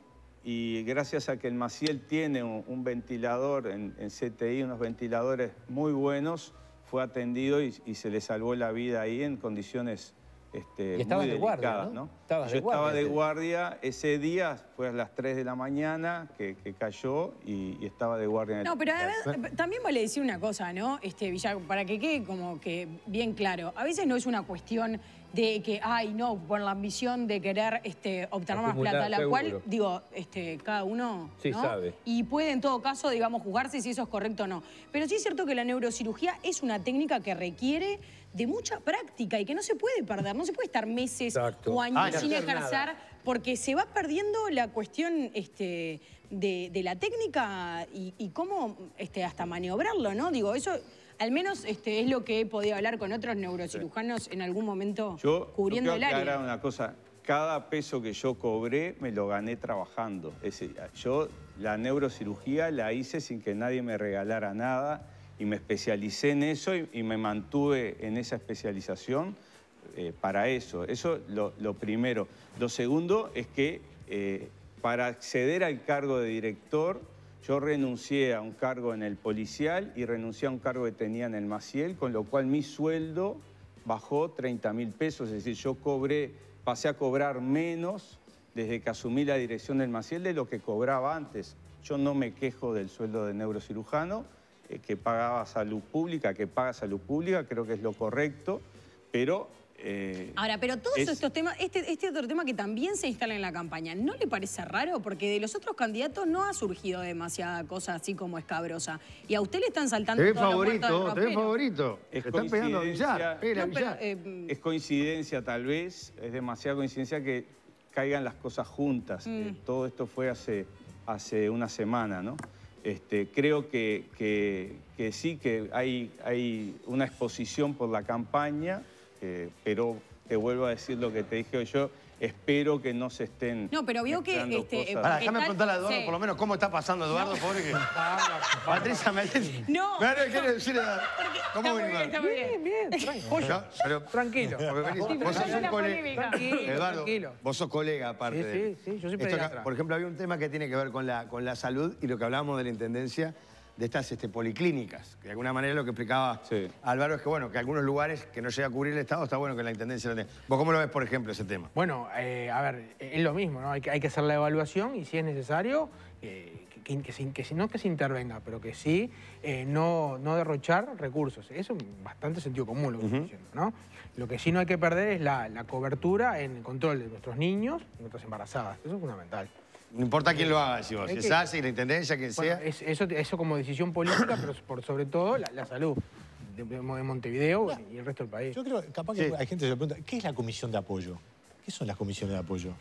y gracias a que el Maciel tiene un, un ventilador en, en C T I, unos ventiladores muy buenos, fue atendido y, y se le salvó la vida ahí en condiciones este,
y estabas
muy
de
delicadas,
guardia, ¿no?
¿no?
Estabas
Yo
de
estaba
guardia,
de
sí.
guardia ese día, fue a las tres de la mañana que, que cayó y, y estaba de guardia en el
No, pero
hospital.
además, también vale decir una cosa, ¿no? Este, Villar, para que quede como que bien claro. A veces no es una cuestión de que, ay, no, por la ambición de querer este, obtener más
Acumular,
plata, la
seguro.
cual, digo, este, cada uno,
sí,
¿no?
sabe.
Y puede en todo caso, digamos, jugarse si eso es correcto o no. Pero sí es cierto que la neurocirugía es una técnica que requiere de mucha práctica y que no se puede perder, no se puede estar meses
Exacto.
o años
Ah, no
sin
hacer
ejercer,
nada.
porque se va perdiendo la cuestión este, de, de la técnica y, y cómo este, hasta maniobrarlo, ¿no? Digo, eso al menos este, es lo que he podido hablar con otros neurocirujanos en algún momento
yo,
cubriendo
yo
el
quiero
área.
aclarar una cosa, cada peso que yo cobré me lo gané trabajando. Ese, yo la neurocirugía la hice sin que nadie me regalara nada y me especialicé en eso y, y me mantuve en esa especialización eh, para eso. Eso lo, lo primero. Lo segundo es que eh, para acceder al cargo de director, yo renuncié a un cargo en el policial y renuncié a un cargo que tenía en el Maciel, con lo cual mi sueldo bajó treinta mil pesos. Es decir, yo cobré, pasé a cobrar menos desde que asumí la dirección del Maciel de lo que cobraba antes. Yo no me quejo del sueldo de neurocirujano, eh, que pagaba salud pública, que paga salud pública, creo que es lo correcto, pero... Eh,
Ahora, pero todos
es...
estos temas, este, este otro tema que también se instala en la campaña, ¿no le parece raro? Porque de los otros candidatos no ha surgido demasiada cosa así como escabrosa. Y a usted le están saltando
Te ves
todos los muertos del
favorito, te ves
ropero.
favorito.
Es
Te están pegando a Villar. Pégale a
No, pero,
Villar.
eh,
Es coincidencia tal vez, es demasiada coincidencia que caigan las cosas juntas.
Mm.
Eh, todo esto fue hace, hace una semana, ¿no? Este, creo que, que, que sí, que hay, hay una exposición por la campaña, eh, pero te vuelvo a decir lo que te dije yo, espero que no se estén...
No, pero vio que...
mezclando
Este,
cosas.
Pará, déjame
tal-
preguntarle a Eduardo
sí.
por lo menos cómo está pasando Eduardo,
No.
pobre que... Patricia me
No.
Me quiere decir... ¿Cómo
Está muy
venís?
bien, está muy bien.
Bien, bien. Pollo,
Pero,
tranquilo.
porque venís-
Sí,
vos sos
pero
un
la
colega.
polémica. Tranquilo,
Eduardo,
tranquilo.
vos sos colega aparte
Sí,
de...
sí, sí, yo siempre
Esto
de
acá,
atrás.
por ejemplo, había un tema que tiene que ver con la, con la salud y lo que hablábamos de la Intendencia de estas este, policlínicas. Que de alguna manera lo que explicaba
Sí.
Álvaro es que, bueno, que algunos lugares que no llega a cubrir el Estado está bueno que la Intendencia lo tenga. ¿Vos cómo lo ves, por ejemplo, ese tema?
Bueno, eh, a ver, es lo mismo, ¿no? Hay que, hay que hacer la evaluación y si es necesario, eh, que, que, que, que, no que se intervenga, pero que sí eh, no, no derrochar recursos. Eso es bastante sentido común lo que
Uh-huh.
estoy diciendo, ¿no? Lo que sí no hay que perder es la, la cobertura en el control de nuestros niños y nuestras embarazadas. Eso es fundamental.
No importa quién lo haga, si vos, si
Es
es
que-
ACE, la Intendencia, quien
Bueno,
sea.
es- eso, eso como decisión política, pero por sobre todo la, la salud de, de Montevideo y el resto del país.
Yo creo que capaz que
Sí.
hay gente que se pregunta, ¿qué es la comisión de apoyo? ¿Qué son las comisiones de apoyo?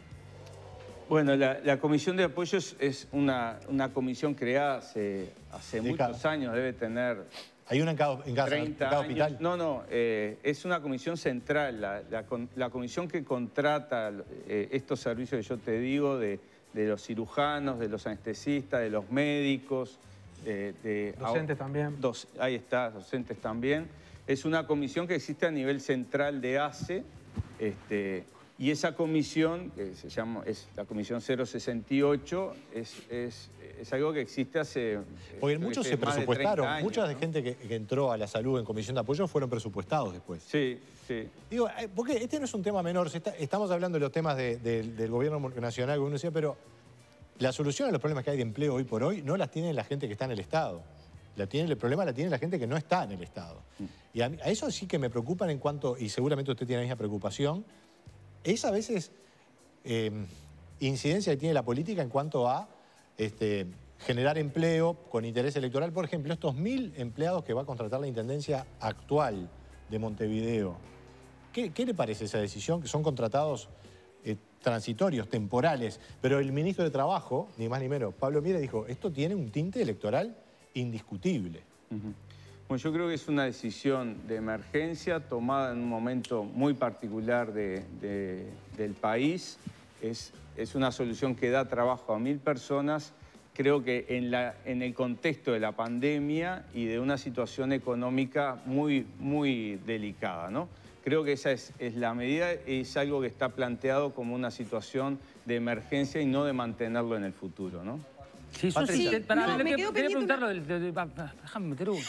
Bueno, la, la Comisión de Apoyos es una, una comisión creada hace, hace
De
muchos
cada-
años, debe tener
Hay una en cada, en cada, en
treinta
cada
años.
hospital.
No, no, eh, es una comisión central, la, la con- la comisión que contrata eh, estos servicios que yo te digo, de, de los cirujanos, de los anestesistas, de los médicos, de... de-
Docentes también.
Dos, ahí está, docentes también. Es una comisión que existe a nivel central de ACE, este, Y esa comisión, que se llama, es la comisión cero sesenta y ocho, es, es, es algo que existe hace...
Porque muchos se
más de
presupuestaron,
treinta años,
mucha
¿no?
gente que, que entró a la salud en comisión de apoyo fueron presupuestados después.
Sí, sí.
Digo, porque este no es un tema menor, se está, estamos hablando de los temas de, de, del gobierno nacional, como uno decía, pero la solución a los problemas que hay de empleo hoy por hoy no las tiene la gente que está en el Estado. La tiene, el problema la tiene la gente que no está en el Estado. Y a, mí, a eso sí que me preocupan en cuanto, y seguramente usted tiene la misma preocupación, es a veces eh, incidencia que tiene la política en cuanto a este, generar empleo con interés electoral. Por ejemplo, estos mil empleados que va a contratar la Intendencia actual de Montevideo. ¿Qué, qué le parece esa decisión? Que son contratados eh, transitorios, temporales, pero el ministro de Trabajo, ni más ni menos, Pablo Miera, dijo, esto tiene un tinte electoral indiscutible.
Uh-huh. Bueno, yo creo que es una decisión de emergencia tomada en un momento muy particular de, de, del país. Es, es una solución que da trabajo a mil personas. Creo que en, la, en el contexto de la pandemia y de una situación económica muy, muy delicada, ¿no? Creo que esa es, es la medida, es algo que está planteado como una situación de emergencia y no de mantenerlo en el futuro, ¿no?
Sí, eso sí. Para, no, me quedo quería preguntarlo del... De, de, de, déjame meter uno.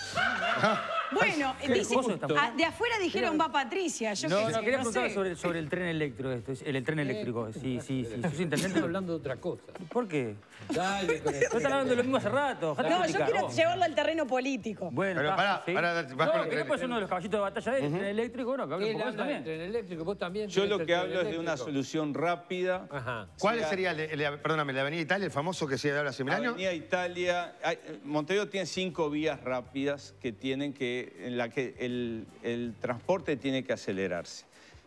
Bueno, dice, a, de afuera dijeron va Patricia. Yo
no,
que,
no, quería
no
preguntar
sé.
sobre, sobre el tren eléctrico. Esto, el, el tren eléctrico. Sí, sí, sí. ¿Sos intendente?
hablando de otra cosa.
¿Por qué?
Dale, con
no están hablando de lo mismo hace rato.
No, yo quiero llevarlo al terreno político.
Bueno,
pero pará,
¿sí?
pará, vas
no,
con el
que
tren.
no, pues uno de los caballitos de batalla del uh -huh. tren eléctrico, bueno, que hable un poco de eso también.
Tren eléctrico, vos también.
Yo lo que hablo es de una solución rápida.
Ajá.
¿Cuál sería, el, el, perdóname, la Avenida Italia, el famoso que se habla hace mil años?
Avenida Italia, hay, Montevideo tiene cinco vías rápidas que tienen que, en la que el, el transporte tiene que acelerarse.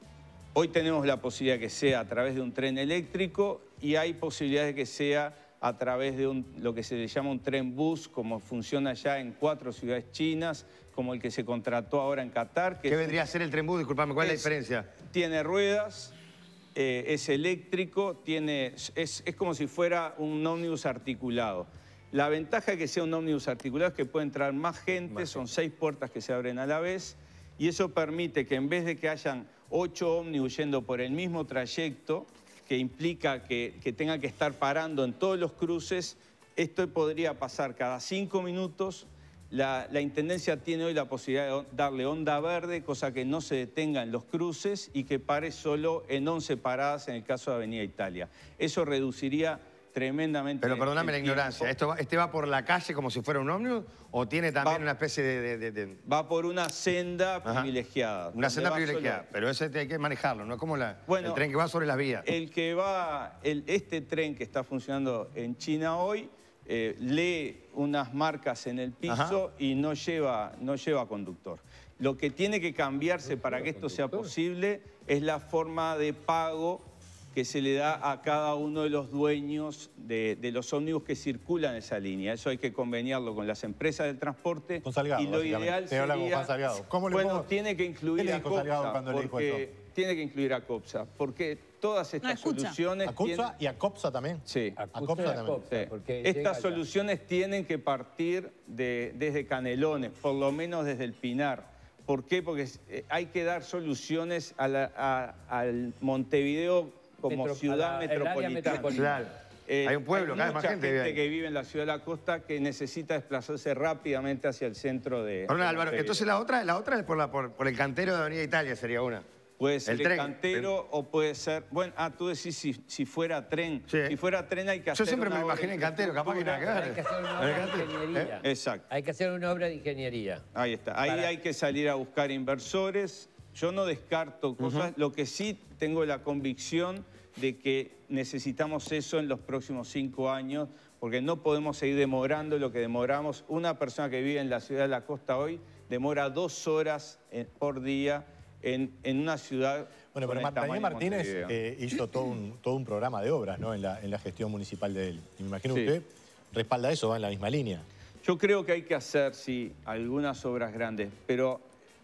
Hoy tenemos la posibilidad que sea a través de un tren eléctrico y hay posibilidades de que sea a través de un, lo que se le llama un tren bus, como funciona ya en cuatro ciudades chinas, como el que se contrató ahora en Qatar. Que
¿Qué vendría a ser el tren bus? Disculpame, ¿cuál es, es la diferencia?
Tiene ruedas, eh, es eléctrico, tiene, es, es como si fuera un ómnibus articulado. La ventaja de que sea un ómnibus articulado es que puede entrar más gente, más son seis puertas que se abren a la vez, y eso permite que en vez de que hayan ocho ómnibus yendo por el mismo trayecto, que implica que, que tenga que estar parando en todos los cruces, esto podría pasar cada cinco minutos. La, la Intendencia tiene hoy la posibilidad de darle onda verde, cosa que no se detenga en los cruces y que pare solo en once paradas en el caso de Avenida Italia. Eso reduciría tremendamente.
Pero perdóname la ignorancia, ¿esto va, ¿este va por la calle como si fuera un ómnibus o tiene también va, una especie de, de, de, de...?
Va por una senda
Ajá.
privilegiada.
Una senda privilegiada, solo... pero ese hay que manejarlo, no es como la, bueno, el tren que va sobre las vías.
El que va, el, este tren que está funcionando en China hoy, eh, lee unas marcas en el piso Ajá. y no lleva, no lleva conductor. Lo que tiene que cambiarse ¿No para que esto sea posible es la forma de pago que se le da a cada uno de los dueños de, de los ómnibus que circulan esa línea. Eso hay que conveniarlo con las empresas del transporte.
Con Salgado,
y lo ideal sería...
Con Juan Salgado. ¿Cómo le
bueno,
pongo?
tiene que incluir a COPSA, porque tiene que incluir a COPSA, porque todas estas no, soluciones...
¿A COPSA
tienen...
y a COPSA también?
Sí.
A COPSA también.
Copsa, sí. Estas soluciones tienen que partir de, desde Canelones, por lo menos desde el Pinar. ¿Por qué? Porque hay que dar soluciones a la, a, al Montevideo como Metro, ciudad metropolitana.
Claro. Eh, hay un pueblo,
hay
cada vez más gente.
gente que vive en la ciudad de la costa que necesita desplazarse rápidamente hacia el centro de...
Perdón, Álvaro, entonces la otra, la otra es por, la, por, por el cantero de Avenida Italia, sería una.
Puede ser el,
el tren,
cantero el... o puede ser... Bueno, ah, tú decís si, si fuera tren. Sí. Si fuera tren hay que hacer
Yo siempre me imaginé el cantero, capaz que nada que ver.
Hay que hacer una obra de ingeniería.
¿Eh? Exacto.
Hay que hacer una obra de ingeniería.
Ahí está. Ahí Para... hay que salir a buscar inversores. Yo no descarto cosas. Uh-huh. Lo que sí tengo la convicción de que necesitamos eso en los próximos cinco años, porque no podemos seguir demorando lo que demoramos. Una persona que vive en la ciudad de la costa hoy demora dos horas por día en, en una ciudad...
Bueno, pero Daniel Martínez eh, hizo todo un, todo un programa de obras, ¿no? en, la, en la gestión municipal de él. Y me imagino que sí. usted respalda eso, va en la misma línea.
Yo creo que hay que hacer, sí, algunas obras grandes, pero...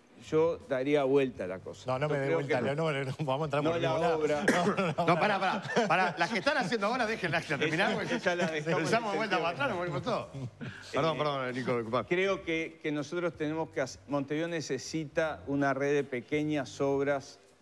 yo daría vuelta a la cosa.
No, no me dé vuelta, no, no, no, vamos a entrar por
no la
lado.
obra.
No, no, no, no pará, pará, pará. Las que están haciendo ahora, déjenlas terminar, porque ya las dejamos. Pensamos de vuelta para atrás, nos volvimos todos. Perdón, eh, perdón, Nico, disculpa.
Creo que, que nosotros tenemos que hacer... Montevideo necesita una red de pequeñas obras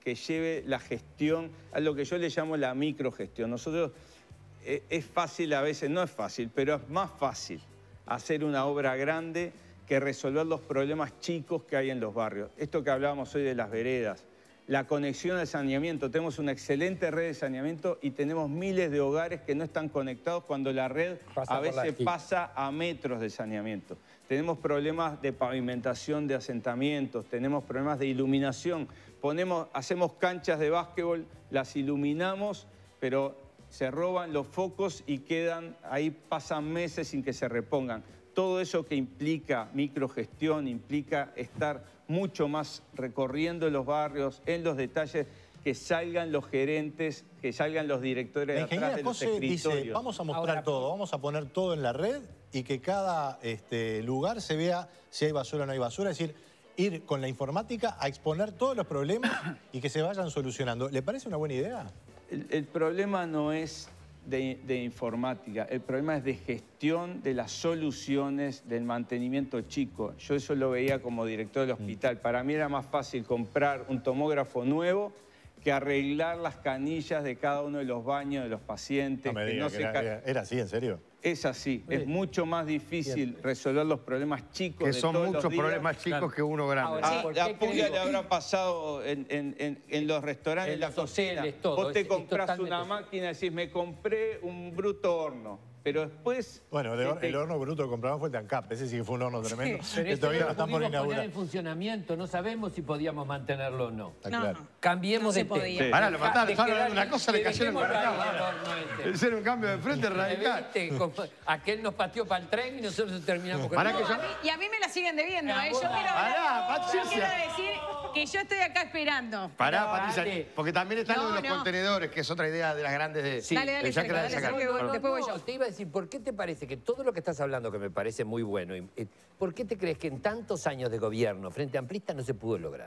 que lleve la gestión a lo que yo le llamo la microgestión. Nosotros, eh, es fácil a veces, no es fácil, pero es más fácil hacer una obra grande que resolver los problemas chicos que hay en los barrios. Esto que hablábamos hoy de las veredas, la conexión al saneamiento. Tenemos una excelente red de saneamiento y tenemos miles de hogares que no están conectados cuando la red
Pasa
a
por la
veces
esquina.
pasa a metros de saneamiento. Tenemos problemas de pavimentación de asentamientos, tenemos problemas de iluminación. Ponemos, hacemos canchas de básquetbol, las iluminamos, pero se roban los focos y quedan, ahí pasan meses sin que se repongan. Todo eso que implica microgestión, implica estar mucho más recorriendo los barrios, en los detalles, que salgan los gerentes, que salgan los directores de atrás de los
Cose
escritorios.
dice, vamos a mostrar
Ahora,
todo, vamos a poner todo en la red y que cada este, lugar se vea si hay basura o no hay basura. Es decir, ir con la informática a exponer todos los problemas y que se vayan solucionando. ¿Le parece una buena idea?
El, el problema no es de, de informática, el problema es de gestión de las soluciones del mantenimiento chico. Yo eso lo veía como director del hospital. Para mí era más fácil comprar un tomógrafo nuevo que arreglar las canillas de cada uno de los baños de los pacientes.
No me
que
diga
no
que
se
era,
ca-
era- era así, ¿en serio?
Es así, es mucho más difícil resolver los problemas chicos
Que
de
son
todos los
muchos
días.
problemas chicos que uno grande.
A,
Sí.
a Puglia le habrá pasado en, en- en- en los restaurantes,
En
la
los
cocina.
hoteles, todo.
Vos te
Es- es
comprás
totalmente
una
así.
máquina y decís, me compré un bruto horno. Pero después...
Bueno, el, hor-
este,
el horno bruto que compramos fue el TANCAP. Ese sí que fue un horno tremendo.
Pero
que
eso
todavía
no
no
lo
están por
pudimos poner
inaugurar.
en funcionamiento, no sabemos si podíamos mantenerlo o no.
Está No, claro.
Cambiemos
no se
de tema.
podía. Sí. Pará, lo mataron,
De
estaban
quedar-
hablando una cosa, le
de
cayeron con la
dejémoslo
cama.
ahí al horno este.
Hicieron un cambio de frente radical.
¿Viste? Como aquel nos pateó para el tren y nosotros terminamos con
Pará
el
que
horno.
yo-
A mí- y a mí me la siguen debiendo, ¿eh? Yo quiero,
Pará,
yo
Patricia.
quiero decir que yo estoy acá esperando.
Pará,
No,
Patricia,
dale.
porque también están
No,
lo de los
no.
contenedores, que es otra idea de las grandes de...
Sí.
Dale, dale,
de Sergio,
Sergio,
de
dale,
sacar.
Sergio,
Perdón.
después voy yo.
Te iba a decir, ¿por qué te parece que todo lo que estás hablando, que me parece muy bueno, y- y- ¿por qué te crees que en tantos años de gobierno Frente Amplista no se pudo lograr?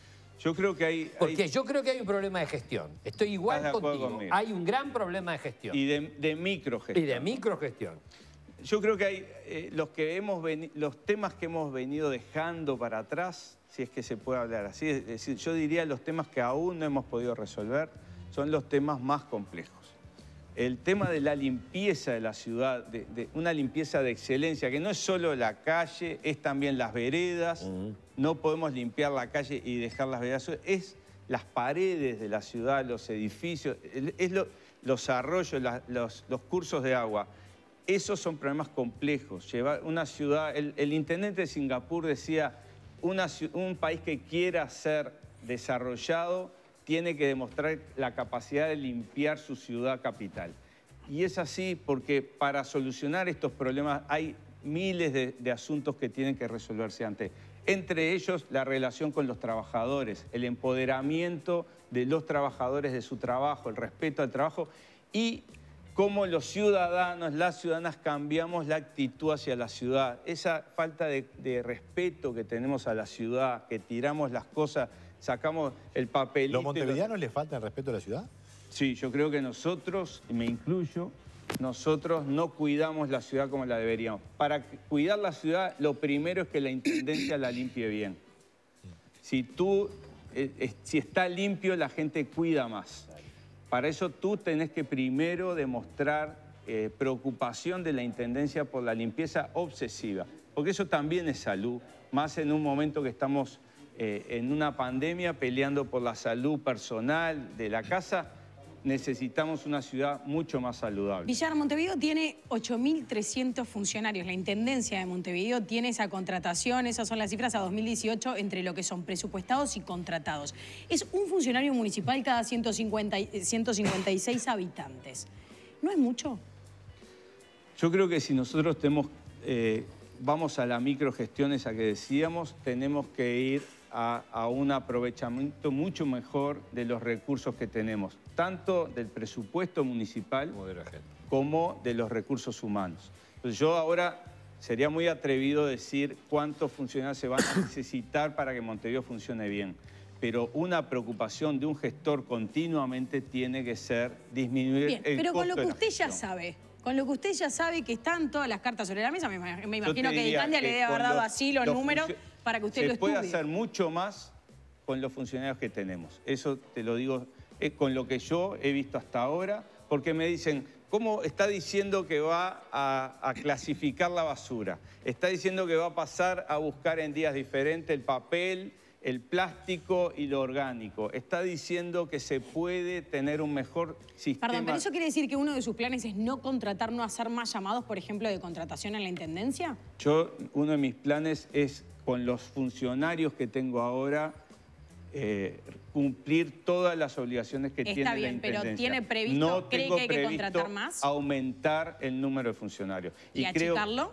Yo creo que hay...
Porque
hay-
yo creo que hay un problema de gestión. Estoy igual
Estás de acuerdo
contigo.
conmigo.
Hay un gran problema de gestión.
Y de, de microgestión.
Y de microgestión.
Yo creo que hay eh, los, que hemos veni- los temas que hemos venido dejando para atrás, si es que se puede hablar así, es decir, yo diría los temas que aún no hemos podido resolver son los temas más complejos. El tema de la limpieza de la ciudad, de, de una limpieza de excelencia, que no es solo la calle, es también las veredas. No podemos limpiar la calle y dejar las veredas. Es las paredes de la ciudad, los edificios, el- es lo- los arroyos, la- los, los cursos de agua. Esos son problemas complejos. Llevar una ciudad, el, el intendente de Singapur decía, una ciu- un país que quiera ser desarrollado tiene que demostrar la capacidad de limpiar su ciudad capital. Y es así porque para solucionar estos problemas hay miles de, de asuntos que tienen que resolverse antes. Entre ellos, la relación con los trabajadores, el empoderamiento de los trabajadores de su trabajo, el respeto al trabajo y cómo los ciudadanos, las ciudadanas cambiamos la actitud hacia la ciudad. Esa falta de, de respeto que tenemos a la ciudad, que tiramos las cosas, sacamos el papelito.
¿Los
y lo-
montevideanos les falta el respeto a la ciudad?
Sí, yo creo que nosotros, y me incluyo, nosotros no cuidamos la ciudad como la deberíamos. Para cuidar la ciudad, lo primero es que la intendencia la limpie bien. Si tú, eh, eh, si está limpio, la gente cuida más. Para eso tú tenés que primero demostrar eh, preocupación de la intendencia por la limpieza obsesiva, porque eso también es salud, más en un momento que estamos eh, en una pandemia peleando por la salud personal de la casa. Necesitamos una ciudad mucho más saludable.
Villar, Montevideo tiene ocho mil trescientos funcionarios. La Intendencia de Montevideo tiene esa contratación, esas son las cifras a dos mil dieciocho entre lo que son presupuestados y contratados. Es un funcionario municipal cada ciento cincuenta, y- ciento cincuenta y seis habitantes. ¿No es mucho?
Yo creo que si nosotros tenemos, eh, vamos a la microgestión esa que decíamos, tenemos que ir a, a un aprovechamiento mucho mejor de los recursos que tenemos, tanto del presupuesto municipal como de los recursos humanos. Entonces yo ahora sería muy atrevido decir cuántos funcionarios se van a necesitar para que Montevideo funcione bien. Pero una preocupación de un gestor continuamente tiene que ser disminuir
Bien,
el
pero con
costo
lo que
de la
usted ya
gestión.
sabe, con lo que usted ya sabe que están todas las cartas sobre la mesa, me, ima- me
Yo
imagino
te
que
diría
Dicandia le
que
debe haber
con
dado
los-
así los,
los
números
funcio-
para que usted
se
lo
puede
estudie.
hacer mucho más con los funcionarios que tenemos. Eso te lo digo eh, con lo que yo he visto hasta ahora, porque me dicen, ¿cómo está diciendo que va a, a clasificar la basura? Está diciendo que va a pasar a buscar en días diferentes el papel, el plástico y lo orgánico. Está diciendo que se puede tener un mejor sistema.
Perdón, ¿pero eso quiere decir que uno de sus planes es no contratar, no hacer más llamados, por ejemplo, de contratación en la Intendencia?
Yo, uno de mis planes es, con los funcionarios que tengo ahora, eh, cumplir todas las obligaciones que
Está
tiene
bien,
la Intendencia.
pero ¿tiene previsto,
no
cree
tengo
que hay que
previsto
contratar más?
aumentar el número de funcionarios.
¿Y,
creo-
achicarlo?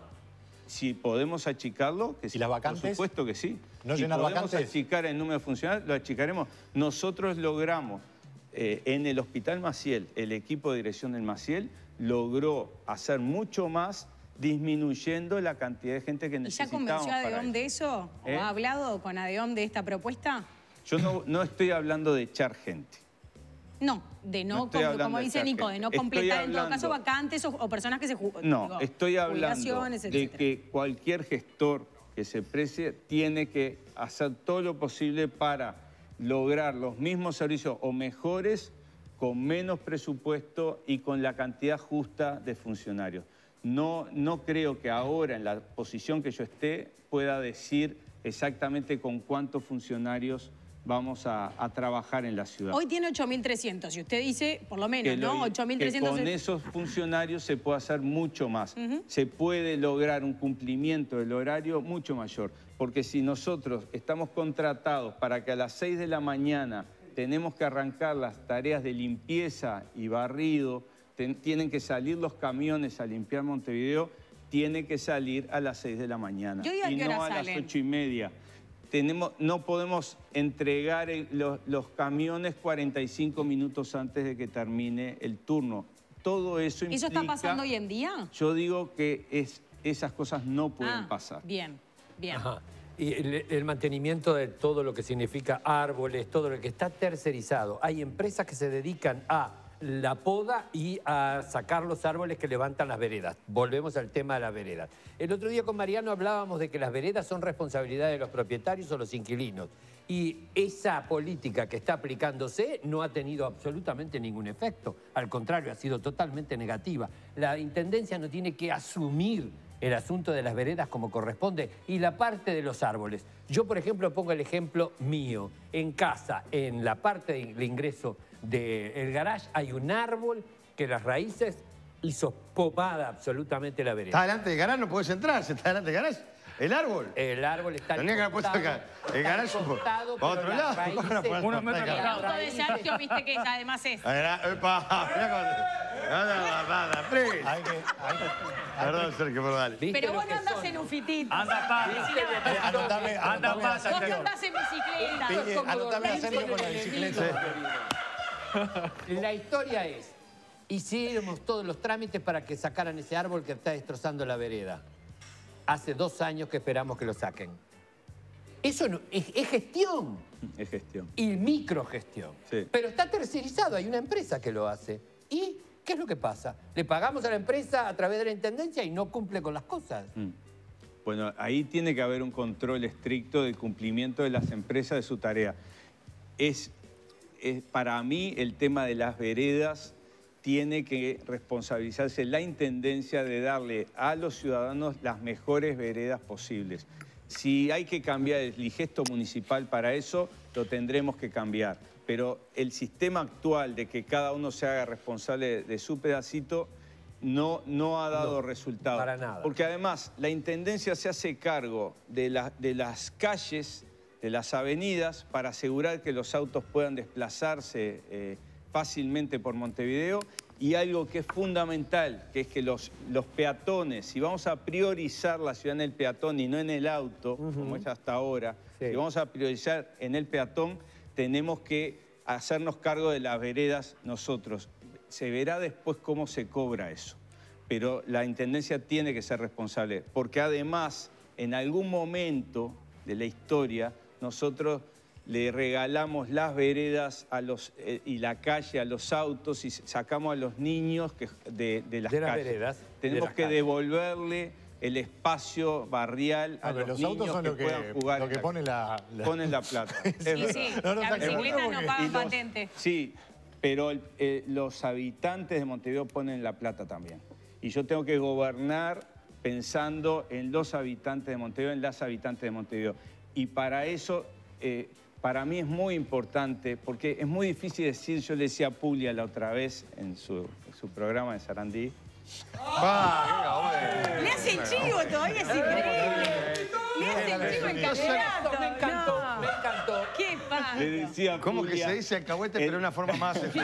Si podemos achicarlo, que sí.
¿Y las vacantes?
Por supuesto que sí.
¿No
si
llenar
podemos
vacantes?
achicar el número de funcionarios, lo achicaremos. Nosotros logramos, eh, en el Hospital Maciel, el equipo de dirección del Maciel logró hacer mucho más disminuyendo la cantidad de gente que
¿Y ya
necesitábamos
convenció a
para
ADEOM
eso.
de eso?
¿Eh?
¿O ha hablado con ADEOM de esta propuesta?
Yo no, no estoy hablando de echar gente.
No, de no,
No estoy
como,
hablando
como
de
dice
esa
Nico, de
gente.
no
Estoy
completar en todo
hablando-
caso vacantes o, o personas que se ju-
No,
digo,
estoy hablando
jubilaciones,
de
etcétera.
que cualquier gestor que se precie tiene que hacer todo lo posible para lograr los mismos servicios o mejores con menos presupuesto y con la cantidad justa de funcionarios. No, no creo que ahora, en la posición que yo esté, pueda decir exactamente con cuántos funcionarios vamos a, a trabajar en la ciudad.
Hoy tiene ocho mil trescientos y usted dice, por lo menos,
Que lo-
¿no? ocho mil
que
trescientos.
con esos funcionarios se puede hacer mucho más.
Ujú.
Se puede lograr un cumplimiento del horario mucho mayor. Porque si nosotros estamos contratados para que a las seis de la mañana tenemos que arrancar las tareas de limpieza y barrido, ten- tienen que salir los camiones a limpiar Montevideo, tiene que salir a las seis de la mañana.
¿Y hoy a
y
qué hora
no a
salen?
las ocho y media. Tenemos, no podemos entregar el- los, los camiones cuarenta y cinco minutos antes de que termine el turno. Todo eso implica...
¿Eso está pasando hoy en día?
Yo digo que es, esas cosas no pueden
Ah,
pasar.
Bien, bien.
Ajá. Y el, el mantenimiento de todo lo que significa árboles, todo lo que está tercerizado. Hay empresas que se dedican a la poda y a sacar los árboles que levantan las veredas. Volvemos al tema de las veredas. El otro día con Mariano hablábamos de que las veredas son responsabilidad de los propietarios o los inquilinos. Y esa política que está aplicándose no ha tenido absolutamente ningún efecto. Al contrario, ha sido totalmente negativa. La Intendencia no tiene que asumir el asunto de las veredas como corresponde y la parte de los árboles. Yo, por ejemplo, pongo el ejemplo mío. En casa, en la parte de ingreso del garage, hay un árbol que las raíces hizo pomada absolutamente la vereda.
Está delante del garage, no puedes entrar, si está delante del garage. El árbol.
El árbol está
Tenía que haber puesto acá. El garage por, por otro lado. ¿Cómo no puedes
Unos
poner
metros
acá?
El auto de Sergio, viste que además es.
Era- epa, mirá cómo- Nada, nada, nada, Fred. Perdón, Sergio, pero dale.
Pero vos no andás en un fitito.
Anda, pa.
Anotame,
Anda,
anotame
pa.
a
Vos
Sergio.
no andás en bicicleta.
Piñe, anotame a Sergio con la bicicleta.
La historia es, hicimos todos los trámites para que sacaran ese árbol que está destrozando la vereda. Hace dos años que esperamos que lo saquen. Eso no, es, es gestión
Es gestión.
y microgestión.
Sí.
Pero está tercerizado, hay una empresa que lo hace. ¿Y qué es lo que pasa? Le pagamos a la empresa a través de la Intendencia y no cumple con las cosas.
Mm. Bueno, ahí tiene que haber un control estricto del cumplimiento de las empresas de su tarea. Es, es- para mí el tema de las veredas tiene que responsabilizarse la Intendencia de darle a los ciudadanos las mejores veredas posibles. Si hay que cambiar el ligesto municipal para eso, lo tendremos que cambiar. Pero el sistema actual de que cada uno se haga responsable de su pedacito no, no ha dado
No,
resultado.
para nada.
Porque además la Intendencia se hace cargo de, la- de las calles, de las avenidas, para asegurar que los autos puedan desplazarse eh, fácilmente por Montevideo. Y algo que es fundamental, que es que los, los peatones, si vamos a priorizar la ciudad en el peatón y no en el auto, como es hasta ahora,
Sí.
si vamos a priorizar en el peatón, tenemos que hacernos cargo de las veredas nosotros. Se verá después cómo se cobra eso. Pero la Intendencia tiene que ser responsable, porque además, en algún momento de la historia, nosotros le regalamos las veredas a los, eh, y la calle a los autos y sacamos a los niños que, de, de las
De las
calles.
veredas,
Tenemos
de las
que
calles.
devolverle el espacio barrial a
Ah, pero
los,
los autos
niños
son
que,
lo que-
puedan jugar.
lo
en
que
la-
pone la- la-
Ponen la plata. Es
Sí,
verdad.
sí,
No, no,
las
está claro.
bicicletas no
Y
pagan
los-
patente.
Sí, pero el- eh, los habitantes de Montevideo ponen la plata también. Y yo tengo que gobernar pensando en los habitantes de Montevideo, en las habitantes de Montevideo. Y para eso, eh, para mí es muy importante, porque es muy difícil decir, yo le decía a Puglia la otra vez en su, en su programa de Sarandí.
Le hacen chivo todavía, es increíble. Le hacen chivo en campeonato.
Me encantó,
No.
me encantó.
¿Qué pasa?
Le decía a
¿Cómo que
Puglia-
se dice alcahuete, pero de una forma más... este,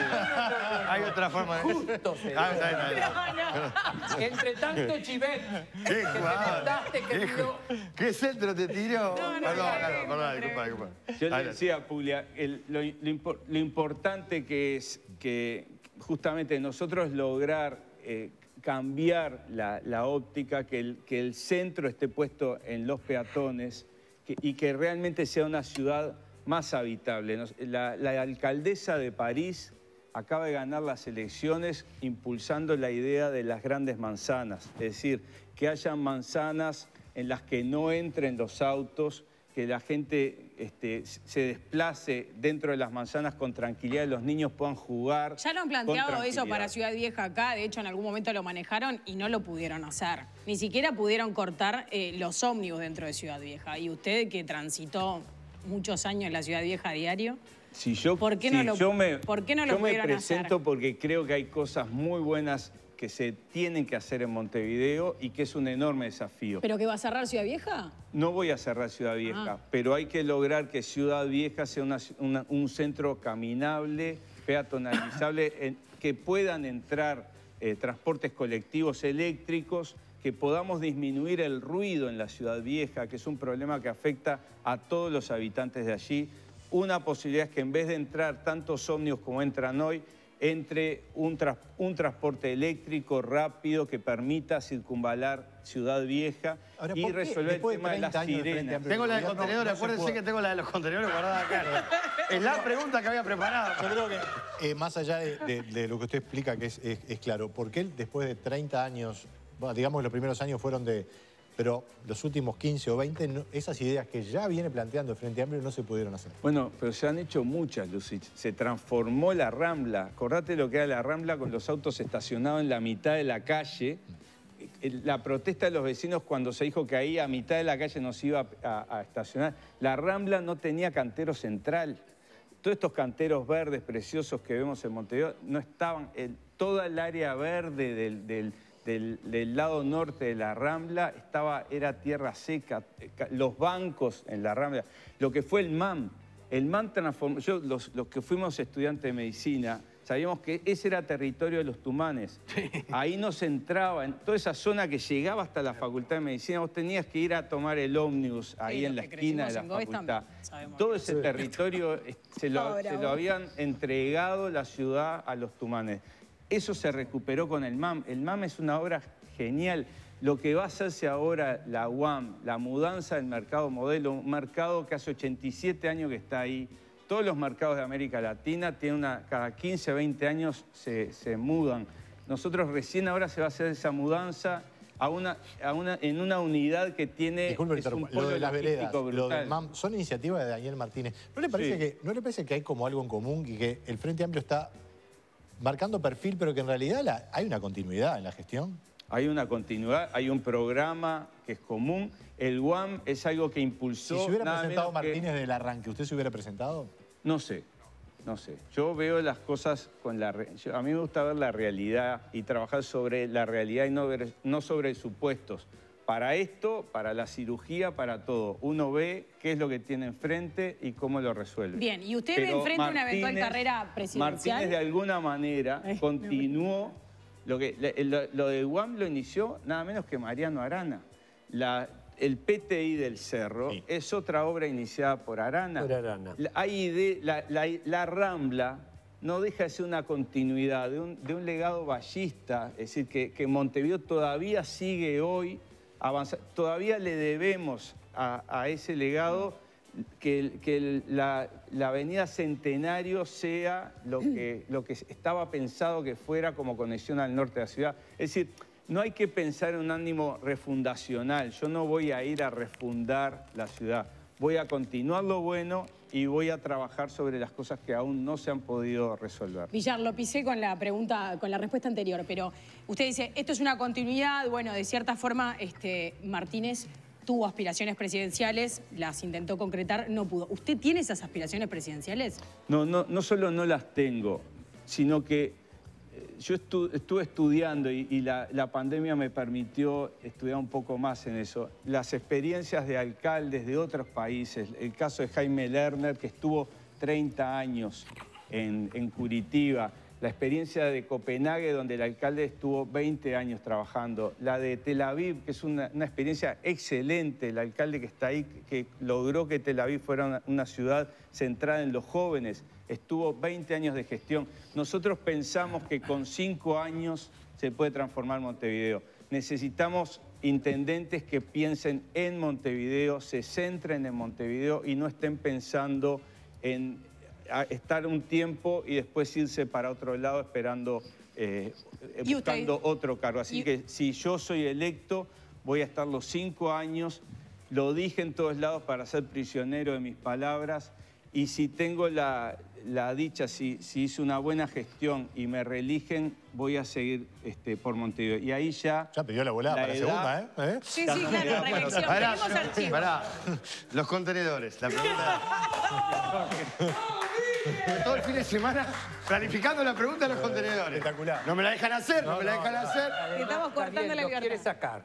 hay otra forma de...
Justo se
Ah, está bien, está bien.
No, no.
Entre tanto chivet
Qué
que te
jugador.
mandaste, que
Qué
tiró.
ju- ¿Qué centro te tiró?
No, no,
Perdón,
no,
perdón,
no,
perdón, disculpa, disculpa.
Yo le
Adelante.
decía a Puglia, el- lo, lo impor- lo importante que es que justamente nosotros lograr eh, cambiar la, la óptica, que el, que el centro esté puesto en los peatones que- y que realmente sea una ciudad más habitable. Nos- La, la alcaldesa de París acaba de ganar las elecciones impulsando la idea de las grandes manzanas, es decir, que hayan manzanas en las que no entren los autos, que la gente este, se desplace dentro de las manzanas con tranquilidad, los niños puedan jugar.
Ya lo han
con
planteado eso
tranquilidad.
para Ciudad Vieja acá, de hecho en algún momento lo manejaron y no lo pudieron hacer. Ni siquiera pudieron cortar eh, los ómnibus dentro de Ciudad Vieja. Y usted que transitó muchos años en la Ciudad Vieja a diario,
Si yo,
¿Por qué
si
no lo-
yo me,
por qué no lo
yo me
pudieron
presento
hacer?
porque creo que hay cosas muy buenas que se tienen que hacer en Montevideo y que es un enorme desafío.
¿pero que va a cerrar Ciudad Vieja?
No voy a cerrar Ciudad Vieja,
Ah.
pero hay que lograr que Ciudad Vieja sea una- una- un centro caminable, peatonalizable, en- que puedan entrar eh, transportes colectivos eléctricos, que podamos disminuir el ruido en la Ciudad Vieja, que es un problema que afecta a todos los habitantes de allí. Una posibilidad es que en vez de entrar tantos ómnibus como entran hoy, entre un, tras- un transporte eléctrico rápido que permita circunvalar Ciudad Vieja
Ahora,
y
¿por qué
resolver el
después de
tema de las
treinta años de Frente
sirenas.
Amplio
Tengo la de
Gobierno,
contenedores,
no se
acuérdense
puede-
que tengo la de los contenedores guardada acá. Es la pregunta que había preparado.
Yo creo que, eh, más allá de, de- de lo que usted explica, que es, es- es claro, ¿por qué después de treinta años, bueno, digamos que los primeros años fueron de... Pero los últimos quince o veinte, no- esas ideas que ya viene planteando el Frente Amplio no se pudieron hacer?
Bueno, pero se han hecho muchas, Lucich. Se transformó la Rambla. Acordate lo que era la Rambla con los autos estacionados en la mitad de la calle. El- La protesta de los vecinos cuando se dijo que ahí a mitad de la calle no se iba a, a estacionar. La Rambla no tenía cantero central. Todos estos canteros verdes preciosos que vemos en Montevideo no estaban... El, toda el área verde del... del Del, del lado norte de la Rambla estaba, era tierra seca, los bancos en la Rambla, lo que fue el M A M. El M A M transformó, yo, los, los que fuimos estudiantes de medicina, sabíamos que ese era territorio de los tumanes. Ahí no se entraba, en toda esa zona que llegaba hasta la Facultad de Medicina, vos tenías que ir a tomar el ómnibus ahí
Sí,
en
los
la
que
esquina de
crecimos
la
en Goes
facultad.
también sabemos
Todo
que-
ese territorio eh, se lo,
Ahora
se lo
vos.
habían entregado la ciudad a los tumanes. Eso se recuperó con el M A M. El M A M es una obra genial. Lo que va a hacerse ahora la U A M, la mudanza del mercado modelo, un mercado que hace ochenta y siete años que está ahí. Todos los mercados de América Latina tienen una, cada quince, veinte años se, se mudan. Nosotros recién ahora se va a hacer esa mudanza a una, a una, en una unidad que tiene
Disculpe,
es un
lo
polo
de las veredas,
logístico
lo del
brutal.
M A M, son iniciativas de Daniel Martínez. ¿No le parece,
Sí.
que, ¿no le parece que hay como algo en común y que el Frente Amplio está marcando perfil, pero que en realidad la- hay una continuidad en la gestión?
Hay una continuidad, hay un programa que es común. El U A M es algo que
Si
impulsó...
se hubiera
nada
presentado
menos que-
Martínez del arranque, ¿usted se hubiera presentado?
No sé, no sé. Yo veo las cosas con la... re- yo- a mí me gusta ver la realidad y trabajar sobre la realidad y no, ver- no sobre supuestos. Para esto, para la cirugía, para todo. Uno ve qué es lo que tiene enfrente y cómo lo resuelve.
Bien, ¿y usted ve
Pero
enfrente una eventual
Martínez-
carrera presidencial?
Martínez de alguna manera
Ay,
continuó... Lo, que, le- lo, lo de U A M lo inició nada menos que Mariano Arana. La, el P T I del Cerro es otra obra iniciada por Arana.
Por Arana.
La, hay ide- la, la- la Rambla no deja de ser una continuidad de un, de un legado ballista, es decir, que, que Montevideo todavía sigue hoy avanzando, todavía le debemos a, a ese legado que, el- que el- la, la avenida Centenario sea lo que, lo que estaba pensado que fuera como conexión al norte de la ciudad. Es decir, no hay que pensar en un ánimo refundacional. Yo no voy a ir a refundar la ciudad. Voy a continuar lo bueno y voy a trabajar sobre las cosas que aún no se han podido resolver.
Villar, lo pisé con la pregunta, con la respuesta anterior, pero usted dice, esto es una continuidad. Bueno, de cierta forma, este, Martínez tuvo aspiraciones presidenciales, las intentó concretar, no pudo. ¿Usted tiene esas aspiraciones presidenciales?
No, no, no solo no las tengo, sino que yo estu estuve estudiando y, y la, la pandemia me permitió estudiar un poco más en eso. Las experiencias de alcaldes de otros países, el caso de Jaime Lerner, que estuvo treinta años en, en Curitiba, la experiencia de Copenhague, donde el alcalde estuvo veinte años trabajando, la de Tel Aviv, que es una, una experiencia excelente, el alcalde que está ahí, que logró que Tel Aviv fuera una, una ciudad centrada en los jóvenes, estuvo veinte años de gestión. Nosotros pensamos que con cinco años se puede transformar Montevideo. Necesitamos intendentes que piensen en Montevideo, se centren en Montevideo y no estén pensando en estar un tiempo y después irse para otro lado esperando, eh, buscando otro cargo. Así ¿Y? que si yo soy electo, voy a estar los cinco años, lo dije en todos lados para ser prisionero de mis palabras, y si tengo la, la dicha, si, si hice una buena gestión y me reeligen, voy a seguir este, por Montevideo. Y ahí ya...
Ya pidió la volada
la
para la
segunda,
¿eh? ¿eh?
Sí, sí, claro, reelección.
Pará,
Tenemos archivos.
pará. Los contenedores, la pregunta... Todo el fin de semana planificando la pregunta de los contenedores.
Espectacular.
No me la dejan hacer, no, no me la dejan no, hacer.
Te estamos cortando la libertad.
quiere sacar.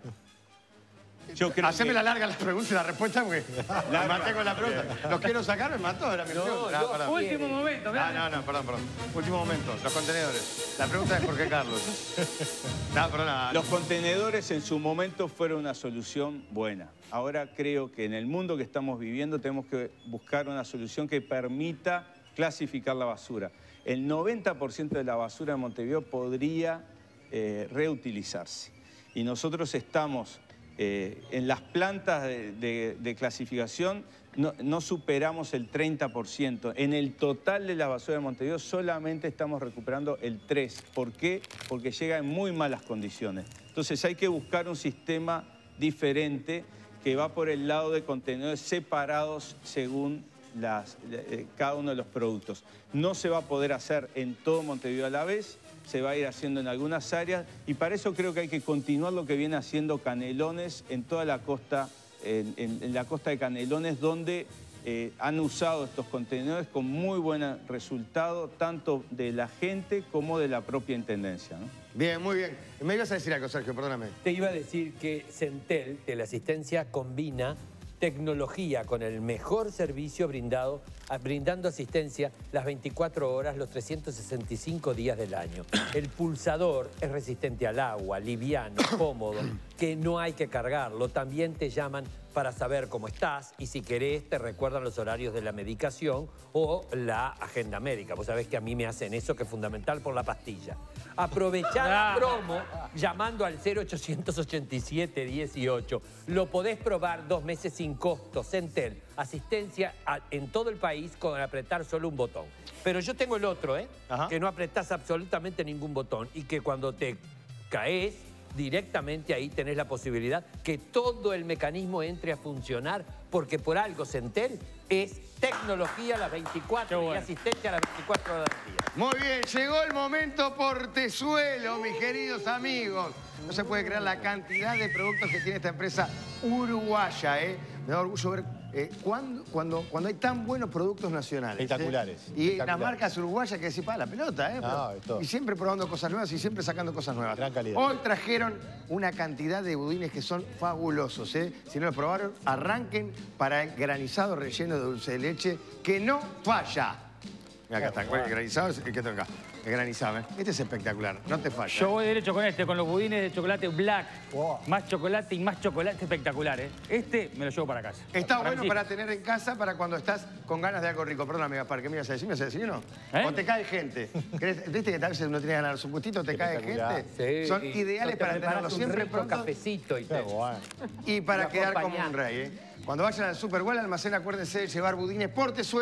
Yo creo Haceme que... la larga las preguntas y la respuesta porque la me maté con la pregunta. ¿Los quiero sacar? Me mató, era mi no, pregunta. No,
no, último momento.
Ah, no, no, perdón, perdón. Último momento, los contenedores. La pregunta es ¿por qué Carlos? No, perdón, no.
Los contenedores en su momento fueron una solución buena. Ahora creo que en el mundo que estamos viviendo tenemos que buscar una solución que permita clasificar la basura. El noventa por ciento de la basura de Montevideo podría eh, reutilizarse. Y nosotros estamos eh, en las plantas de, de, de clasificación, no, no superamos el treinta por ciento. En el total de la basura de Montevideo solamente estamos recuperando el tres por ciento. ¿Por qué? Porque llega en muy malas condiciones. Entonces hay que buscar un sistema diferente que va por el lado de contenedores separados según Las, eh, cada uno de los productos. No se va a poder hacer en todo Montevideo a la vez, se va a ir haciendo en algunas áreas y para eso creo que hay que continuar lo que viene haciendo Canelones en toda la costa, en, en, en la costa de Canelones, donde eh, han usado estos contenedores con muy buen resultado, tanto de la gente como de la propia intendencia, ¿no?
Bien, muy bien. Me ibas a decir algo, Sergio, perdóname.
Te iba a decir que Centel, de la asistencia, combina tecnología con el mejor servicio brindado, brindando asistencia las veinticuatro horas, los trescientos sesenta y cinco días del año. El pulsador es resistente al agua, liviano, cómodo, que no hay que cargarlo. También te llaman para saber cómo estás y si querés te recuerdan los horarios de la medicación o la agenda médica. Vos sabés que a mí me hacen eso, que es fundamental por la pastilla. Aprovechá la promo llamando al cero ochocientos ochenta y siete dieciocho. Lo podés probar dos meses sin costo. Centel, asistencia a, en todo el país con apretar solo un botón. Pero yo tengo el otro, ¿eh? Ajá. Que no apretás absolutamente ningún botón y que cuando te caes, directamente ahí tenés la posibilidad que todo el mecanismo entre a funcionar, porque por algo Centel es tecnología a las veinticuatro bueno. y asistencia a las veinticuatro horas del día.
Muy bien, llegó el momento portezuelo, mis queridos amigos. No se puede creer la cantidad de productos que tiene esta empresa uruguaya, ¿eh? Me da orgullo ver eh, cuando, cuando, cuando hay tan buenos productos nacionales.
Espectaculares.
¿eh? Y espectaculares. Las marcas uruguayas que decís, para la pelota, ¿eh?
No,
Pero, y siempre probando cosas nuevas y siempre sacando cosas nuevas.
Gran calidad.
Hoy trajeron una cantidad de budines que son fabulosos, ¿eh? Si no los probaron, arranquen para el granizado relleno de dulce de leche que no falla. Mira, acá está, el granizado, el que tengo acá. El granizado, ¿eh? Este es espectacular, no te falla.
Yo voy derecho con este, con los budines de chocolate black. Wow. Más chocolate y más chocolate, espectacular, ¿eh? Este me lo llevo para casa.
Está bueno para tener en casa para cuando estás con ganas de algo rico. Perdóname, Gaspar, ¿qué me ibas a decir? ¿Me ibas a decir uno? ¿Eh? O te cae gente. ¿Viste que tal vez uno tiene ganas de dar su gustito, te cae gente?
Sí,
son ideales para tenerlo siempre pronto.
Cafecito y todo.
Y para quedar como un rey, ¿eh? Cuando vayan al Super Bowl, almacén, acuérdense de llevar budines portezuelo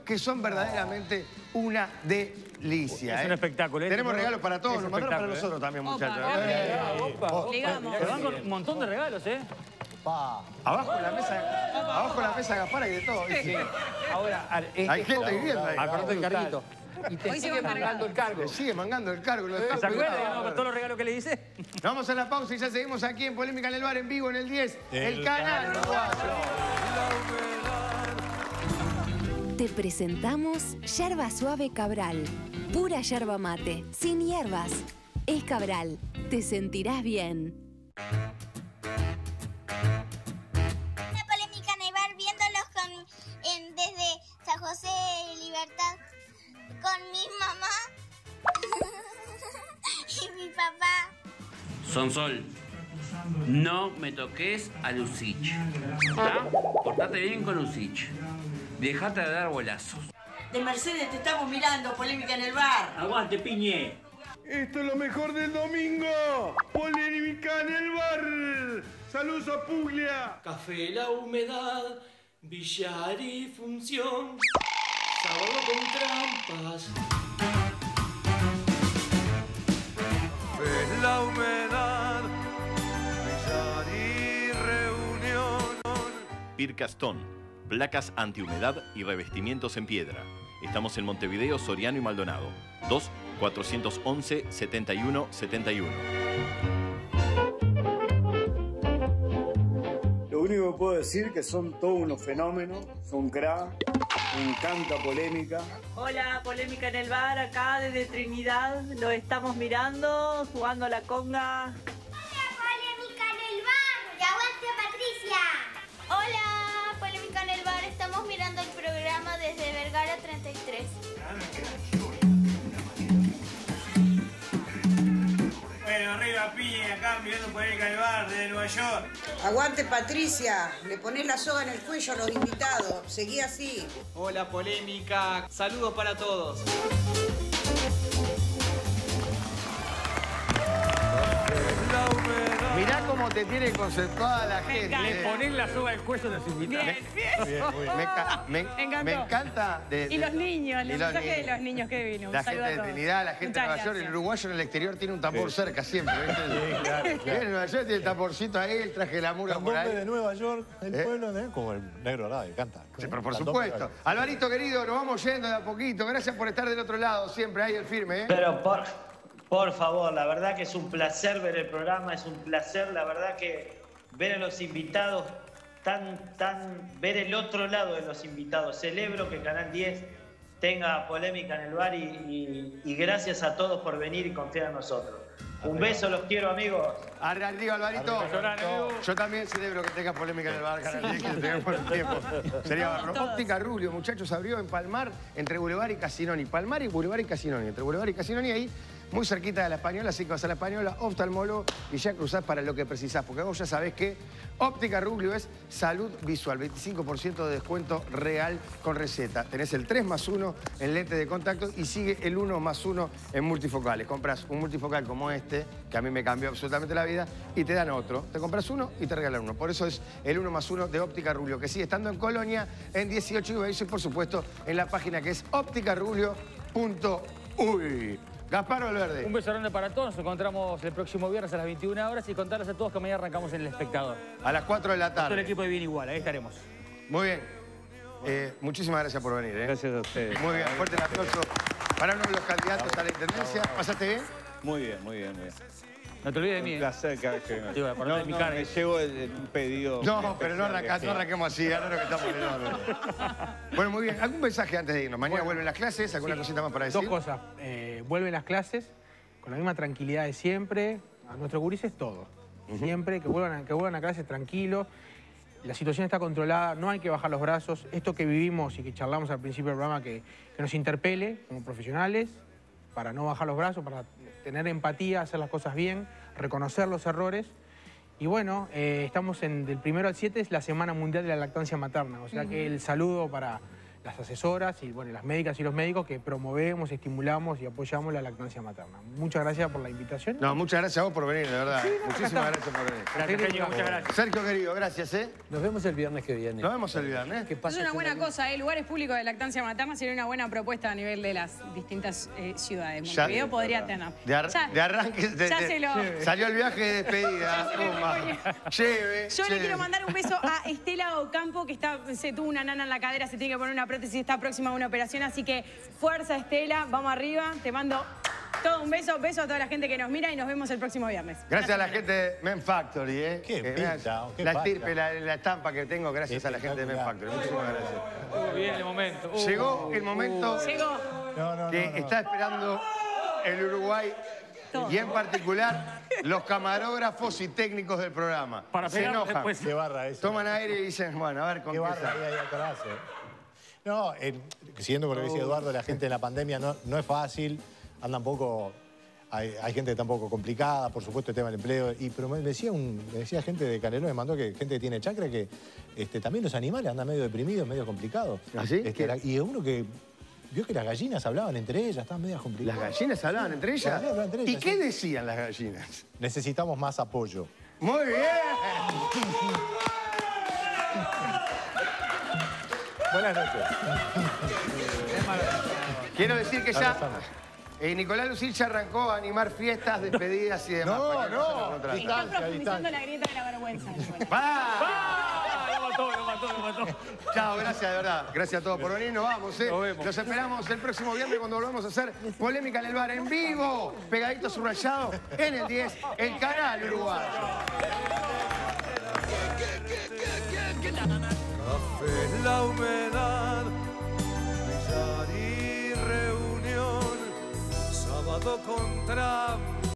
que son verdaderamente una delicia.
Es
¿eh?
un espectáculo.
Tenemos
¿eh?
regalos para todos,
Es
nos
un
mandaron para
espectáculo,
nosotros también,
¿eh?
muchachos.
Opa,
Eh,
opa, opa.
Ligamos.
Se van con un montón de regalos, ¿eh?
Abajo en la mesa, abajo en la mesa Gaspar hay de todo. ¿viste?
Ahora, al- este
Hay gente viviendo ahí.
Acordate el carguito. Y te
Hoy se
sigue
va a
mangando el cargo.
Le sigue mangando el cargo. Lo dejó
¿Se acuerdan
pegado.
de todos los regalos que le hice?
Nos vamos a la pausa y ya seguimos aquí en Polémica en el Bar, en vivo en el diez, el,
El
canal
canal
uruguayo.
Te presentamos Yerba Suave Cabral. Pura yerba mate, sin hierbas. Es Cabral. Te sentirás bien.
Una polémica en el bar, viéndolos con, en, desde San José Libertad con mi mamá y mi papá.
Sonsol, no me toques a Lucich. ¿Está? Portate bien con Lucich. Dejate de dar bolazos.
De Mercedes te estamos mirando, polémica en el bar.
Aguante, piñe.
Esto es lo mejor del domingo. Polémica en el bar. Saludos a Puglia.
Café La Humedad, billar y función, sábado con trampas.
En la humedad, billar y reunión.
Pircastón, placas antihumedad y revestimientos en piedra. Estamos en Montevideo, Soriano y Maldonado. dos cuatrocientos once, setenta y uno setenta y uno.
Lo único que puedo decir es que son todos unos fenómenos, son crack, me encanta polémica.
Hola, polémica en el bar, acá desde Trinidad, lo estamos mirando, jugando a la conga.
Polémica en el bar. ¡Y aguante Patricia! Hola, Polémica en el bar. Estamos mirando el programa desde Vergara treinta y tres.
Bueno, arriba piña, acá mirando Polémica en el bar desde Nueva York.
Aguante Patricia, le ponés la soga en el cuello a los invitados, seguí así.
Hola, Polémica. Saludos para todos.
Mirá cómo te tiene conceptuada la gente.
Le ponés la soga al cuello de los invitados.
Bien, bien.
Me, ca- me-
Me encantó.
me encanta. de-
Y
de-
los niños,
y
los
los
mensajes de
niños.
los niños que vino. Un
La
saludo
gente
a
de
todos.
Trinidad, la gente de
Muchas
Nueva York,
gracias.
el uruguayo en el exterior tiene un tambor cerca siempre. ¿viste?
Sí, claro,
Viene
claro.
en Nueva York, tiene el tamborcito ahí, el traje de la murga por
Candombe
ahí.
de Nueva York, el
¿Eh?
pueblo, ¿eh? Como el negro radio, canta.
Sí, pero por
Candombe
supuesto.
de-
Alvarito, querido, nos vamos yendo de a poquito. Gracias por estar del otro lado, siempre ahí el firme. ¿eh?
Pero por, por favor, la verdad que es un placer ver el programa, es un placer, la verdad que ver a los invitados, tan, tan, ver el otro lado de los invitados. Celebro que Canal diez tenga Polémica en el bar y, y- y gracias a todos por venir y confiar en nosotros. Un beso, los quiero, amigos.
Arriba, Alvarito.
Arriba,
Yo también celebro que tenga polémica en el bar, Canal diez, que tenemos por el tiempo. Sería bárbaro. Óptica Rubio, muchachos, abrió en Palmar, entre Boulevard y Casinoni. Palmar y Boulevard y Casinoni. Entre Boulevard y Casinoni, ahí, muy cerquita de La Española, así que vas a La Española, oftalmólogo, y ya cruzás para lo que precisás. Porque vos ya sabés que Óptica Rubio es salud visual, veinticinco por ciento de descuento real con receta. Tenés el tres más uno en lentes de contacto y sigue el uno más uno en multifocales. Comprás un multifocal como este, que a mí me cambió absolutamente la vida, y te dan otro. Te compras uno y te regalan uno. Por eso es el uno más uno de Óptica Rubio, que sigue estando en Colonia, en dieciocho y Baillo, y por supuesto en la página que es óptica rubio punto uy. Gaspar Valverde.
Un beso grande para todos. Nos encontramos el próximo viernes a las veintiuna horas y contarles a todos que mañana arrancamos en El Espectador.
A las cuatro de la tarde.
Todo el equipo de Bien Igual, ahí estaremos.
Muy bien. Eh, muchísimas gracias por venir. ¿eh?
Gracias a ustedes.
Muy bien, fuerte el aplauso para uno de los candidatos a la intendencia. ¿Pasaste bien?
Muy bien, muy bien, muy bien.
No te olvides de mí.
Un
¿eh?
placer cada vez que vengo.
Digo, acordate
No,
de mi
no,
cara.
me llevo el, el- un pedido.
No, pero no,
especial
arranca,
de-
no arranquemos así, ahora que estamos en el horno. Bueno, muy bien. ¿Algún mensaje antes de irnos? Mañana
Bueno,
vuelven las clases, ¿alguna
sí,
cosita más para decir?
Dos cosas. Eh, vuelven las clases con la misma tranquilidad de siempre. A nuestros gurises todo. Siempre que vuelvan, a, que vuelvan a clases tranquilos. La situación está controlada, no hay que bajar los brazos. Esto que vivimos y que charlamos al principio del programa, que, que nos interpele como profesionales, para no bajar los brazos, para tener empatía, hacer las cosas bien, reconocer los errores. Y bueno, eh, estamos en, del primero al siete, es la Semana Mundial de la Lactancia Materna. O sea que el saludo para las asesoras y bueno, las médicas y los médicos que promovemos, estimulamos y apoyamos la lactancia materna. Muchas gracias por la invitación.
No, muchas gracias a vos por venir, de verdad.
Sí, no,
Muchísimas
acá
gracias por venir.
Gracias, Genio, muchas gracias.
Sergio, querido, gracias, ¿eh?
Nos vemos el viernes que viene.
Nos vemos el viernes.
¿Qué
Es
pasa?
una buena cosa, ¿eh? Lugares públicos de lactancia materna sería una buena propuesta a nivel de las distintas eh, ciudades.
Ya-
Montevideo podría tener.
De, ar-
Ya-
de arranque, de-
ya
de-
se lo-
salió el viaje de despedida. Toma. Lleve.
Yo le
lleve.
quiero mandar un beso a Estela Ocampo, que está, se tuvo una nana en la cadera, se tiene que poner una prótesis, está próxima a una operación, así que fuerza, Estela, vamos arriba, te mando todo un beso, beso a toda la gente que nos mira y nos vemos el próximo viernes.
Gracias a la gente de Men Factory, ¿eh?
Qué
Que
pinta,
veas
qué
la
falta.
estirpe, la, la estampa que tengo, gracias a la gente de Men Factory. Muchísimas gracias.
Estuvo bien el momento. Uh,
Llegó el momento
Llegó.
No, no,
que
no, no.
está esperando el Uruguay y en particular los camarógrafos y técnicos del programa.
Para
Se
pegar
enojan,
después.
Qué barra eso.
toman aire y dicen, bueno, a ver con
Qué
qué
barra
sale.
ahí, ahí atrás. eh. No, eh, siguiendo con lo que decía Eduardo, la gente en la pandemia no, no es fácil, anda un poco... Hay, hay gente que está un poco complicada, por supuesto, el tema del empleo. Y, pero me decía, un, me decía gente de Canelón, me mandó que gente que tiene chacra, que este, también los animales andan medio deprimidos, medio complicados.
¿Ah, sí?
Este, la- y uno que vio que las gallinas hablaban entre ellas, estaban medio complicadas.
¿Las gallinas hablaban entre ellas?
Las gallinas hablaban entre
¿Y
ellas,
qué
sí.
decían las gallinas?
Necesitamos más apoyo.
¡Muy bien!
Buenas noches.
Quiero decir que ya
Abrazamos.
eh, Nicolás Lucich ya arrancó a animar fiestas, despedidas y demás.
No,
para que
no,
se lo contraten.
Está profundizando la grieta de la vergüenza. Nicolás.
¡Va!
Ah, lo mató, lo mató, lo mató.
Chao, gracias de verdad. Gracias a todos por venir. Nos vamos, ¿eh?
Nos vemos.
Los esperamos el próximo viernes cuando volvamos a hacer Polémica en el Bar en vivo. Pegadito subrayado en el diez, el canal uruguayo.
Café, la humedad, billar y reunión, sábado con trampa.